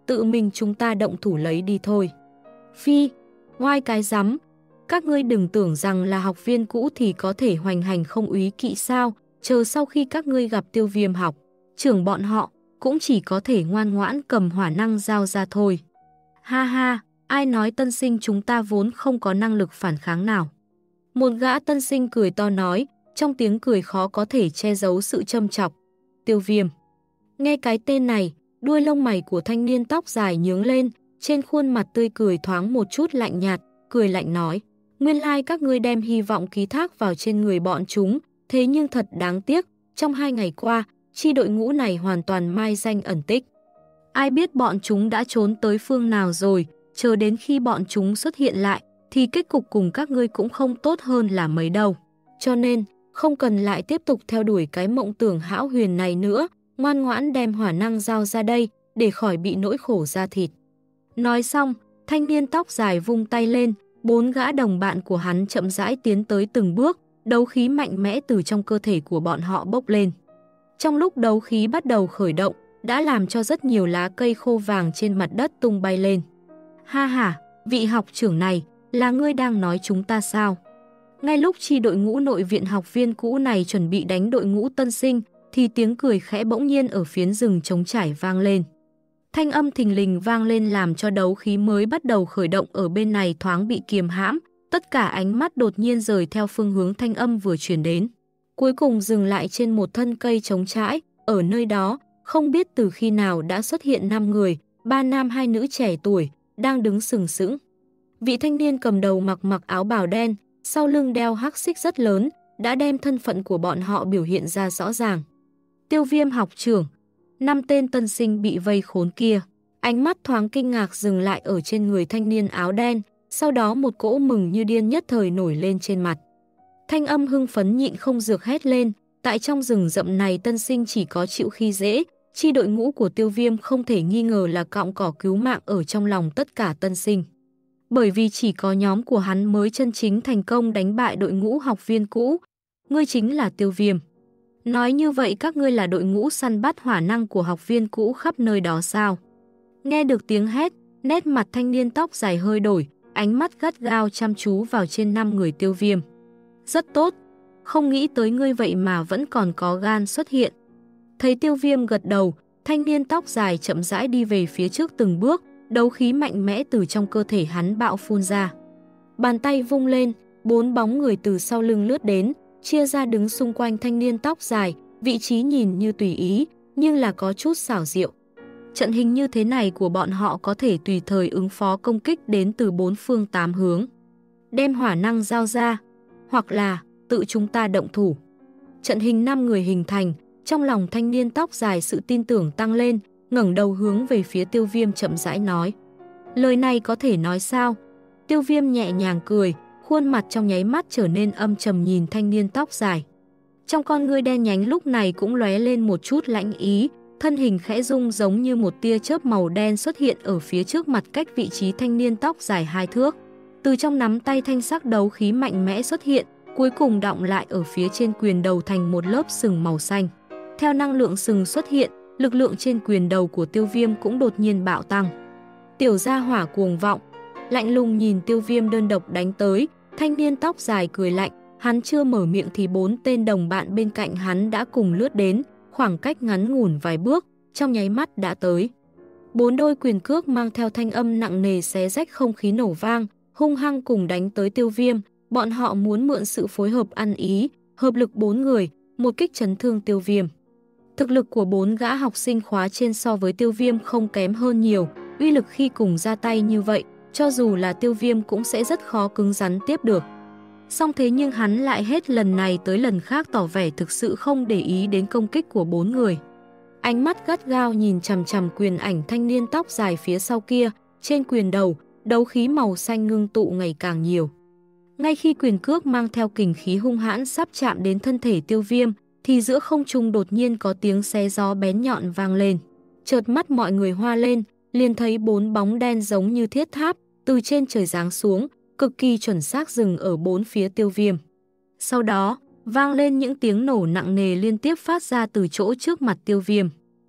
tự mình chúng ta động thủ lấy đi thôi. Phi, ngoai cái rắm, các ngươi đừng tưởng rằng là học viên cũ thì có thể hoành hành không úy kỵ sao, chờ sau khi các ngươi gặp Tiêu Viêm học trưởng bọn họ, cũng chỉ có thể ngoan ngoãn cầm hỏa năng giao ra thôi. Ha ha, ai nói tân sinh chúng ta vốn không có năng lực phản kháng nào. Một gã tân sinh cười to nói, trong tiếng cười khó có thể che giấu sự châm chọc. Tiêu Viêm. Nghe cái tên này, đuôi lông mày của thanh niên tóc dài nhướng lên, trên khuôn mặt tươi cười thoáng một chút lạnh nhạt, cười lạnh nói. Nguyên lai các ngươi đem hy vọng ký thác vào trên người bọn chúng, thế nhưng thật đáng tiếc, trong 2 ngày qua, chi đội ngũ này hoàn toàn mai danh ẩn tích. Ai biết bọn chúng đã trốn tới phương nào rồi, chờ đến khi bọn chúng xuất hiện lại, thì kết cục cùng các ngươi cũng không tốt hơn là mấy đâu. Cho nên, không cần lại tiếp tục theo đuổi cái mộng tưởng hão huyền này nữa, ngoan ngoãn đem hỏa năng giao ra đây, để khỏi bị nỗi khổ da thịt. Nói xong, thanh niên tóc dài vung tay lên, 4 gã đồng bạn của hắn chậm rãi tiến tới từng bước, đấu khí mạnh mẽ từ trong cơ thể của bọn họ bốc lên. Trong lúc đấu khí bắt đầu khởi động, đã làm cho rất nhiều lá cây khô vàng trên mặt đất tung bay lên. Ha ha, vị học trưởng này, là ngươi đang nói chúng ta sao? Ngay lúc chi đội ngũ nội viện học viên cũ này chuẩn bị đánh đội ngũ tân sinh, thì tiếng cười khẽ bỗng nhiên ở phiến rừng trống trải vang lên. Thanh âm thình lình vang lên làm cho đấu khí mới bắt đầu khởi động ở bên này thoáng bị kiềm hãm, tất cả ánh mắt đột nhiên rời theo phương hướng thanh âm vừa truyền đến. Cuối cùng dừng lại trên một thân cây trống trải, ở nơi đó, không biết từ khi nào đã xuất hiện 5 người, 3 nam 2 nữ trẻ tuổi, đang đứng sừng sững. Vị thanh niên cầm đầu mặc áo bào đen, sau lưng đeo hắc xích rất lớn, đã đem thân phận của bọn họ biểu hiện ra rõ ràng. Tiêu Viêm học trưởng, 5 tên tân sinh bị vây khốn kia. Ánh mắt thoáng kinh ngạc dừng lại ở trên người thanh niên áo đen, sau đó một cỗ mừng như điên nhất thời nổi lên trên mặt. Thanh âm hưng phấn nhịn không được hét lên, tại trong rừng rậm này tân sinh chỉ có chịu khi dễ, chi đội ngũ của Tiêu Viêm không thể nghi ngờ là cọng cỏ cứu mạng ở trong lòng tất cả tân sinh. Bởi vì chỉ có nhóm của hắn mới chân chính thành công đánh bại đội ngũ học viên cũ. Ngươi chính là Tiêu Viêm. Nói như vậy các ngươi là đội ngũ săn bắt hỏa năng của học viên cũ khắp nơi đó sao? Nghe được tiếng hét, nét mặt thanh niên tóc dài hơi đổi, ánh mắt gắt gao chăm chú vào trên 5 người Tiêu Viêm. Rất tốt, không nghĩ tới ngươi vậy mà vẫn còn có gan xuất hiện. Thấy Tiêu Viêm gật đầu, thanh niên tóc dài chậm rãi đi về phía trước từng bước, đấu khí mạnh mẽ từ trong cơ thể hắn bạo phun ra. Bàn tay vung lên, 4 bóng người từ sau lưng lướt đến, chia ra đứng xung quanh thanh niên tóc dài, vị trí nhìn như tùy ý, nhưng là có chút xảo diệu. Trận hình như thế này của bọn họ có thể tùy thời ứng phó công kích đến từ 4 phương 8 hướng. Đem hỏa năng giao ra, hoặc là tự chúng ta động thủ. Trận hình 5 người hình thành, trong lòng thanh niên tóc dài sự tin tưởng tăng lên, ngẩng đầu hướng về phía Tiêu Viêm chậm rãi nói. Lời này có thể nói sao? Tiêu Viêm nhẹ nhàng cười, khuôn mặt trong nháy mắt trở nên âm trầm nhìn thanh niên tóc dài. Trong con ngươi đen nhánh lúc này cũng lóe lên một chút lãnh ý, thân hình khẽ rung giống như một tia chớp màu đen xuất hiện ở phía trước mặt cách vị trí thanh niên tóc dài 2 thước. Từ trong nắm tay thanh sắc đấu khí mạnh mẽ xuất hiện, cuối cùng đọng lại ở phía trên quyền đầu thành một lớp sừng màu xanh. Theo năng lượng sừng xuất hiện, lực lượng trên quyền đầu của Tiêu Viêm cũng đột nhiên bạo tăng. Tiểu gia hỏa cuồng vọng, lạnh lùng nhìn Tiêu Viêm đơn độc đánh tới, thanh niên tóc dài cười lạnh, hắn chưa mở miệng thì 4 tên đồng bạn bên cạnh hắn đã cùng lướt đến, khoảng cách ngắn ngủn vài bước, trong nháy mắt đã tới. 4 đôi quyền cước mang theo thanh âm nặng nề xé rách không khí nổ vang, hung hăng cùng đánh tới Tiêu Viêm, bọn họ muốn mượn sự phối hợp ăn ý, hợp lực 4 người, một kích chấn thương Tiêu Viêm. Thực lực của 4 gã học sinh khóa trên so với Tiêu Viêm không kém hơn nhiều, uy lực khi cùng ra tay như vậy, cho dù là Tiêu Viêm cũng sẽ rất khó cứng rắn tiếp được. Song thế nhưng hắn lại hết lần này tới lần khác tỏ vẻ thực sự không để ý đến công kích của 4 người. Ánh mắt gắt gao nhìn chằm chằm quyền ảnh thanh niên tóc dài phía sau kia, trên quyền đầu, đấu khí màu xanh ngưng tụ ngày càng nhiều. Ngay khi quyền cước mang theo kình khí hung hãn sắp chạm đến thân thể Tiêu Viêm, thì giữa không trung đột nhiên có tiếng xé gió bén nhọn vang lên. Chợt mắt mọi người hoa lên, liền thấy 4 bóng đen giống như thiết tháp, từ trên trời giáng xuống, cực kỳ chuẩn xác dừng ở 4 phía Tiêu Viêm. Sau đó, vang lên những tiếng nổ nặng nề liên tiếp phát ra từ chỗ trước mặt Tiêu Viêm.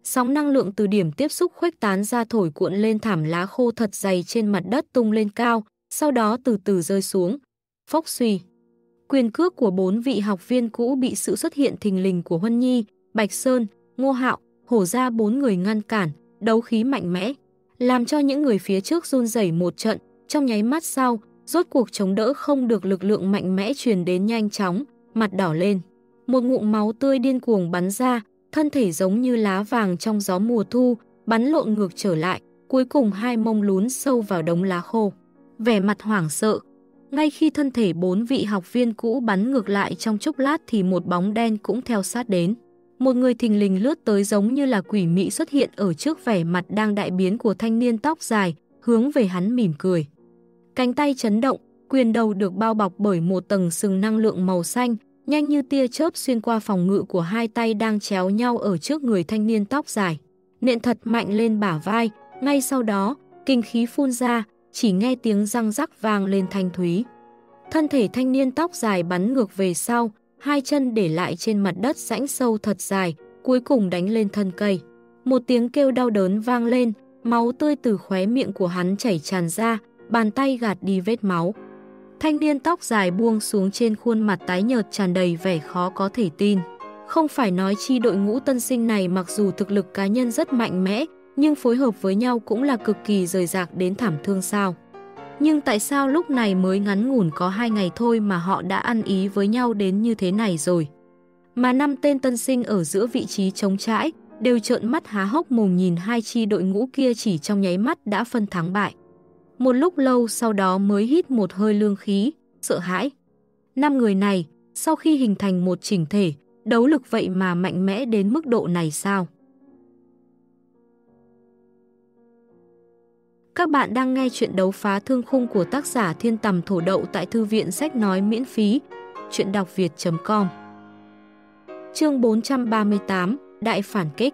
Sóng năng lượng từ điểm tiếp xúc khuếch tán ra thổi cuộn lên thảm lá khô thật dày trên mặt đất tung lên cao, sau đó từ từ rơi xuống. Phốc suy. Quyền cước của 4 vị học viên cũ bị sự xuất hiện thình lình của Huân Nhi, Bạch Sơn, Ngô Hạo, Hổ Gia 4 người ngăn cản, đấu khí mạnh mẽ, làm cho những người phía trước run rẩy một trận, trong nháy mắt sau, rốt cuộc chống đỡ không được lực lượng mạnh mẽ truyền đến nhanh chóng, mặt đỏ lên. Một ngụm máu tươi điên cuồng bắn ra, thân thể giống như lá vàng trong gió mùa thu, bắn lộn ngược trở lại, cuối cùng hai mông lún sâu vào đống lá khô. Vẻ mặt hoảng sợ. Ngay khi thân thể 4 vị học viên cũ bắn ngược lại trong chốc lát thì một bóng đen cũng theo sát đến. Một người thình lình lướt tới giống như là quỷ mị xuất hiện ở trước vẻ mặt đang đại biến của thanh niên tóc dài, hướng về hắn mỉm cười. Cánh tay chấn động, quyền đầu được bao bọc bởi một tầng sừng năng lượng màu xanh, nhanh như tia chớp xuyên qua phòng ngự của hai tay đang chéo nhau ở trước người thanh niên tóc dài. Nện thật mạnh lên bả vai, ngay sau đó, kinh khí phun ra, chỉ nghe tiếng răng rắc vang lên thanh thúy. Thân thể thanh niên tóc dài bắn ngược về sau, hai chân để lại trên mặt đất rãnh sâu thật dài, cuối cùng đánh lên thân cây. Một tiếng kêu đau đớn vang lên, máu tươi từ khóe miệng của hắn chảy tràn ra, bàn tay gạt đi vết máu. Thanh niên tóc dài buông xuống trên khuôn mặt tái nhợt tràn đầy vẻ khó có thể tin. Không phải nói chi đội ngũ tân sinh này mặc dù thực lực cá nhân rất mạnh mẽ, nhưng phối hợp với nhau cũng là cực kỳ rời rạc đến thảm thương sao. Nhưng tại sao lúc này mới ngắn ngủn có 2 ngày thôi mà họ đã ăn ý với nhau đến như thế này rồi? Mà 5 tên tân sinh ở giữa vị trí trống trãi, đều trợn mắt há hốc mồm nhìn hai chi đội ngũ kia chỉ trong nháy mắt đã phân thắng bại. Một lúc lâu sau đó mới hít một hơi lương khí, sợ hãi. 5 người này, sau khi hình thành một chỉnh thể, đấu lực vậy mà mạnh mẽ đến mức độ này sao? Các bạn đang nghe chuyện đấu phá thương khung của tác giả Thiên Tầm Thổ Đậu tại Thư viện Sách Nói miễn phí. Chuyện đọc việt.com. Chương 438, Đại phản kích.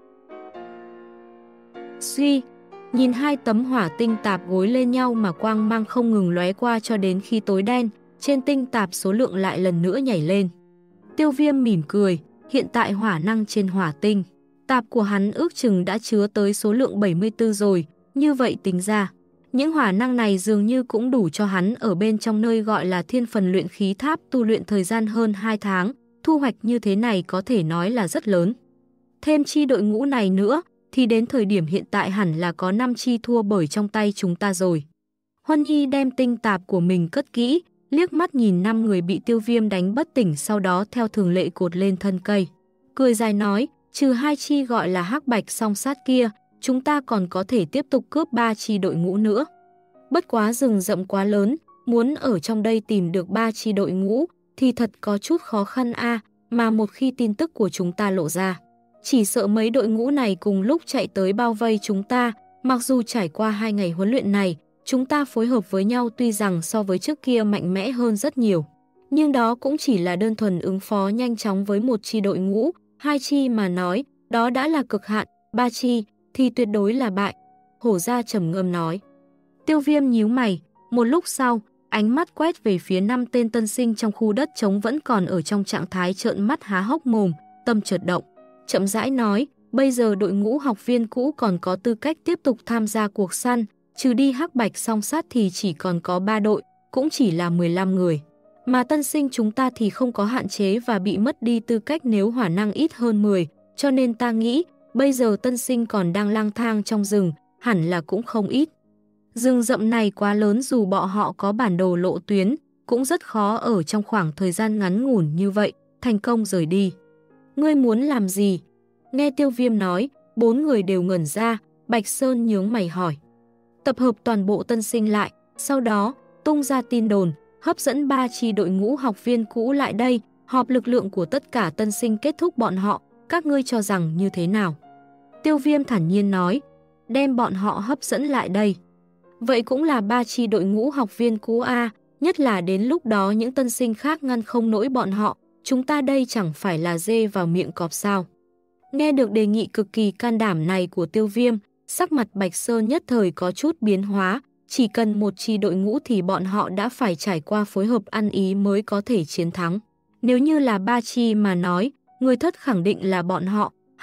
Suy, nhìn hai tấm hỏa tinh tạp gối lên nhau mà quang mang không ngừng lóe qua cho đến khi tối đen, trên tinh tạp số lượng lại lần nữa nhảy lên. Tiêu Viêm mỉm cười, hiện tại hỏa năng trên hỏa tinh tạp của hắn ước chừng đã chứa tới số lượng 74 rồi, như vậy tính ra. Những hỏa năng này dường như cũng đủ cho hắn ở bên trong nơi gọi là Thiên Phần Luyện Khí Tháp tu luyện thời gian hơn 2 tháng, thu hoạch như thế này có thể nói là rất lớn. Thêm chi đội ngũ này nữa, thì đến thời điểm hiện tại hẳn là có 5 chi thua bởi trong tay chúng ta rồi. Huân Nhi đem tinh tạp của mình cất kỹ, liếc mắt nhìn 5 người bị Tiêu Viêm đánh bất tỉnh sau đó theo thường lệ cột lên thân cây. Cười dài nói, trừ 2 chi gọi là hắc bạch song sát kia, chúng ta còn có thể tiếp tục cướp 3 chi đội ngũ nữa. Bất quá rừng rậm quá lớn, muốn ở trong đây tìm được 3 chi đội ngũ thì thật có chút khó khăn mà một khi tin tức của chúng ta lộ ra, chỉ sợ mấy đội ngũ này cùng lúc chạy tới bao vây chúng ta. Mặc dù trải qua 2 ngày huấn luyện này, chúng ta phối hợp với nhau tuy rằng so với trước kia mạnh mẽ hơn rất nhiều, nhưng đó cũng chỉ là đơn thuần ứng phó nhanh chóng với một chi đội ngũ. 2 chi mà nói, đó đã là cực hạn, 3 chi thì tuyệt đối là bại. Hổ Gia trầm ngâm nói. Tiêu Viêm nhíu mày, một lúc sau, ánh mắt quét về phía 5 tên tân sinh trong khu đất trống vẫn còn ở trong trạng thái trợn mắt há hốc mồm, tâm chợt động. Chậm rãi nói, bây giờ đội ngũ học viên cũ còn có tư cách tiếp tục tham gia cuộc săn, trừ đi hắc bạch song sát thì chỉ còn có 3 đội, cũng chỉ là 15 người. Mà tân sinh chúng ta thì không có hạn chế và bị mất đi tư cách nếu hỏa năng ít hơn 10, cho nên ta nghĩ, bây giờ tân sinh còn đang lang thang trong rừng, hẳn là cũng không ít. Rừng rậm này quá lớn, dù bọn họ có bản đồ lộ tuyến, cũng rất khó ở trong khoảng thời gian ngắn ngủn như vậy, thành công rời đi. Ngươi muốn làm gì? Nghe Tiêu Viêm nói, 4 người đều ngẩn ra, Bạch Sơn nhướng mày hỏi. Tập hợp toàn bộ tân sinh lại, sau đó, tung ra tin đồn, hấp dẫn 3 chi đội ngũ học viên cũ lại đây, họp lực lượng của tất cả tân sinh kết thúc bọn họ, các ngươi cho rằng như thế nào? Tiêu Viêm thản nhiên nói, đem bọn họ hấp dẫn lại đây. Vậy cũng là 3 chi đội ngũ học viên cũ nhất là đến lúc đó những tân sinh khác ngăn không nổi bọn họ, chúng ta đây chẳng phải là dê vào miệng cọp sao. Nghe được đề nghị cực kỳ can đảm này của Tiêu Viêm, sắc mặt Bạch Sơn nhất thời có chút biến hóa, chỉ cần một chi đội ngũ thì bọn họ đã phải trải qua phối hợp ăn ý mới có thể chiến thắng. Nếu như là 3 chi mà nói, người thất khẳng định là bọn họ,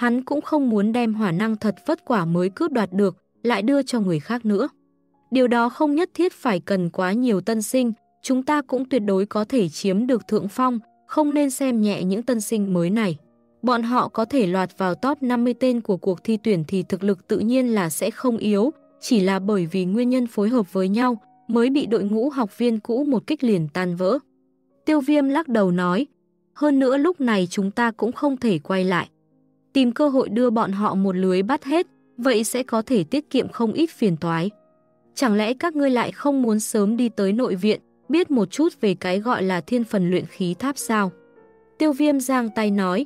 Hắn cũng không muốn đem hỏa năng thật vất quả mới cướp đoạt được, lại đưa cho người khác nữa. Điều đó không nhất thiết phải cần quá nhiều tân sinh, chúng ta cũng tuyệt đối có thể chiếm được thượng phong, không nên xem nhẹ những tân sinh mới này. Bọn họ có thể lọt vào top 50 tên của cuộc thi tuyển thì thực lực tự nhiên là sẽ không yếu, chỉ là bởi vì nguyên nhân phối hợp với nhau mới bị đội ngũ học viên cũ một kích liền tan vỡ. Tiêu Viêm lắc đầu nói, hơn nữa lúc này chúng ta cũng không thể quay lại. Tìm cơ hội đưa bọn họ một lưới bắt hết, vậy sẽ có thể tiết kiệm không ít phiền toái. Chẳng lẽ các ngươi lại không muốn sớm đi tới nội viện, biết một chút về cái gọi là thiên phần luyện khí tháp sao? Tiêu Viêm giang tay nói,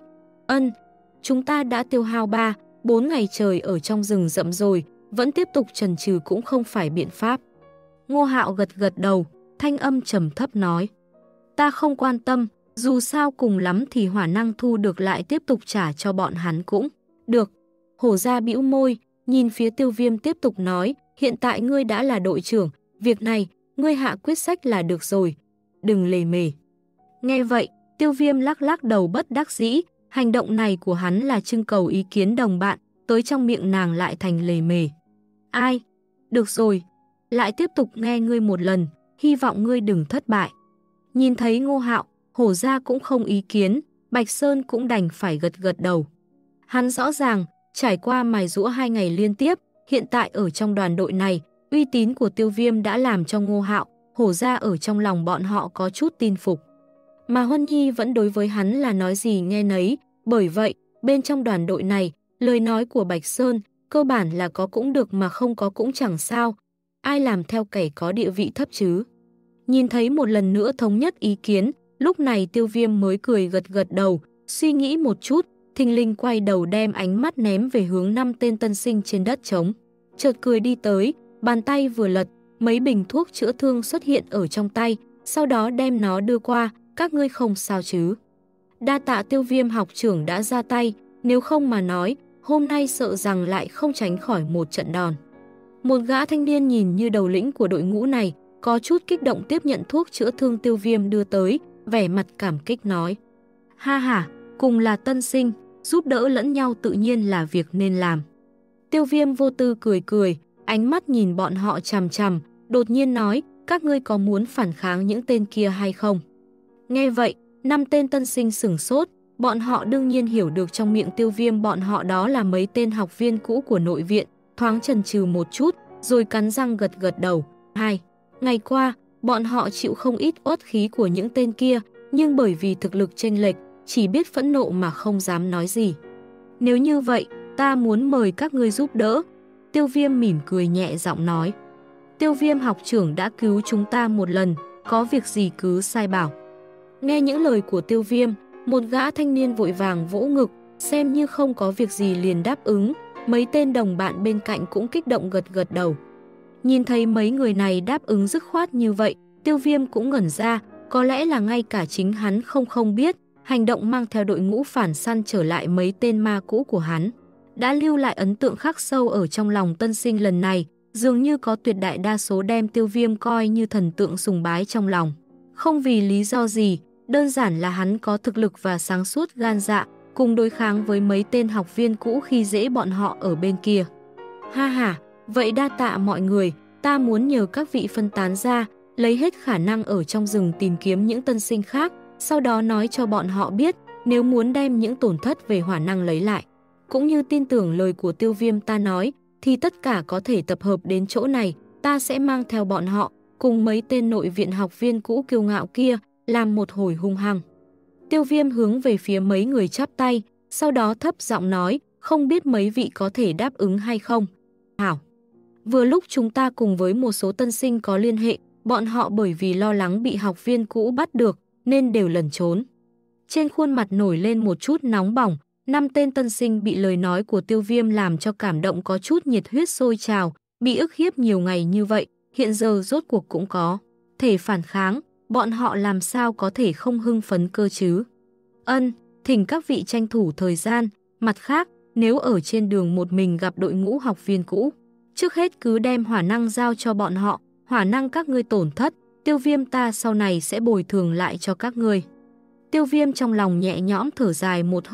chúng ta đã tiêu hao 3-4 ngày trời ở trong rừng rậm rồi, vẫn tiếp tục chần chừ cũng không phải biện pháp. Ngô Hạo gật gật đầu, thanh âm trầm thấp nói, ta không quan tâm, dù sao cùng lắm thì hỏa năng thu được lại tiếp tục trả cho bọn hắn cũng được. Hổ ra bĩu môi, nhìn phía Tiêu Viêm tiếp tục nói, hiện tại ngươi đã là đội trưởng, việc này, ngươi hạ quyết sách là được rồi, đừng lề mề. Nghe vậy, Tiêu Viêm lắc lắc đầu bất đắc dĩ, hành động này của hắn là trưng cầu ý kiến đồng bạn, tới trong miệng nàng lại thành lề mề. Ai? Được rồi, lại tiếp tục nghe ngươi một lần, hy vọng ngươi đừng thất bại. Nhìn thấy Ngô Hạo, Hổ Gia cũng không ý kiến, Bạch Sơn cũng đành phải gật gật đầu. Hắn rõ ràng, trải qua mài giũa 2 ngày liên tiếp, hiện tại ở trong đoàn đội này, uy tín của Tiêu Viêm đã làm cho Ngô Hạo, Hổ Gia ở trong lòng bọn họ có chút tin phục. Mà Huân Nhi vẫn đối với hắn là nói gì nghe nấy, bởi vậy, bên trong đoàn đội này, lời nói của Bạch Sơn, cơ bản là có cũng được mà không có cũng chẳng sao, ai làm theo kẻ có địa vị thấp chứ. Nhìn thấy một lần nữa thống nhất ý kiến, lúc này Tiêu Viêm mới cười gật gật đầu, suy nghĩ một chút, thình lình quay đầu đem ánh mắt ném về hướng 5 tên tân sinh trên đất trống. Chợt cười đi tới, bàn tay vừa lật, mấy bình thuốc chữa thương xuất hiện ở trong tay, sau đó đem nó đưa qua, các ngươi không sao chứ. Đa tạ Tiêu Viêm học trưởng đã ra tay, nếu không mà nói, hôm nay sợ rằng lại không tránh khỏi một trận đòn. Một gã thanh niên nhìn như đầu lĩnh của đội ngũ này, có chút kích động tiếp nhận thuốc chữa thương Tiêu Viêm đưa tới, vẻ mặt cảm kích nói. Ha ha, cùng là tân sinh, giúp đỡ lẫn nhau tự nhiên là việc nên làm. Tiêu Viêm vô tư cười cười, ánh mắt nhìn bọn họ chằm chằm, đột nhiên nói, các ngươi có muốn phản kháng những tên kia hay không? Nghe vậy, 5 tên tân sinh sửng sốt, bọn họ đương nhiên hiểu được trong miệng Tiêu Viêm bọn họ đó là mấy tên học viên cũ của nội viện, thoáng chần chừ một chút, rồi cắn răng gật gật đầu. 2 ngày qua, bọn họ chịu không ít uất khí của những tên kia, nhưng bởi vì thực lực chênh lệch, chỉ biết phẫn nộ mà không dám nói gì. Nếu như vậy, ta muốn mời các ngươi giúp đỡ. Tiêu Viêm mỉm cười nhẹ giọng nói. Tiêu Viêm học trưởng đã cứu chúng ta một lần, có việc gì cứ sai bảo. Nghe những lời của Tiêu Viêm, một gã thanh niên vội vàng vỗ ngực, xem như không có việc gì liền đáp ứng, mấy tên đồng bạn bên cạnh cũng kích động gật gật đầu. Nhìn thấy mấy người này đáp ứng dứt khoát như vậy, Tiêu Viêm cũng ngẩn ra, có lẽ là ngay cả chính hắn không biết, hành động mang theo đội ngũ phản săn trở lại mấy tên ma cũ của hắn. Đã lưu lại ấn tượng khắc sâu ở trong lòng tân sinh lần này, dường như có tuyệt đại đa số đem Tiêu Viêm coi như thần tượng sùng bái trong lòng. Không vì lý do gì, đơn giản là hắn có thực lực và sáng suốt gan dạ, cùng đối kháng với mấy tên học viên cũ khi dễ bọn họ ở bên kia. Ha ha, vậy đa tạ mọi người, ta muốn nhờ các vị phân tán ra, lấy hết khả năng ở trong rừng tìm kiếm những tân sinh khác, sau đó nói cho bọn họ biết, nếu muốn đem những tổn thất về hỏa năng lấy lại. Cũng như tin tưởng lời của Tiêu Viêm ta nói, thì tất cả có thể tập hợp đến chỗ này, ta sẽ mang theo bọn họ, cùng mấy tên nội viện học viên cũ kiêu ngạo kia, làm một hồi hung hăng. Tiêu Viêm hướng về phía mấy người chắp tay, sau đó thấp giọng nói, không biết mấy vị có thể đáp ứng hay không. Hảo. Vừa lúc chúng ta cùng với một số tân sinh có liên hệ, bọn họ bởi vì lo lắng bị học viên cũ bắt được, nên đều lẩn trốn. Trên khuôn mặt nổi lên một chút nóng bỏng, 5 tên tân sinh bị lời nói của Tiêu Viêm làm cho cảm động có chút nhiệt huyết sôi trào, bị ức hiếp nhiều ngày như vậy, hiện giờ rốt cuộc cũng có thể phản kháng, bọn họ làm sao có thể không hưng phấn cơ chứ. Thỉnh các vị tranh thủ thời gian, mặt khác, nếu ở trên đường một mình gặp đội ngũ học viên cũ, trước hết cứ đem hỏa năng giao cho bọn họ, hỏa năng các ngươi tổn thất, Tiêu Viêm ta sau này sẽ bồi thường lại cho các ngươi. Tiêu Viêm trong lòng nhẹ nhõm thở dài một hơi,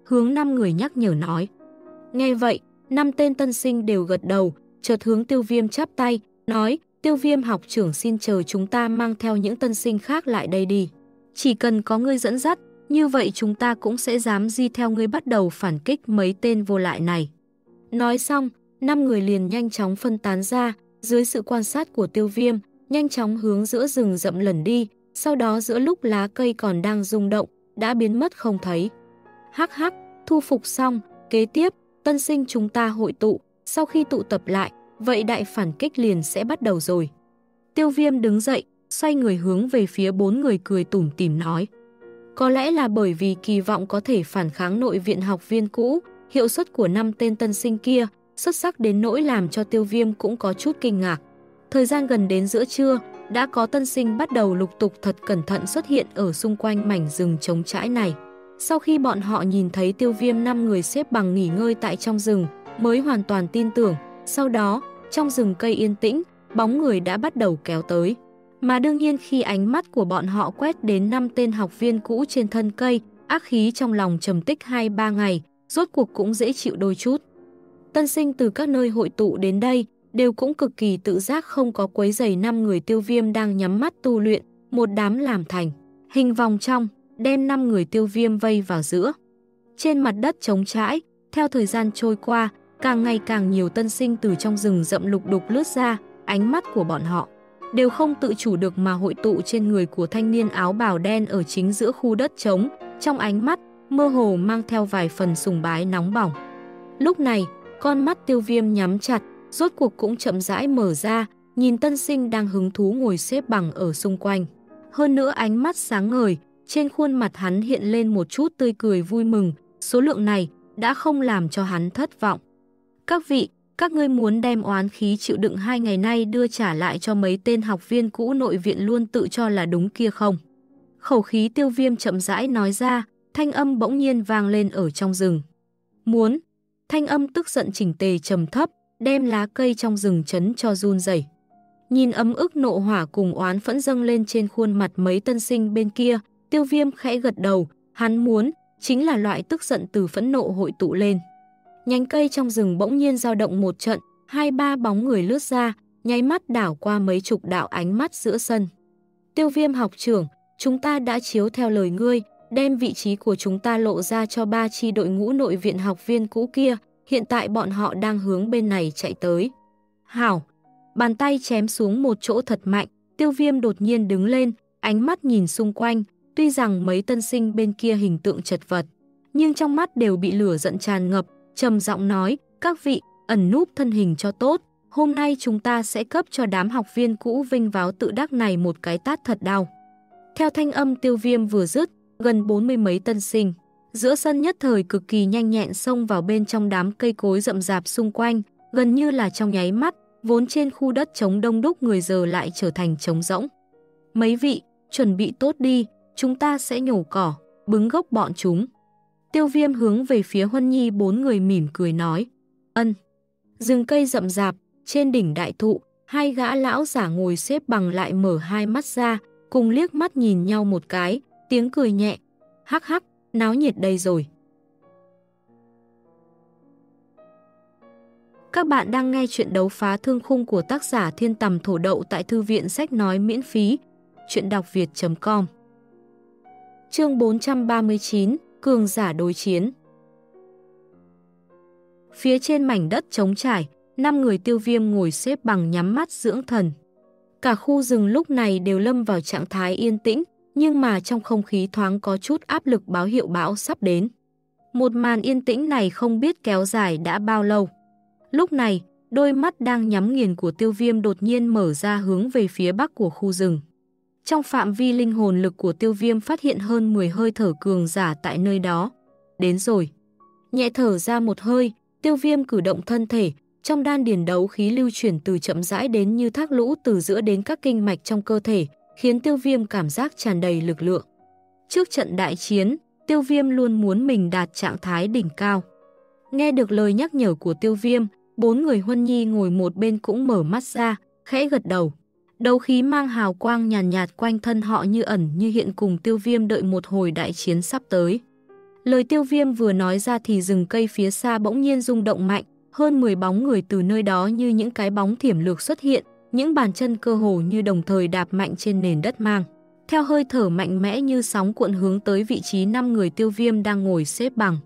hướng 5 người nhắc nhở nói. Nghe vậy, 5 tên tân sinh đều gật đầu, chợt hướng Tiêu Viêm chắp tay, nói, Tiêu Viêm học trưởng xin chờ chúng ta mang theo những tân sinh khác lại đây đi. Chỉ cần có ngươi dẫn dắt, như vậy chúng ta cũng sẽ dám di theo ngươi bắt đầu phản kích mấy tên vô lại này. Nói xong, 5 người liền nhanh chóng phân tán ra, dưới sự quan sát của Tiêu Viêm, nhanh chóng hướng giữa rừng rậm lẩn đi, sau đó giữa lúc lá cây còn đang rung động, đã biến mất không thấy. Hắc hắc, thu phục xong, kế tiếp, tân sinh chúng ta hội tụ, sau khi tụ tập lại, vậy đại phản kích liền sẽ bắt đầu rồi. Tiêu Viêm đứng dậy, xoay người hướng về phía 4 người cười tủm tỉm nói. Có lẽ là bởi vì kỳ vọng có thể phản kháng nội viện học viên cũ, hiệu suất của 5 tên tân sinh kia xuất sắc đến nỗi làm cho Tiêu Viêm cũng có chút kinh ngạc. Thời gian gần đến giữa trưa, đã có tân sinh bắt đầu lục tục thật cẩn thận xuất hiện ở xung quanh mảnh rừng trống trải này. Sau khi bọn họ nhìn thấy Tiêu Viêm 5 người xếp bằng nghỉ ngơi tại trong rừng, mới hoàn toàn tin tưởng. Sau đó, trong rừng cây yên tĩnh, bóng người đã bắt đầu kéo tới. Mà đương nhiên khi ánh mắt của bọn họ quét đến 5 tên học viên cũ trên thân cây, ác khí trong lòng trầm tích 2-3 ngày, rốt cuộc cũng dễ chịu đôi chút. Tân sinh từ các nơi hội tụ đến đây, đều cũng cực kỳ tự giác không có quấy rầy 5 người Tiêu Viêm đang nhắm mắt tu luyện, một đám làm thành hình vòng trong, đem 5 người Tiêu Viêm vây vào giữa. Trên mặt đất trống trải, theo thời gian trôi qua, càng ngày càng nhiều tân sinh từ trong rừng rậm lục đục lướt ra, ánh mắt của bọn họ đều không tự chủ được mà hội tụ trên người của thanh niên áo bào đen ở chính giữa khu đất trống, trong ánh mắt mơ hồ mang theo vài phần sùng bái nóng bỏng. Lúc này, con mắt Tiêu Viêm nhắm chặt, rốt cuộc cũng chậm rãi mở ra, nhìn tân sinh đang hứng thú ngồi xếp bằng ở xung quanh. Hơn nữa ánh mắt sáng ngời, trên khuôn mặt hắn hiện lên một chút tươi cười vui mừng, số lượng này đã không làm cho hắn thất vọng. Các vị, các ngươi muốn đem oán khí chịu đựng 2 ngày nay đưa trả lại cho mấy tên học viên cũ nội viện luôn tự cho là đúng kia không? Khẩu khí Tiêu Viêm chậm rãi nói ra, thanh âm bỗng nhiên vang lên ở trong rừng. Muốn, thanh âm tức giận chỉnh tề trầm thấp, đem lá cây trong rừng chấn cho run rẩy. Nhìn ấm ức nộ hỏa cùng oán phẫn dâng lên trên khuôn mặt mấy tân sinh bên kia, Tiêu Viêm khẽ gật đầu, hắn muốn, chính là loại tức giận từ phẫn nộ hội tụ lên. Nhánh cây trong rừng bỗng nhiên dao động một trận, 2-3 bóng người lướt ra, nháy mắt đảo qua mấy chục đạo ánh mắt giữa sân. Tiêu Viêm học trưởng, chúng ta đã chiếu theo lời ngươi, đem vị trí của chúng ta lộ ra cho 3 chi đội ngũ nội viện học viên cũ kia, hiện tại bọn họ đang hướng bên này chạy tới. Hảo, bàn tay chém xuống một chỗ thật mạnh, Tiêu Viêm đột nhiên đứng lên, ánh mắt nhìn xung quanh, tuy rằng mấy tân sinh bên kia hình tượng chật vật, nhưng trong mắt đều bị lửa giận tràn ngập, trầm giọng nói, các vị, ẩn núp thân hình cho tốt, hôm nay chúng ta sẽ cấp cho đám học viên cũ vinh váo tự đắc này một cái tát thật đau. Theo thanh âm Tiêu Viêm vừa dứt, gần 40 mấy tân sinh giữa sân nhất thời cực kỳ nhanh nhẹn xông vào bên trong đám cây cối rậm rạp xung quanh, gần như là trong nháy mắt, vốn trên khu đất trống đông đúc người giờ lại trở thành trống rỗng. Mấy vị, chuẩn bị tốt đi, chúng ta sẽ nhổ cỏ, bứng gốc bọn chúng. Tiêu Viêm hướng về phía Huân Nhi 4 người mỉm cười nói. Ân. Rừng cây rậm rạp, trên đỉnh đại thụ, 2 gã lão giả ngồi xếp bằng lại mở 2 mắt ra, cùng liếc mắt nhìn nhau một cái, tiếng cười nhẹ. Hắc hắc, náo nhiệt đây rồi. Các bạn đang nghe chuyện đấu phá thương khung của tác giả Thiên Tầm Thổ Đậu tại Thư viện Sách Nói miễn phí. Chuyện đọc việt.com. Chương 439, Cường giả đối chiến. Phía trên mảnh đất trống trải, 5 người Tiêu Viêm ngồi xếp bằng nhắm mắt dưỡng thần. Cả khu rừng lúc này đều lâm vào trạng thái yên tĩnh, nhưng mà trong không khí thoáng có chút áp lực báo hiệu bão sắp đến. Một màn yên tĩnh này không biết kéo dài đã bao lâu. Lúc này, đôi mắt đang nhắm nghiền của Tiêu Viêm đột nhiên mở ra hướng về phía bắc của khu rừng. Trong phạm vi linh hồn lực của Tiêu Viêm phát hiện hơn 10 hơi thở cường giả tại nơi đó. Đến rồi. Nhẹ thở ra một hơi, Tiêu Viêm cử động thân thể, trong đan điền đấu khí lưu chuyển từ chậm rãi đến như thác lũ từ giữa đến các kinh mạch trong cơ thể, khiến Tiêu Viêm cảm giác tràn đầy lực lượng. Trước trận đại chiến, Tiêu Viêm luôn muốn mình đạt trạng thái đỉnh cao. Nghe được lời nhắc nhở của Tiêu Viêm, 4 người Huân Nhi ngồi một bên cũng mở mắt ra, khẽ gật đầu. Đấu khí mang hào quang nhàn nhạt quanh thân họ như ẩn như hiện cùng Tiêu Viêm đợi một hồi đại chiến sắp tới. Lời Tiêu Viêm vừa nói ra thì rừng cây phía xa bỗng nhiên rung động mạnh, hơn 10 bóng người từ nơi đó như những cái bóng thiểm lược xuất hiện, những bàn chân cơ hồ như đồng thời đạp mạnh trên nền đất mang. Theo hơi thở mạnh mẽ như sóng cuộn hướng tới vị trí 5 người Tiêu Viêm đang ngồi xếp bằng.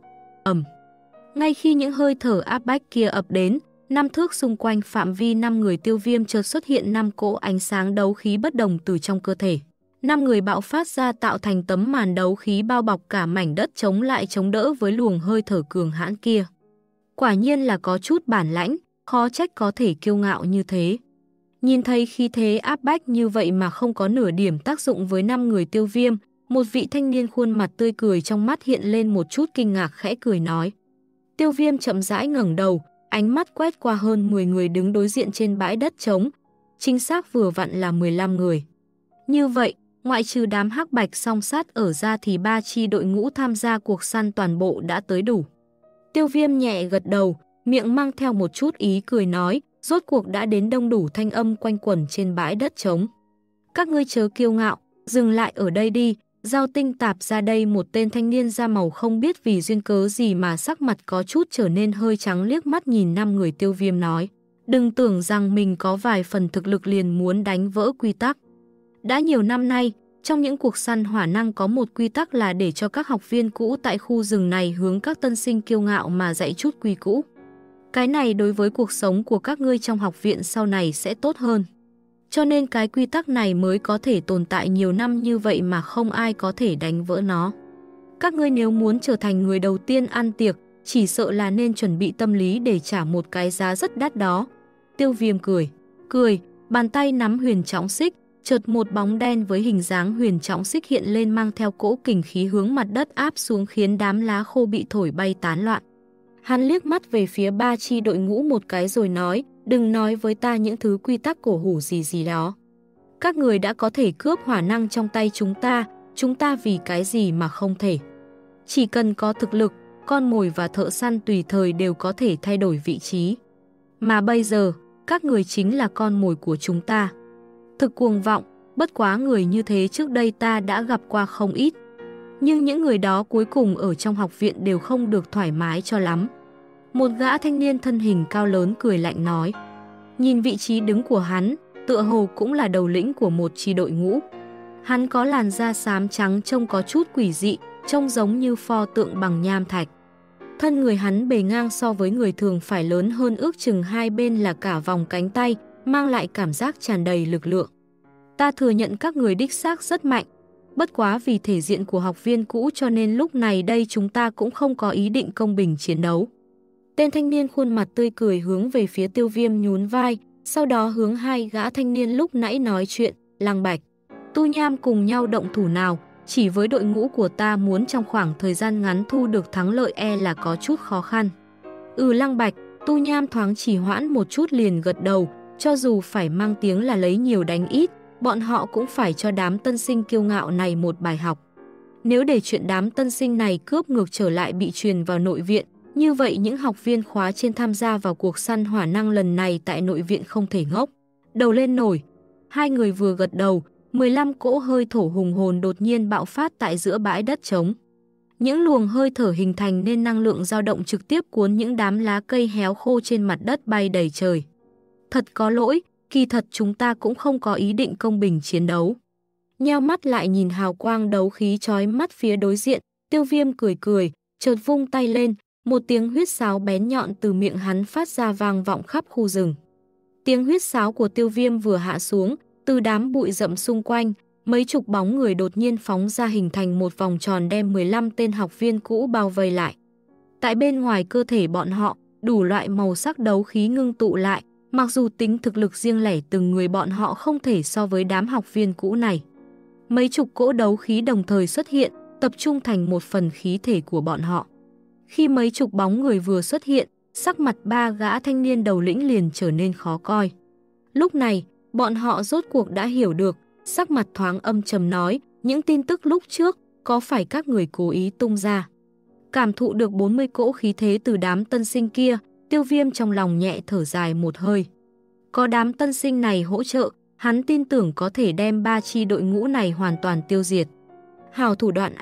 Ngay khi những hơi thở áp bách kia ập đến, 5 thước xung quanh phạm vi 5 người Tiêu Viêm chợt xuất hiện 5 cỗ ánh sáng đấu khí bất đồng từ trong cơ thể. 5 người bạo phát ra tạo thành tấm màn đấu khí bao bọc cả mảnh đất chống lại chống đỡ với luồng hơi thở cường hãn kia. Quả nhiên là có chút bản lãnh, khó trách có thể kiêu ngạo như thế. Nhìn thấy khí thế áp bách như vậy mà không có nửa điểm tác dụng với 5 người Tiêu Viêm, một vị thanh niên khuôn mặt tươi cười trong mắt hiện lên một chút kinh ngạc khẽ cười nói. Tiêu Viêm chậm rãi ngẩng đầu, ánh mắt quét qua hơn 10 người đứng đối diện trên bãi đất trống. Chính xác vừa vặn là 15 người. Như vậy, ngoại trừ đám hắc bạch song sát ở ra thì 3 chi đội ngũ tham gia cuộc săn toàn bộ đã tới đủ. Tiêu Viêm nhẹ gật đầu, miệng mang theo một chút ý cười nói, rốt cuộc đã đến đông đủ thanh âm quanh quẩn trên bãi đất trống. Các ngươi chớ kiêu ngạo, dừng lại ở đây đi. Giao Tinh Tạp ra đây, một tên thanh niên da màu không biết vì duyên cớ gì mà sắc mặt có chút trở nên hơi trắng, liếc mắt nhìn 5 người Tiêu Viêm nói. Đừng tưởng rằng mình có vài phần thực lực liền muốn đánh vỡ quy tắc. Đã nhiều năm nay, trong những cuộc săn hỏa năng có một quy tắc là để cho các học viên cũ tại khu rừng này hướng các tân sinh kiêu ngạo mà dạy chút quy cũ. Cái này đối với cuộc sống của các ngươi trong học viện sau này sẽ tốt hơn. Cho nên cái quy tắc này mới có thể tồn tại nhiều năm như vậy mà không ai có thể đánh vỡ nó. Các ngươi nếu muốn trở thành người đầu tiên ăn tiệc, chỉ sợ là nên chuẩn bị tâm lý để trả một cái giá rất đắt đó. Tiêu Viêm cười, bàn tay nắm huyền trọng xích, chợt một bóng đen với hình dáng huyền trọng xích hiện lên mang theo cỗ kình khí hướng mặt đất áp xuống khiến đám lá khô bị thổi bay tán loạn. Hắn liếc mắt về phía 3 chi đội ngũ một cái rồi nói, đừng nói với ta những thứ quy tắc cổ hủ gì đó. Các người đã có thể cướp hỏa năng trong tay chúng ta vì cái gì mà không thể. Chỉ cần có thực lực, con mồi và thợ săn tùy thời đều có thể thay đổi vị trí. Mà bây giờ, các người chính là con mồi của chúng ta. Thực cuồng vọng, bất quá người như thế trước đây ta đã gặp qua không ít. Nhưng những người đó cuối cùng ở trong học viện đều không được thoải mái cho lắm. Một gã thanh niên thân hình cao lớn cười lạnh nói. Nhìn vị trí đứng của hắn, tựa hồ cũng là đầu lĩnh của một chi đội ngũ. Hắn có làn da xám trắng trông có chút quỷ dị, trông giống như pho tượng bằng nham thạch. Thân người hắn bề ngang so với người thường phải lớn hơn ước chừng 2 bên là cả vòng cánh tay, mang lại cảm giác tràn đầy lực lượng. Ta thừa nhận các người đích xác rất mạnh. Bất quá vì thể diện của học viên cũ cho nên lúc này đây chúng ta cũng không có ý định công bình chiến đấu. Tên thanh niên khuôn mặt tươi cười hướng về phía Tiêu Viêm nhún vai, sau đó hướng 2 gã thanh niên lúc nãy nói chuyện, Lăng Bạch, Tu Nham cùng nhau động thủ nào, chỉ với đội ngũ của ta muốn trong khoảng thời gian ngắn thu được thắng lợi là có chút khó khăn. Lăng Bạch, Tu Nham thoáng chỉ hoãn một chút liền gật đầu, cho dù phải mang tiếng là lấy nhiều đánh ít, bọn họ cũng phải cho đám tân sinh kiêu ngạo này một bài học. Nếu để chuyện đám tân sinh này cướp ngược trở lại bị truyền vào nội viện, như vậy những học viên khóa trên tham gia vào cuộc săn hỏa năng lần này tại nội viện không thể ngốc. Đầu lên nổi, 2 người vừa gật đầu, 15 cỗ hơi thổ hùng hồn đột nhiên bạo phát tại giữa bãi đất trống. Những luồng hơi thở hình thành nên năng lượng dao động trực tiếp cuốn những đám lá cây héo khô trên mặt đất bay đầy trời. Thật có lỗi, kỳ thật chúng ta cũng không có ý định công bình chiến đấu. Nheo mắt lại nhìn hào quang đấu khí chói mắt phía đối diện, Tiêu Viêm cười, chợt vung tay lên, một tiếng huýt sáo bén nhọn từ miệng hắn phát ra vang vọng khắp khu rừng. Tiếng huýt sáo của Tiêu Viêm vừa hạ xuống, từ đám bụi rậm xung quanh, mấy chục bóng người đột nhiên phóng ra hình thành một vòng tròn đem 15 tên học viên cũ bao vây lại. Tại bên ngoài cơ thể bọn họ, đủ loại màu sắc đấu khí ngưng tụ lại, mặc dù tính thực lực riêng lẻ từng người bọn họ không thể so với đám học viên cũ này. Mấy chục cỗ đấu khí đồng thời xuất hiện, tập trung thành một phần khí thể của bọn họ. Khi mấy chục bóng người vừa xuất hiện, sắc mặt 3 gã thanh niên đầu lĩnh liền trở nên khó coi. Lúc này, bọn họ rốt cuộc đã hiểu được, sắc mặt thoáng âm trầm nói, những tin tức lúc trước, có phải các người cố ý tung ra. Cảm thụ được 40 cỗ khí thế từ đám tân sinh kia, Tiêu Viêm trong lòng nhẹ thở dài một hơi. Có đám tân sinh này hỗ trợ, hắn tin tưởng có thể đem 3 chi đội ngũ này hoàn toàn tiêu diệt. Hào thủ đoạn A,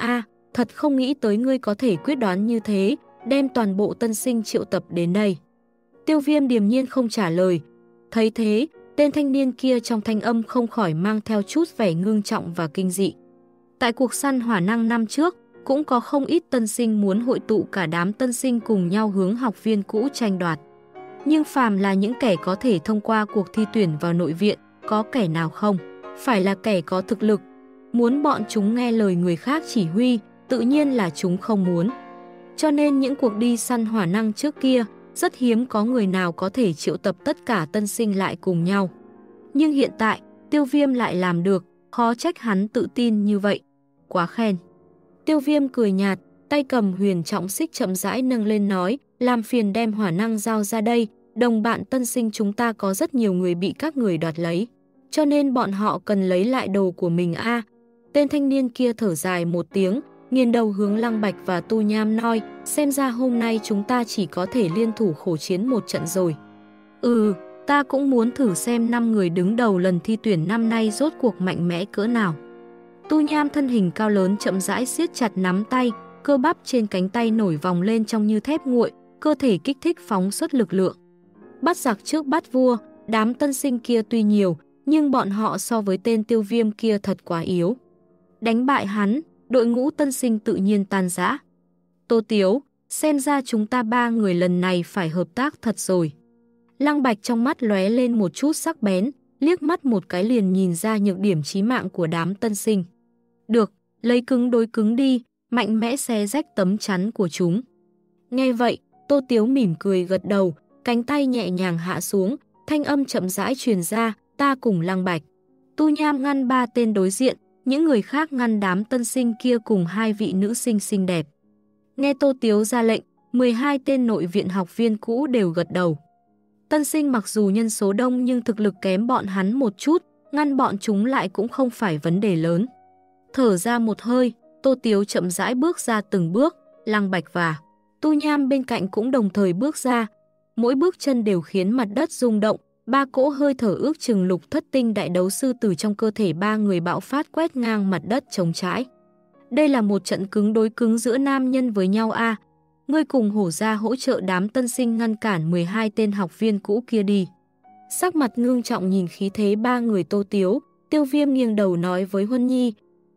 thật không nghĩ tới ngươi có thể quyết đoán như thế, đem toàn bộ tân sinh triệu tập đến đây. Tiêu Viêm điềm nhiên không trả lời. Thấy thế, tên thanh niên kia trong thanh âm không khỏi mang theo chút vẻ ngưng trọng và kinh dị. Tại cuộc săn hỏa năng năm trước, cũng có không ít tân sinh muốn hội tụ cả đám tân sinh cùng nhau hướng học viên cũ tranh đoạt. Nhưng phàm là những kẻ có thể thông qua cuộc thi tuyển vào nội viện, có kẻ nào không? Phải là kẻ có thực lực. Muốn bọn chúng nghe lời người khác chỉ huy, tự nhiên là chúng không muốn. Cho nên những cuộc đi săn hỏa năng trước kia, rất hiếm có người nào có thể triệu tập tất cả tân sinh lại cùng nhau. Nhưng hiện tại, Tiêu Viêm lại làm được, khó trách hắn tự tin như vậy. Quá khen. Tiêu Viêm cười nhạt, tay cầm huyền trọng xích chậm rãi nâng lên nói, làm phiền đem hỏa năng giao ra đây, đồng bạn tân sinh chúng ta có rất nhiều người bị các người đoạt lấy. Cho nên bọn họ cần lấy lại đồ của mình a. Tên thanh niên kia thở dài một tiếng, nghiêng đầu hướng Lăng Bạch và Tu Nham nói, xem ra hôm nay chúng ta chỉ có thể liên thủ khổ chiến một trận rồi. Ta cũng muốn thử xem 5 người đứng đầu lần thi tuyển năm nay rốt cuộc mạnh mẽ cỡ nào. Tu Nham thân hình cao lớn chậm rãi siết chặt nắm tay, cơ bắp trên cánh tay nổi vòng lên trông như thép nguội, cơ thể kích thích phóng xuất lực lượng. Bắt giặc trước bắt vua, đám tân sinh kia tuy nhiều, nhưng bọn họ so với tên Tiêu Viêm kia thật quá yếu. Đánh bại hắn, đội ngũ tân sinh tự nhiên tan rã. Tô Tiếu, xem ra chúng ta 3 người lần này phải hợp tác thật rồi. Lăng Bạch trong mắt lóe lên một chút sắc bén, liếc mắt một cái liền nhìn ra nhược điểm chí mạng của đám tân sinh. Được, lấy cứng đối cứng đi, mạnh mẽ xé rách tấm chắn của chúng. Nghe vậy, Tô Tiếu mỉm cười gật đầu, cánh tay nhẹ nhàng hạ xuống, thanh âm chậm rãi truyền ra, ta cùng Lăng Bạch. Tu Nham ngăn 3 tên đối diện, những người khác ngăn đám tân sinh kia cùng 2 vị nữ sinh xinh đẹp. Nghe Tô Tiếu ra lệnh, 12 tên nội viện học viên cũ đều gật đầu. Tân sinh mặc dù nhân số đông nhưng thực lực kém bọn hắn một chút, ngăn bọn chúng lại cũng không phải vấn đề lớn. Thở ra một hơi, Tô Tiếu chậm rãi bước ra từng bước, Lăng Bạch và Tu Nham bên cạnh cũng đồng thời bước ra. Mỗi bước chân đều khiến mặt đất rung động, 3 cỗ hơi thở ước chừng lục thất tinh đại đấu sư từ trong cơ thể 3 người bạo phát quét ngang mặt đất trống trải. Đây là một trận cứng đối cứng giữa nam nhân với nhau a. Ngươi cùng Hổ gia hỗ trợ đám tân sinh ngăn cản 12 tên học viên cũ kia đi. Sắc mặt ngưng trọng nhìn khí thế 3 người Tô Tiếu, Tiêu Viêm nghiêng đầu nói với Huân Nhi,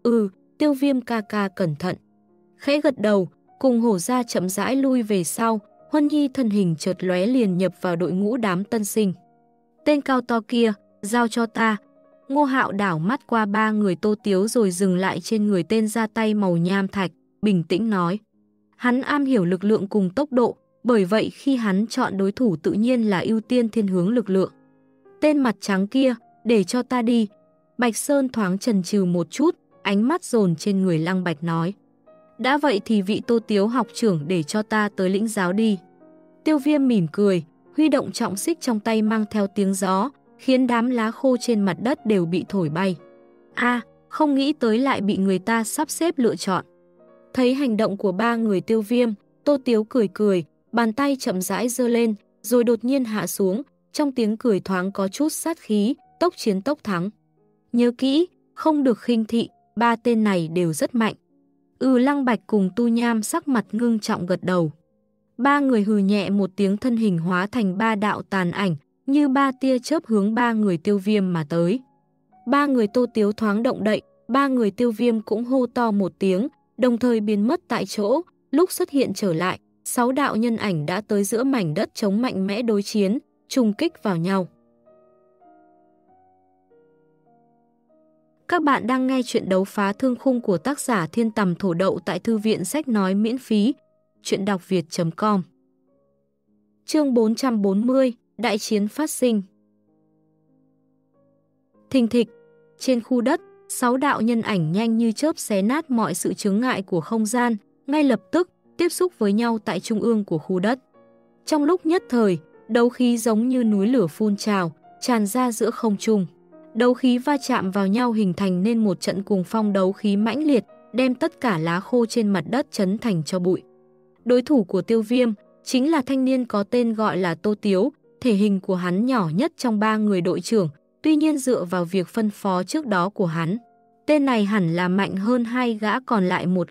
Tiêu Viêm ca ca cẩn thận. Khẽ gật đầu, cùng Hổ gia chậm rãi lui về sau, Huân Nhi thân hình chợt lóe liền nhập vào đội ngũ đám tân sinh. Tên cao to kia, giao cho ta. Ngô Hạo đảo mắt qua 3 người Tô Tiếu rồi dừng lại trên người tên ra tay màu nham thạch, bình tĩnh nói. Hắn am hiểu lực lượng cùng tốc độ, bởi vậy khi hắn chọn đối thủ tự nhiên là ưu tiên thiên hướng lực lượng. Tên mặt trắng kia, để cho ta đi. Bạch Sơn thoáng chần chừ một chút, ánh mắt dồn trên người Lăng Bạch nói. Đã vậy thì vị Tô Tiếu học trưởng để cho ta tới lĩnh giáo đi. Tiêu Viêm mỉm cười, huy động trọng xích trong tay mang theo tiếng gió, khiến đám lá khô trên mặt đất đều bị thổi bay. Không nghĩ tới lại bị người ta sắp xếp lựa chọn. Thấy hành động của 3 người Tiêu Viêm, Tô Tiếu cười cười, bàn tay chậm rãi giơ lên, rồi đột nhiên hạ xuống, trong tiếng cười thoáng có chút sát khí, tốc chiến tốc thắng. Nhớ kỹ, không được khinh thị, 3 tên này đều rất mạnh. Lăng Bạch cùng Tu Nham sắc mặt ngưng trọng gật đầu. 3 người hừ nhẹ một tiếng, thân hình hóa thành 3 đạo tàn ảnh, như 3 tia chớp hướng 3 người Tiêu Viêm mà tới. 3 người Tô Tiếu thoáng động đậy, 3 người Tiêu Viêm cũng hô to một tiếng, đồng thời biến mất tại chỗ, lúc xuất hiện trở lại, 6 đạo nhân ảnh đã tới giữa mảnh đất trống mạnh mẽ đối chiến, trùng kích vào nhau. Các bạn đang nghe chuyện đấu phá thương khung của tác giả Thiên Tầm Thổ Đậu tại Thư viện Sách Nói miễn phí, chuyện đọc việt.com. Chương 440, Đại chiến phát sinh. Thình thịch, trên khu đất, 6 đạo nhân ảnh nhanh như chớp xé nát mọi sự chướng ngại của không gian, ngay lập tức tiếp xúc với nhau tại trung ương của khu đất. Trong lúc nhất thời, đấu khí giống như núi lửa phun trào, tràn ra giữa không trung. Đấu khí va chạm vào nhau hình thành nên một trận cuồng phong đấu khí mãnh liệt, đem tất cả lá khô trên mặt đất chấn thành tro bụi. Đối thủ của Tiêu Viêm chính là thanh niên có tên gọi là Tô Tiếu, thể hình của hắn nhỏ nhất trong 3 người đội trưởng, tuy nhiên dựa vào việc phân phó trước đó của hắn, tên này hẳn là mạnh hơn 2 gã còn lại một ít,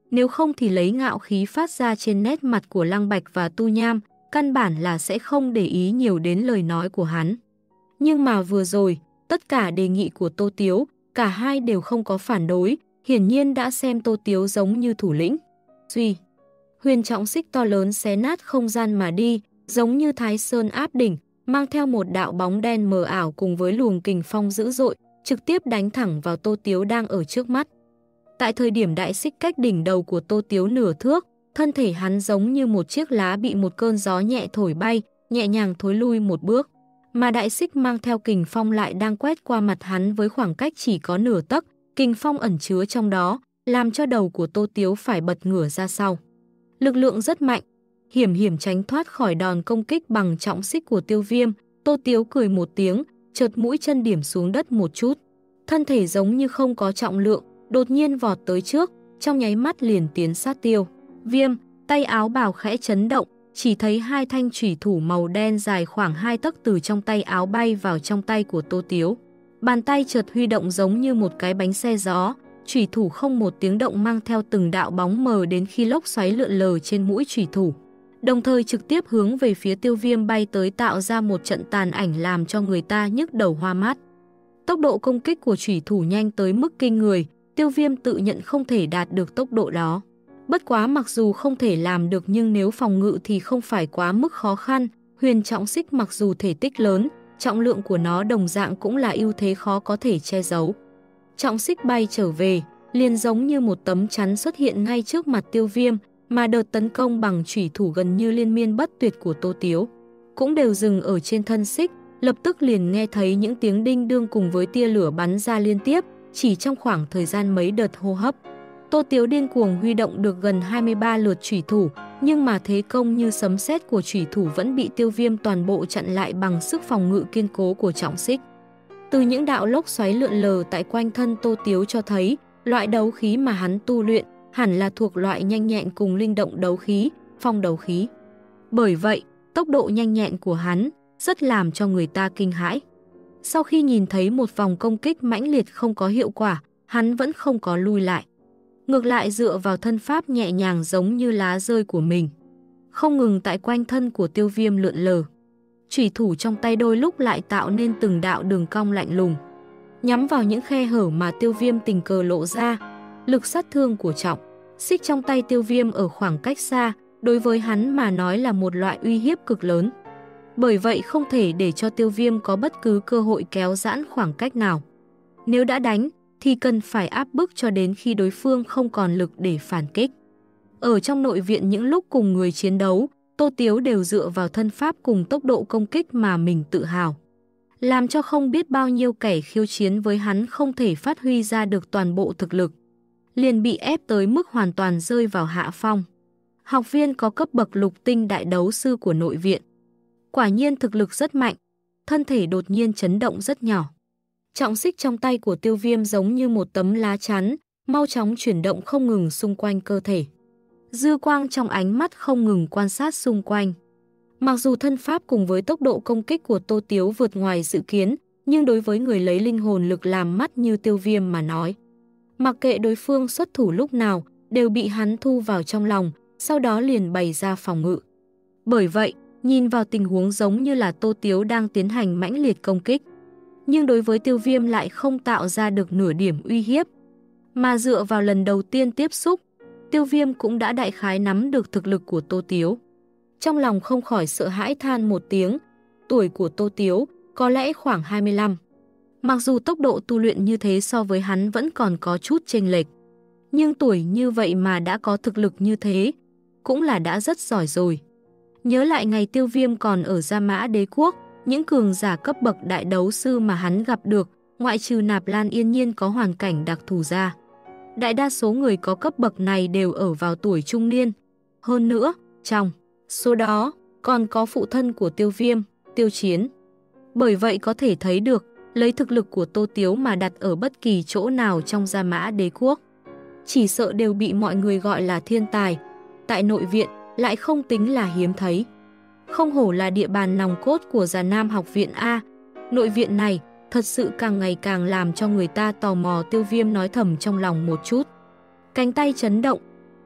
Nếu không thì lấy ngạo khí phát ra trên nét mặt của Lăng Bạch và Tu Nham, căn bản là sẽ không để ý nhiều đến lời nói của hắn. Nhưng mà vừa rồi, tất cả đề nghị của Tô Tiếu, cả hai đều không có phản đối, hiển nhiên đã xem Tô Tiếu giống như thủ lĩnh. Duy, huyền trọng xích to lớn xé nát không gian mà đi, giống như Thái Sơn áp đỉnh, mang theo một đạo bóng đen mờ ảo cùng với luồng kình phong dữ dội, trực tiếp đánh thẳng vào Tô Tiếu đang ở trước mắt. Tại thời điểm đại xích cách đỉnh đầu của Tô Tiếu nửa thước, thân thể hắn giống như một chiếc lá bị một cơn gió nhẹ thổi bay, nhẹ nhàng thối lui một bước. Mà đại xích mang theo kình phong lại đang quét qua mặt hắn với khoảng cách chỉ có nửa tấc, kình phong ẩn chứa trong đó, làm cho đầu của Tô Tiếu phải bật ngửa ra sau. Lực lượng rất mạnh, hiểm tránh thoát khỏi đòn công kích bằng trọng xích của Tiêu Viêm, Tô Tiếu cười một tiếng, chợt mũi chân điểm xuống đất một chút. Thân thể giống như không có trọng lượng, đột nhiên vọt tới trước, trong nháy mắt liền tiến sát Tiêu Viêm, tay áo bào khẽ chấn động, chỉ thấy hai thanh chủy thủ màu đen dài khoảng 2 tấc từ trong tay áo bay vào trong tay của Tô Tiếu. Bàn tay chợt huy động giống như một cái bánh xe gió, chủy thủ không một tiếng động mang theo từng đạo bóng mờ đến khi lốc xoáy lượn lờ trên mũi chủy thủ. Đồng thời trực tiếp hướng về phía Tiêu Viêm bay tới, tạo ra một trận tàn ảnh làm cho người ta nhức đầu hoa mắt. Tốc độ công kích của chủy thủ nhanh tới mức kinh người, Tiêu Viêm tự nhận không thể đạt được tốc độ đó. Bất quá mặc dù không thể làm được nhưng nếu phòng ngự thì không phải quá mức khó khăn. Huyền trọng xích mặc dù thể tích lớn, trọng lượng của nó đồng dạng cũng là ưu thế khó có thể che giấu. Trọng xích bay trở về, liền giống như một tấm chắn xuất hiện ngay trước mặt Tiêu Viêm, mà đợt tấn công bằng chủy thủ gần như liên miên bất tuyệt của Tô Tiếu cũng đều dừng ở trên thân xích, lập tức liền nghe thấy những tiếng đinh đương cùng với tia lửa bắn ra liên tiếp, chỉ trong khoảng thời gian mấy đợt hô hấp. Tô Tiếu điên cuồng huy động được gần 23 lượt chủy thủ, nhưng mà thế công như sấm sét của chủy thủ vẫn bị Tiêu Viêm toàn bộ chặn lại bằng sức phòng ngự kiên cố của trọng xích. Từ những đạo lốc xoáy lượn lờ tại quanh thân Tô Tiếu cho thấy, loại đấu khí mà hắn tu luyện hẳn là thuộc loại nhanh nhẹn cùng linh động đấu khí, phong đấu khí. Bởi vậy, tốc độ nhanh nhẹn của hắn rất làm cho người ta kinh hãi. Sau khi nhìn thấy một vòng công kích mãnh liệt không có hiệu quả, hắn vẫn không có lui lại. Ngược lại dựa vào thân pháp nhẹ nhàng giống như lá rơi của mình, không ngừng tại quanh thân của Tiêu Viêm lượn lờ. Chủy thủ trong tay đôi lúc lại tạo nên từng đạo đường cong lạnh lùng, nhắm vào những khe hở mà Tiêu Viêm tình cờ lộ ra. Lực sát thương của trọng xích trong tay Tiêu Viêm ở khoảng cách xa, đối với hắn mà nói là một loại uy hiếp cực lớn. Bởi vậy không thể để cho Tiêu Viêm có bất cứ cơ hội kéo giãn khoảng cách nào. Nếu đã đánh, thì cần phải áp bức cho đến khi đối phương không còn lực để phản kích. Ở trong nội viện những lúc cùng người chiến đấu, Tô Tiếu đều dựa vào thân pháp cùng tốc độ công kích mà mình tự hào, làm cho không biết bao nhiêu kẻ khiêu chiến với hắn không thể phát huy ra được toàn bộ thực lực, liền bị ép tới mức hoàn toàn rơi vào hạ phong. Học viên có cấp bậc lục tinh đại đấu sư của nội viện, quả nhiên thực lực rất mạnh, thân thể đột nhiên chấn động rất nhỏ. Trọng xích trong tay của Tiêu Viêm giống như một tấm lá chắn, mau chóng chuyển động không ngừng xung quanh cơ thể. Dư quang trong ánh mắt không ngừng quan sát xung quanh. Mặc dù thân pháp cùng với tốc độ công kích của Tô Tiếu vượt ngoài dự kiến, nhưng đối với người lấy linh hồn lực làm mắt như Tiêu Viêm mà nói, mặc kệ đối phương xuất thủ lúc nào, đều bị hắn thu vào trong lòng, sau đó liền bày ra phòng ngự. Bởi vậy, nhìn vào tình huống giống như là Tô Tiếu đang tiến hành mãnh liệt công kích, nhưng đối với Tiêu Viêm lại không tạo ra được nửa điểm uy hiếp. Mà dựa vào lần đầu tiên tiếp xúc, Tiêu Viêm cũng đã đại khái nắm được thực lực của Tô Tiếu. Trong lòng không khỏi sợ hãi than một tiếng, tuổi của Tô Tiếu có lẽ khoảng 25. Mặc dù tốc độ tu luyện như thế so với hắn vẫn còn có chút chênh lệch, nhưng tuổi như vậy mà đã có thực lực như thế, cũng là đã rất giỏi rồi. Nhớ lại ngày Tiêu Viêm còn ở Gia Mã Đế Quốc, những cường giả cấp bậc đại đấu sư mà hắn gặp được, ngoại trừ Nạp Lan Yên Nhiên có hoàn cảnh đặc thù ra, đại đa số người có cấp bậc này đều ở vào tuổi trung niên. Hơn nữa, trong số đó còn có phụ thân của Tiêu Viêm, Tiêu Chiến. Bởi vậy có thể thấy được, lấy thực lực của Tô Tiếu mà đặt ở bất kỳ chỗ nào trong Gia Mã Đế Quốc, chỉ sợ đều bị mọi người gọi là thiên tài. Tại nội viện lại không tính là hiếm thấy. Không hổ là địa bàn nòng cốt của Già Nam học viện A. Nội viện này thật sự càng ngày càng làm cho người ta tò mò. Tiêu Viêm nói thầm trong lòng một chút. Cánh tay chấn động,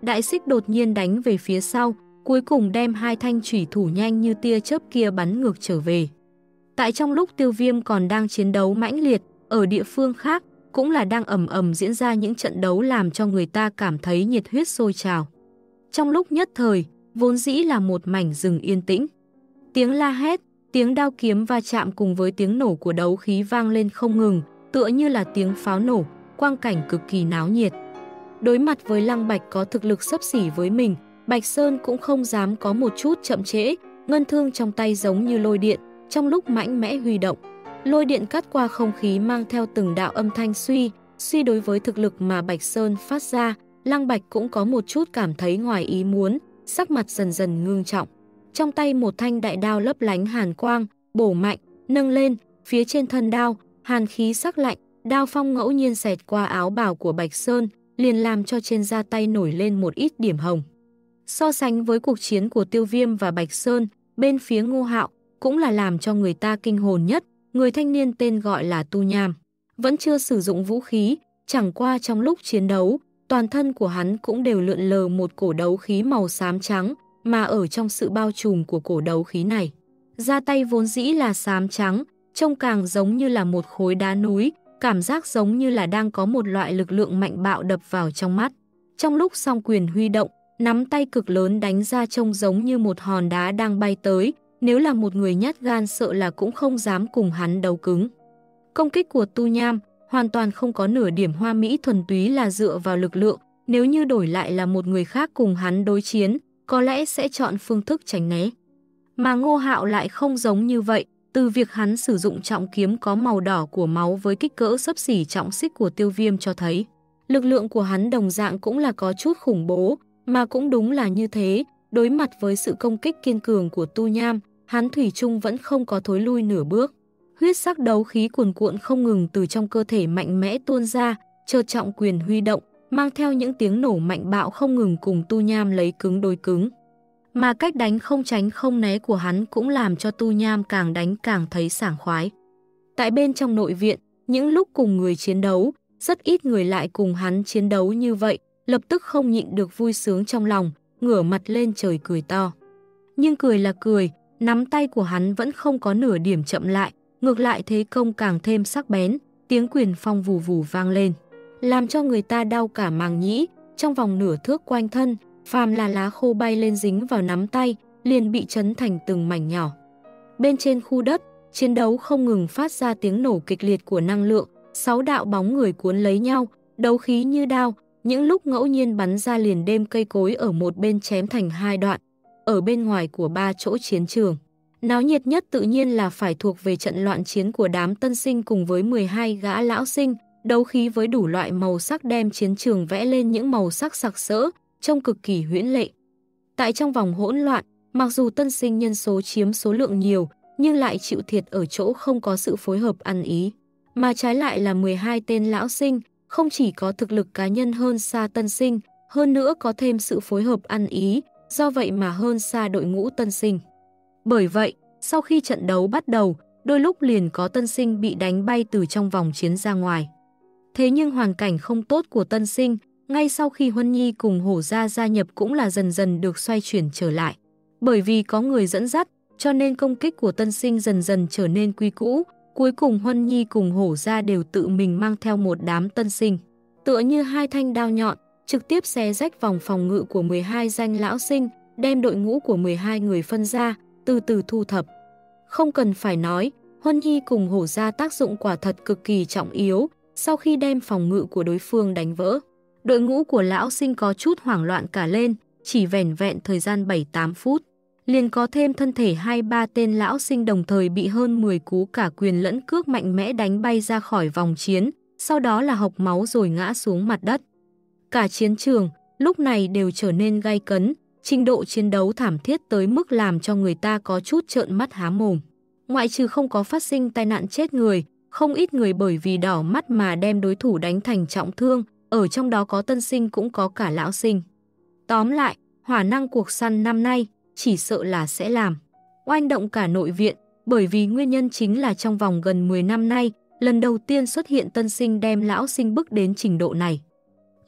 Đại xích đột nhiên đánh về phía sau, cuối cùng đem hai thanh chủy thủ nhanh như tia chớp kia bắn ngược trở về. Tại trong lúc Tiêu Viêm còn đang chiến đấu mãnh liệt, ở địa phương khác cũng là đang ầm ầm diễn ra những trận đấu làm cho người ta cảm thấy nhiệt huyết sôi trào. Trong lúc nhất thời, vốn dĩ là một mảnh rừng yên tĩnh. Tiếng la hét, tiếng đao kiếm va chạm cùng với tiếng nổ của đấu khí vang lên không ngừng, tựa như là tiếng pháo nổ, quang cảnh cực kỳ náo nhiệt. Đối mặt với Lăng Bạch có thực lực xấp xỉ với mình, Bạch Sơn cũng không dám có một chút chậm trễ, ngân thương trong tay giống như lôi điện, trong lúc mạnh mẽ huy động. Lôi điện cắt qua không khí mang theo từng đạo âm thanh suy đối với thực lực mà Bạch Sơn phát ra, Lăng Bạch cũng có một chút cảm thấy ngoài ý muốn, sắc mặt dần dần ngưng trọng. Trong tay một thanh đại đao lấp lánh hàn quang, bổ mạnh, nâng lên, phía trên thân đao, hàn khí sắc lạnh, đao phong ngẫu nhiên xẹt qua áo bào của Bạch Sơn, liền làm cho trên da tay nổi lên một ít điểm hồng. So sánh với cuộc chiến của Tiêu Viêm và Bạch Sơn, bên phía Ngô Hạo cũng là làm cho người ta kinh hồn nhất, người thanh niên tên gọi là Tu Nham. Vẫn chưa sử dụng vũ khí, chẳng qua trong lúc chiến đấu, toàn thân của hắn cũng đều lượn lờ một cổ đấu khí màu xám trắng, mà ở trong sự bao trùm của cổ đấu khí này. Da tay vốn dĩ là xám trắng, trông càng giống như là một khối đá núi, cảm giác giống như là đang có một loại lực lượng mạnh bạo đập vào trong mắt. Trong lúc song quyền huy động, nắm tay cực lớn đánh ra trông giống như một hòn đá đang bay tới, nếu là một người nhát gan sợ là cũng không dám cùng hắn đấu cứng. Công kích của Tu Nham hoàn toàn không có nửa điểm hoa mỹ thuần túy là dựa vào lực lượng, nếu như đổi lại là một người khác cùng hắn đối chiến, có lẽ sẽ chọn phương thức tránh né. Mà Ngô Hạo lại không giống như vậy, từ việc hắn sử dụng trọng kiếm có màu đỏ của máu với kích cỡ xấp xỉ trọng xích của Tiêu Viêm cho thấy, lực lượng của hắn đồng dạng cũng là có chút khủng bố, mà cũng đúng là như thế, đối mặt với sự công kích kiên cường của Tu Nham, hắn thủy chung vẫn không có thối lui nửa bước. Huyết sắc đấu khí cuồn cuộn không ngừng từ trong cơ thể mạnh mẽ tuôn ra, chợt trọng quyền huy động, mang theo những tiếng nổ mạnh bạo không ngừng cùng Tu Nham lấy cứng đối cứng. Mà cách đánh không tránh không né của hắn cũng làm cho Tu Nham càng đánh càng thấy sảng khoái. Tại bên trong nội viện, những lúc cùng người chiến đấu, rất ít người lại cùng hắn chiến đấu như vậy, lập tức không nhịn được vui sướng trong lòng, ngửa mặt lên trời cười to. Nhưng cười là cười, nắm tay của hắn vẫn không có nửa điểm chậm lại, ngược lại thế công càng thêm sắc bén, tiếng quyền phong vù vù vang lên, làm cho người ta đau cả màng nhĩ, trong vòng nửa thước quanh thân, phàm là lá khô bay lên dính vào nắm tay, liền bị chấn thành từng mảnh nhỏ. Bên trên khu đất, chiến đấu không ngừng phát ra tiếng nổ kịch liệt của năng lượng, 6 đạo bóng người cuốn lấy nhau, đấu khí như đao, những lúc ngẫu nhiên bắn ra liền đêm cây cối ở một bên chém thành hai đoạn. Ở bên ngoài của 3 chỗ chiến trường, náo nhiệt nhất tự nhiên là phải thuộc về trận loạn chiến của đám tân sinh cùng với 12 gã lão sinh, đấu khí với đủ loại màu sắc đem chiến trường vẽ lên những màu sắc sặc sỡ, trông cực kỳ huyễn lệ. Tại trong vòng hỗn loạn, mặc dù tân sinh nhân số chiếm số lượng nhiều, nhưng lại chịu thiệt ở chỗ không có sự phối hợp ăn ý. Mà trái lại là 12 tên lão sinh, không chỉ có thực lực cá nhân hơn xa tân sinh, hơn nữa có thêm sự phối hợp ăn ý, do vậy mà hơn xa đội ngũ tân sinh. Bởi vậy, sau khi trận đấu bắt đầu, đôi lúc liền có tân sinh bị đánh bay từ trong vòng chiến ra ngoài. Thế nhưng hoàn cảnh không tốt của tân sinh, ngay sau khi Huân Nhi cùng Hổ gia nhập cũng là dần dần được xoay chuyển trở lại. Bởi vì có người dẫn dắt, cho nên công kích của tân sinh dần dần trở nên quy cũ, cuối cùng Huân Nhi cùng Hổ gia đều tự mình mang theo một đám tân sinh. Tựa như hai thanh đao nhọn, trực tiếp xé rách vòng phòng ngự của 12 danh lão sinh, đem đội ngũ của 12 người phân ra, từ từ thu thập. Không cần phải nói, Huân Nhi cùng Hổ gia tác dụng quả thật cực kỳ trọng yếu, sau khi đem phòng ngự của đối phương đánh vỡ. Đội ngũ của lão sinh có chút hoảng loạn cả lên, chỉ vẻn vẹn thời gian 7-8 phút. Liền có thêm thân thể 2-3 tên lão sinh đồng thời bị hơn 10 cú cả quyền lẫn cước mạnh mẽ đánh bay ra khỏi vòng chiến, sau đó là hộc máu rồi ngã xuống mặt đất. Cả chiến trường, lúc này đều trở nên gay cấn, trình độ chiến đấu thảm thiết tới mức làm cho người ta có chút trợn mắt há mồm. Ngoại trừ không có phát sinh tai nạn chết người, không ít người bởi vì đỏ mắt mà đem đối thủ đánh thành trọng thương, ở trong đó có tân sinh cũng có cả lão sinh. Tóm lại, hỏa năng cuộc săn năm nay chỉ sợ là sẽ làm oanh động cả nội viện, bởi vì nguyên nhân chính là trong vòng gần 10 năm nay, lần đầu tiên xuất hiện tân sinh đem lão sinh bức đến trình độ này.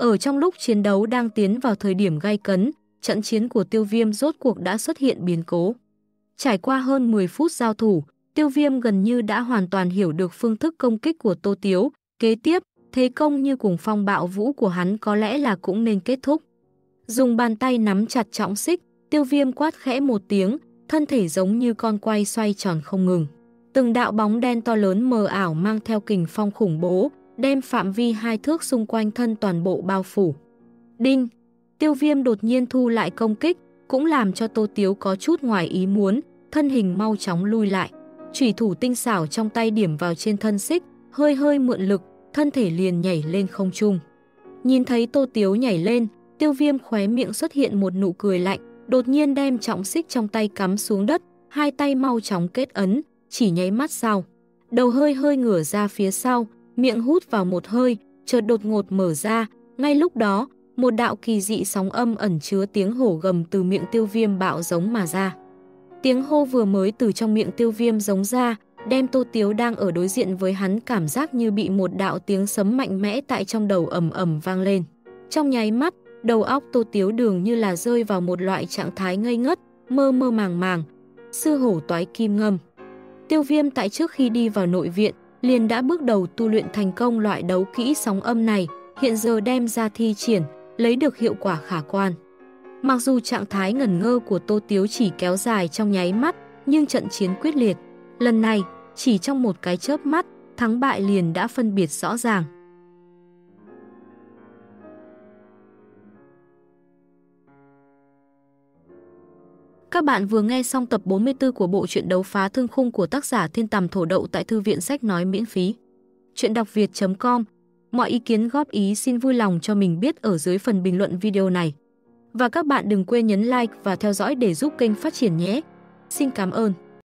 Ở trong lúc chiến đấu đang tiến vào thời điểm gay cấn, trận chiến của Tiêu Viêm rốt cuộc đã xuất hiện biến cố. Trải qua hơn 10 phút giao thủ, Tiêu Viêm gần như đã hoàn toàn hiểu được phương thức công kích của Tô Tiếu. Kế tiếp, thế công như cuồng phong bạo vũ của hắn có lẽ là cũng nên kết thúc. Dùng bàn tay nắm chặt trọng xích, Tiêu Viêm quát khẽ một tiếng, thân thể giống như con quay xoay tròn không ngừng. Từng đạo bóng đen to lớn mờ ảo mang theo kình phong khủng bố, đem phạm vi 2 thước xung quanh thân toàn bộ bao phủ. Đinh! Tiêu Viêm đột nhiên thu lại công kích, cũng làm cho Tô Tiếu có chút ngoài ý muốn, thân hình mau chóng lui lại. Chủy thủ tinh xảo trong tay điểm vào trên thân xích, hơi hơi mượn lực, thân thể liền nhảy lên không trung. Nhìn thấy Tô Tiếu nhảy lên, Tiêu Viêm khóe miệng xuất hiện một nụ cười lạnh, đột nhiên đem trọng xích trong tay cắm xuống đất, hai tay mau chóng kết ấn, chỉ nháy mắt sau. Đầu hơi hơi ngửa ra phía sau, miệng hút vào một hơi, chợt đột ngột mở ra, ngay lúc đó, một đạo kỳ dị sóng âm ẩn chứa tiếng hổ gầm từ miệng Tiêu Viêm bạo giống mà ra. Tiếng hô vừa mới từ trong miệng Tiêu Viêm giống ra, đem Tô Tiếu đang ở đối diện với hắn cảm giác như bị một đạo tiếng sấm mạnh mẽ tại trong đầu ầm ầm vang lên. Trong nháy mắt, đầu óc Tô Tiếu dường như là rơi vào một loại trạng thái ngây ngất, mơ mơ màng màng. Sư hổ toái kim ngâm. Tiêu Viêm tại trước khi đi vào nội viện, liền đã bước đầu tu luyện thành công loại đấu kỹ sóng âm này, hiện giờ đem ra thi triển, lấy được hiệu quả khả quan. Mặc dù trạng thái ngẩn ngơ của Tô Tiếu chỉ kéo dài trong nháy mắt, nhưng trận chiến quyết liệt. Lần này, chỉ trong một cái chớp mắt, thắng bại liền đã phân biệt rõ ràng. Các bạn vừa nghe xong tập 44 của bộ truyện Đấu Phá Thương Khung của tác giả Thiên Tầm Thổ Đậu tại Thư viện Sách Nói miễn phí. Truyện đọc việt.com. Mọi ý kiến góp ý xin vui lòng cho mình biết ở dưới phần bình luận video này. Và các bạn đừng quên nhấn like và theo dõi để giúp kênh phát triển nhé. Xin cảm ơn.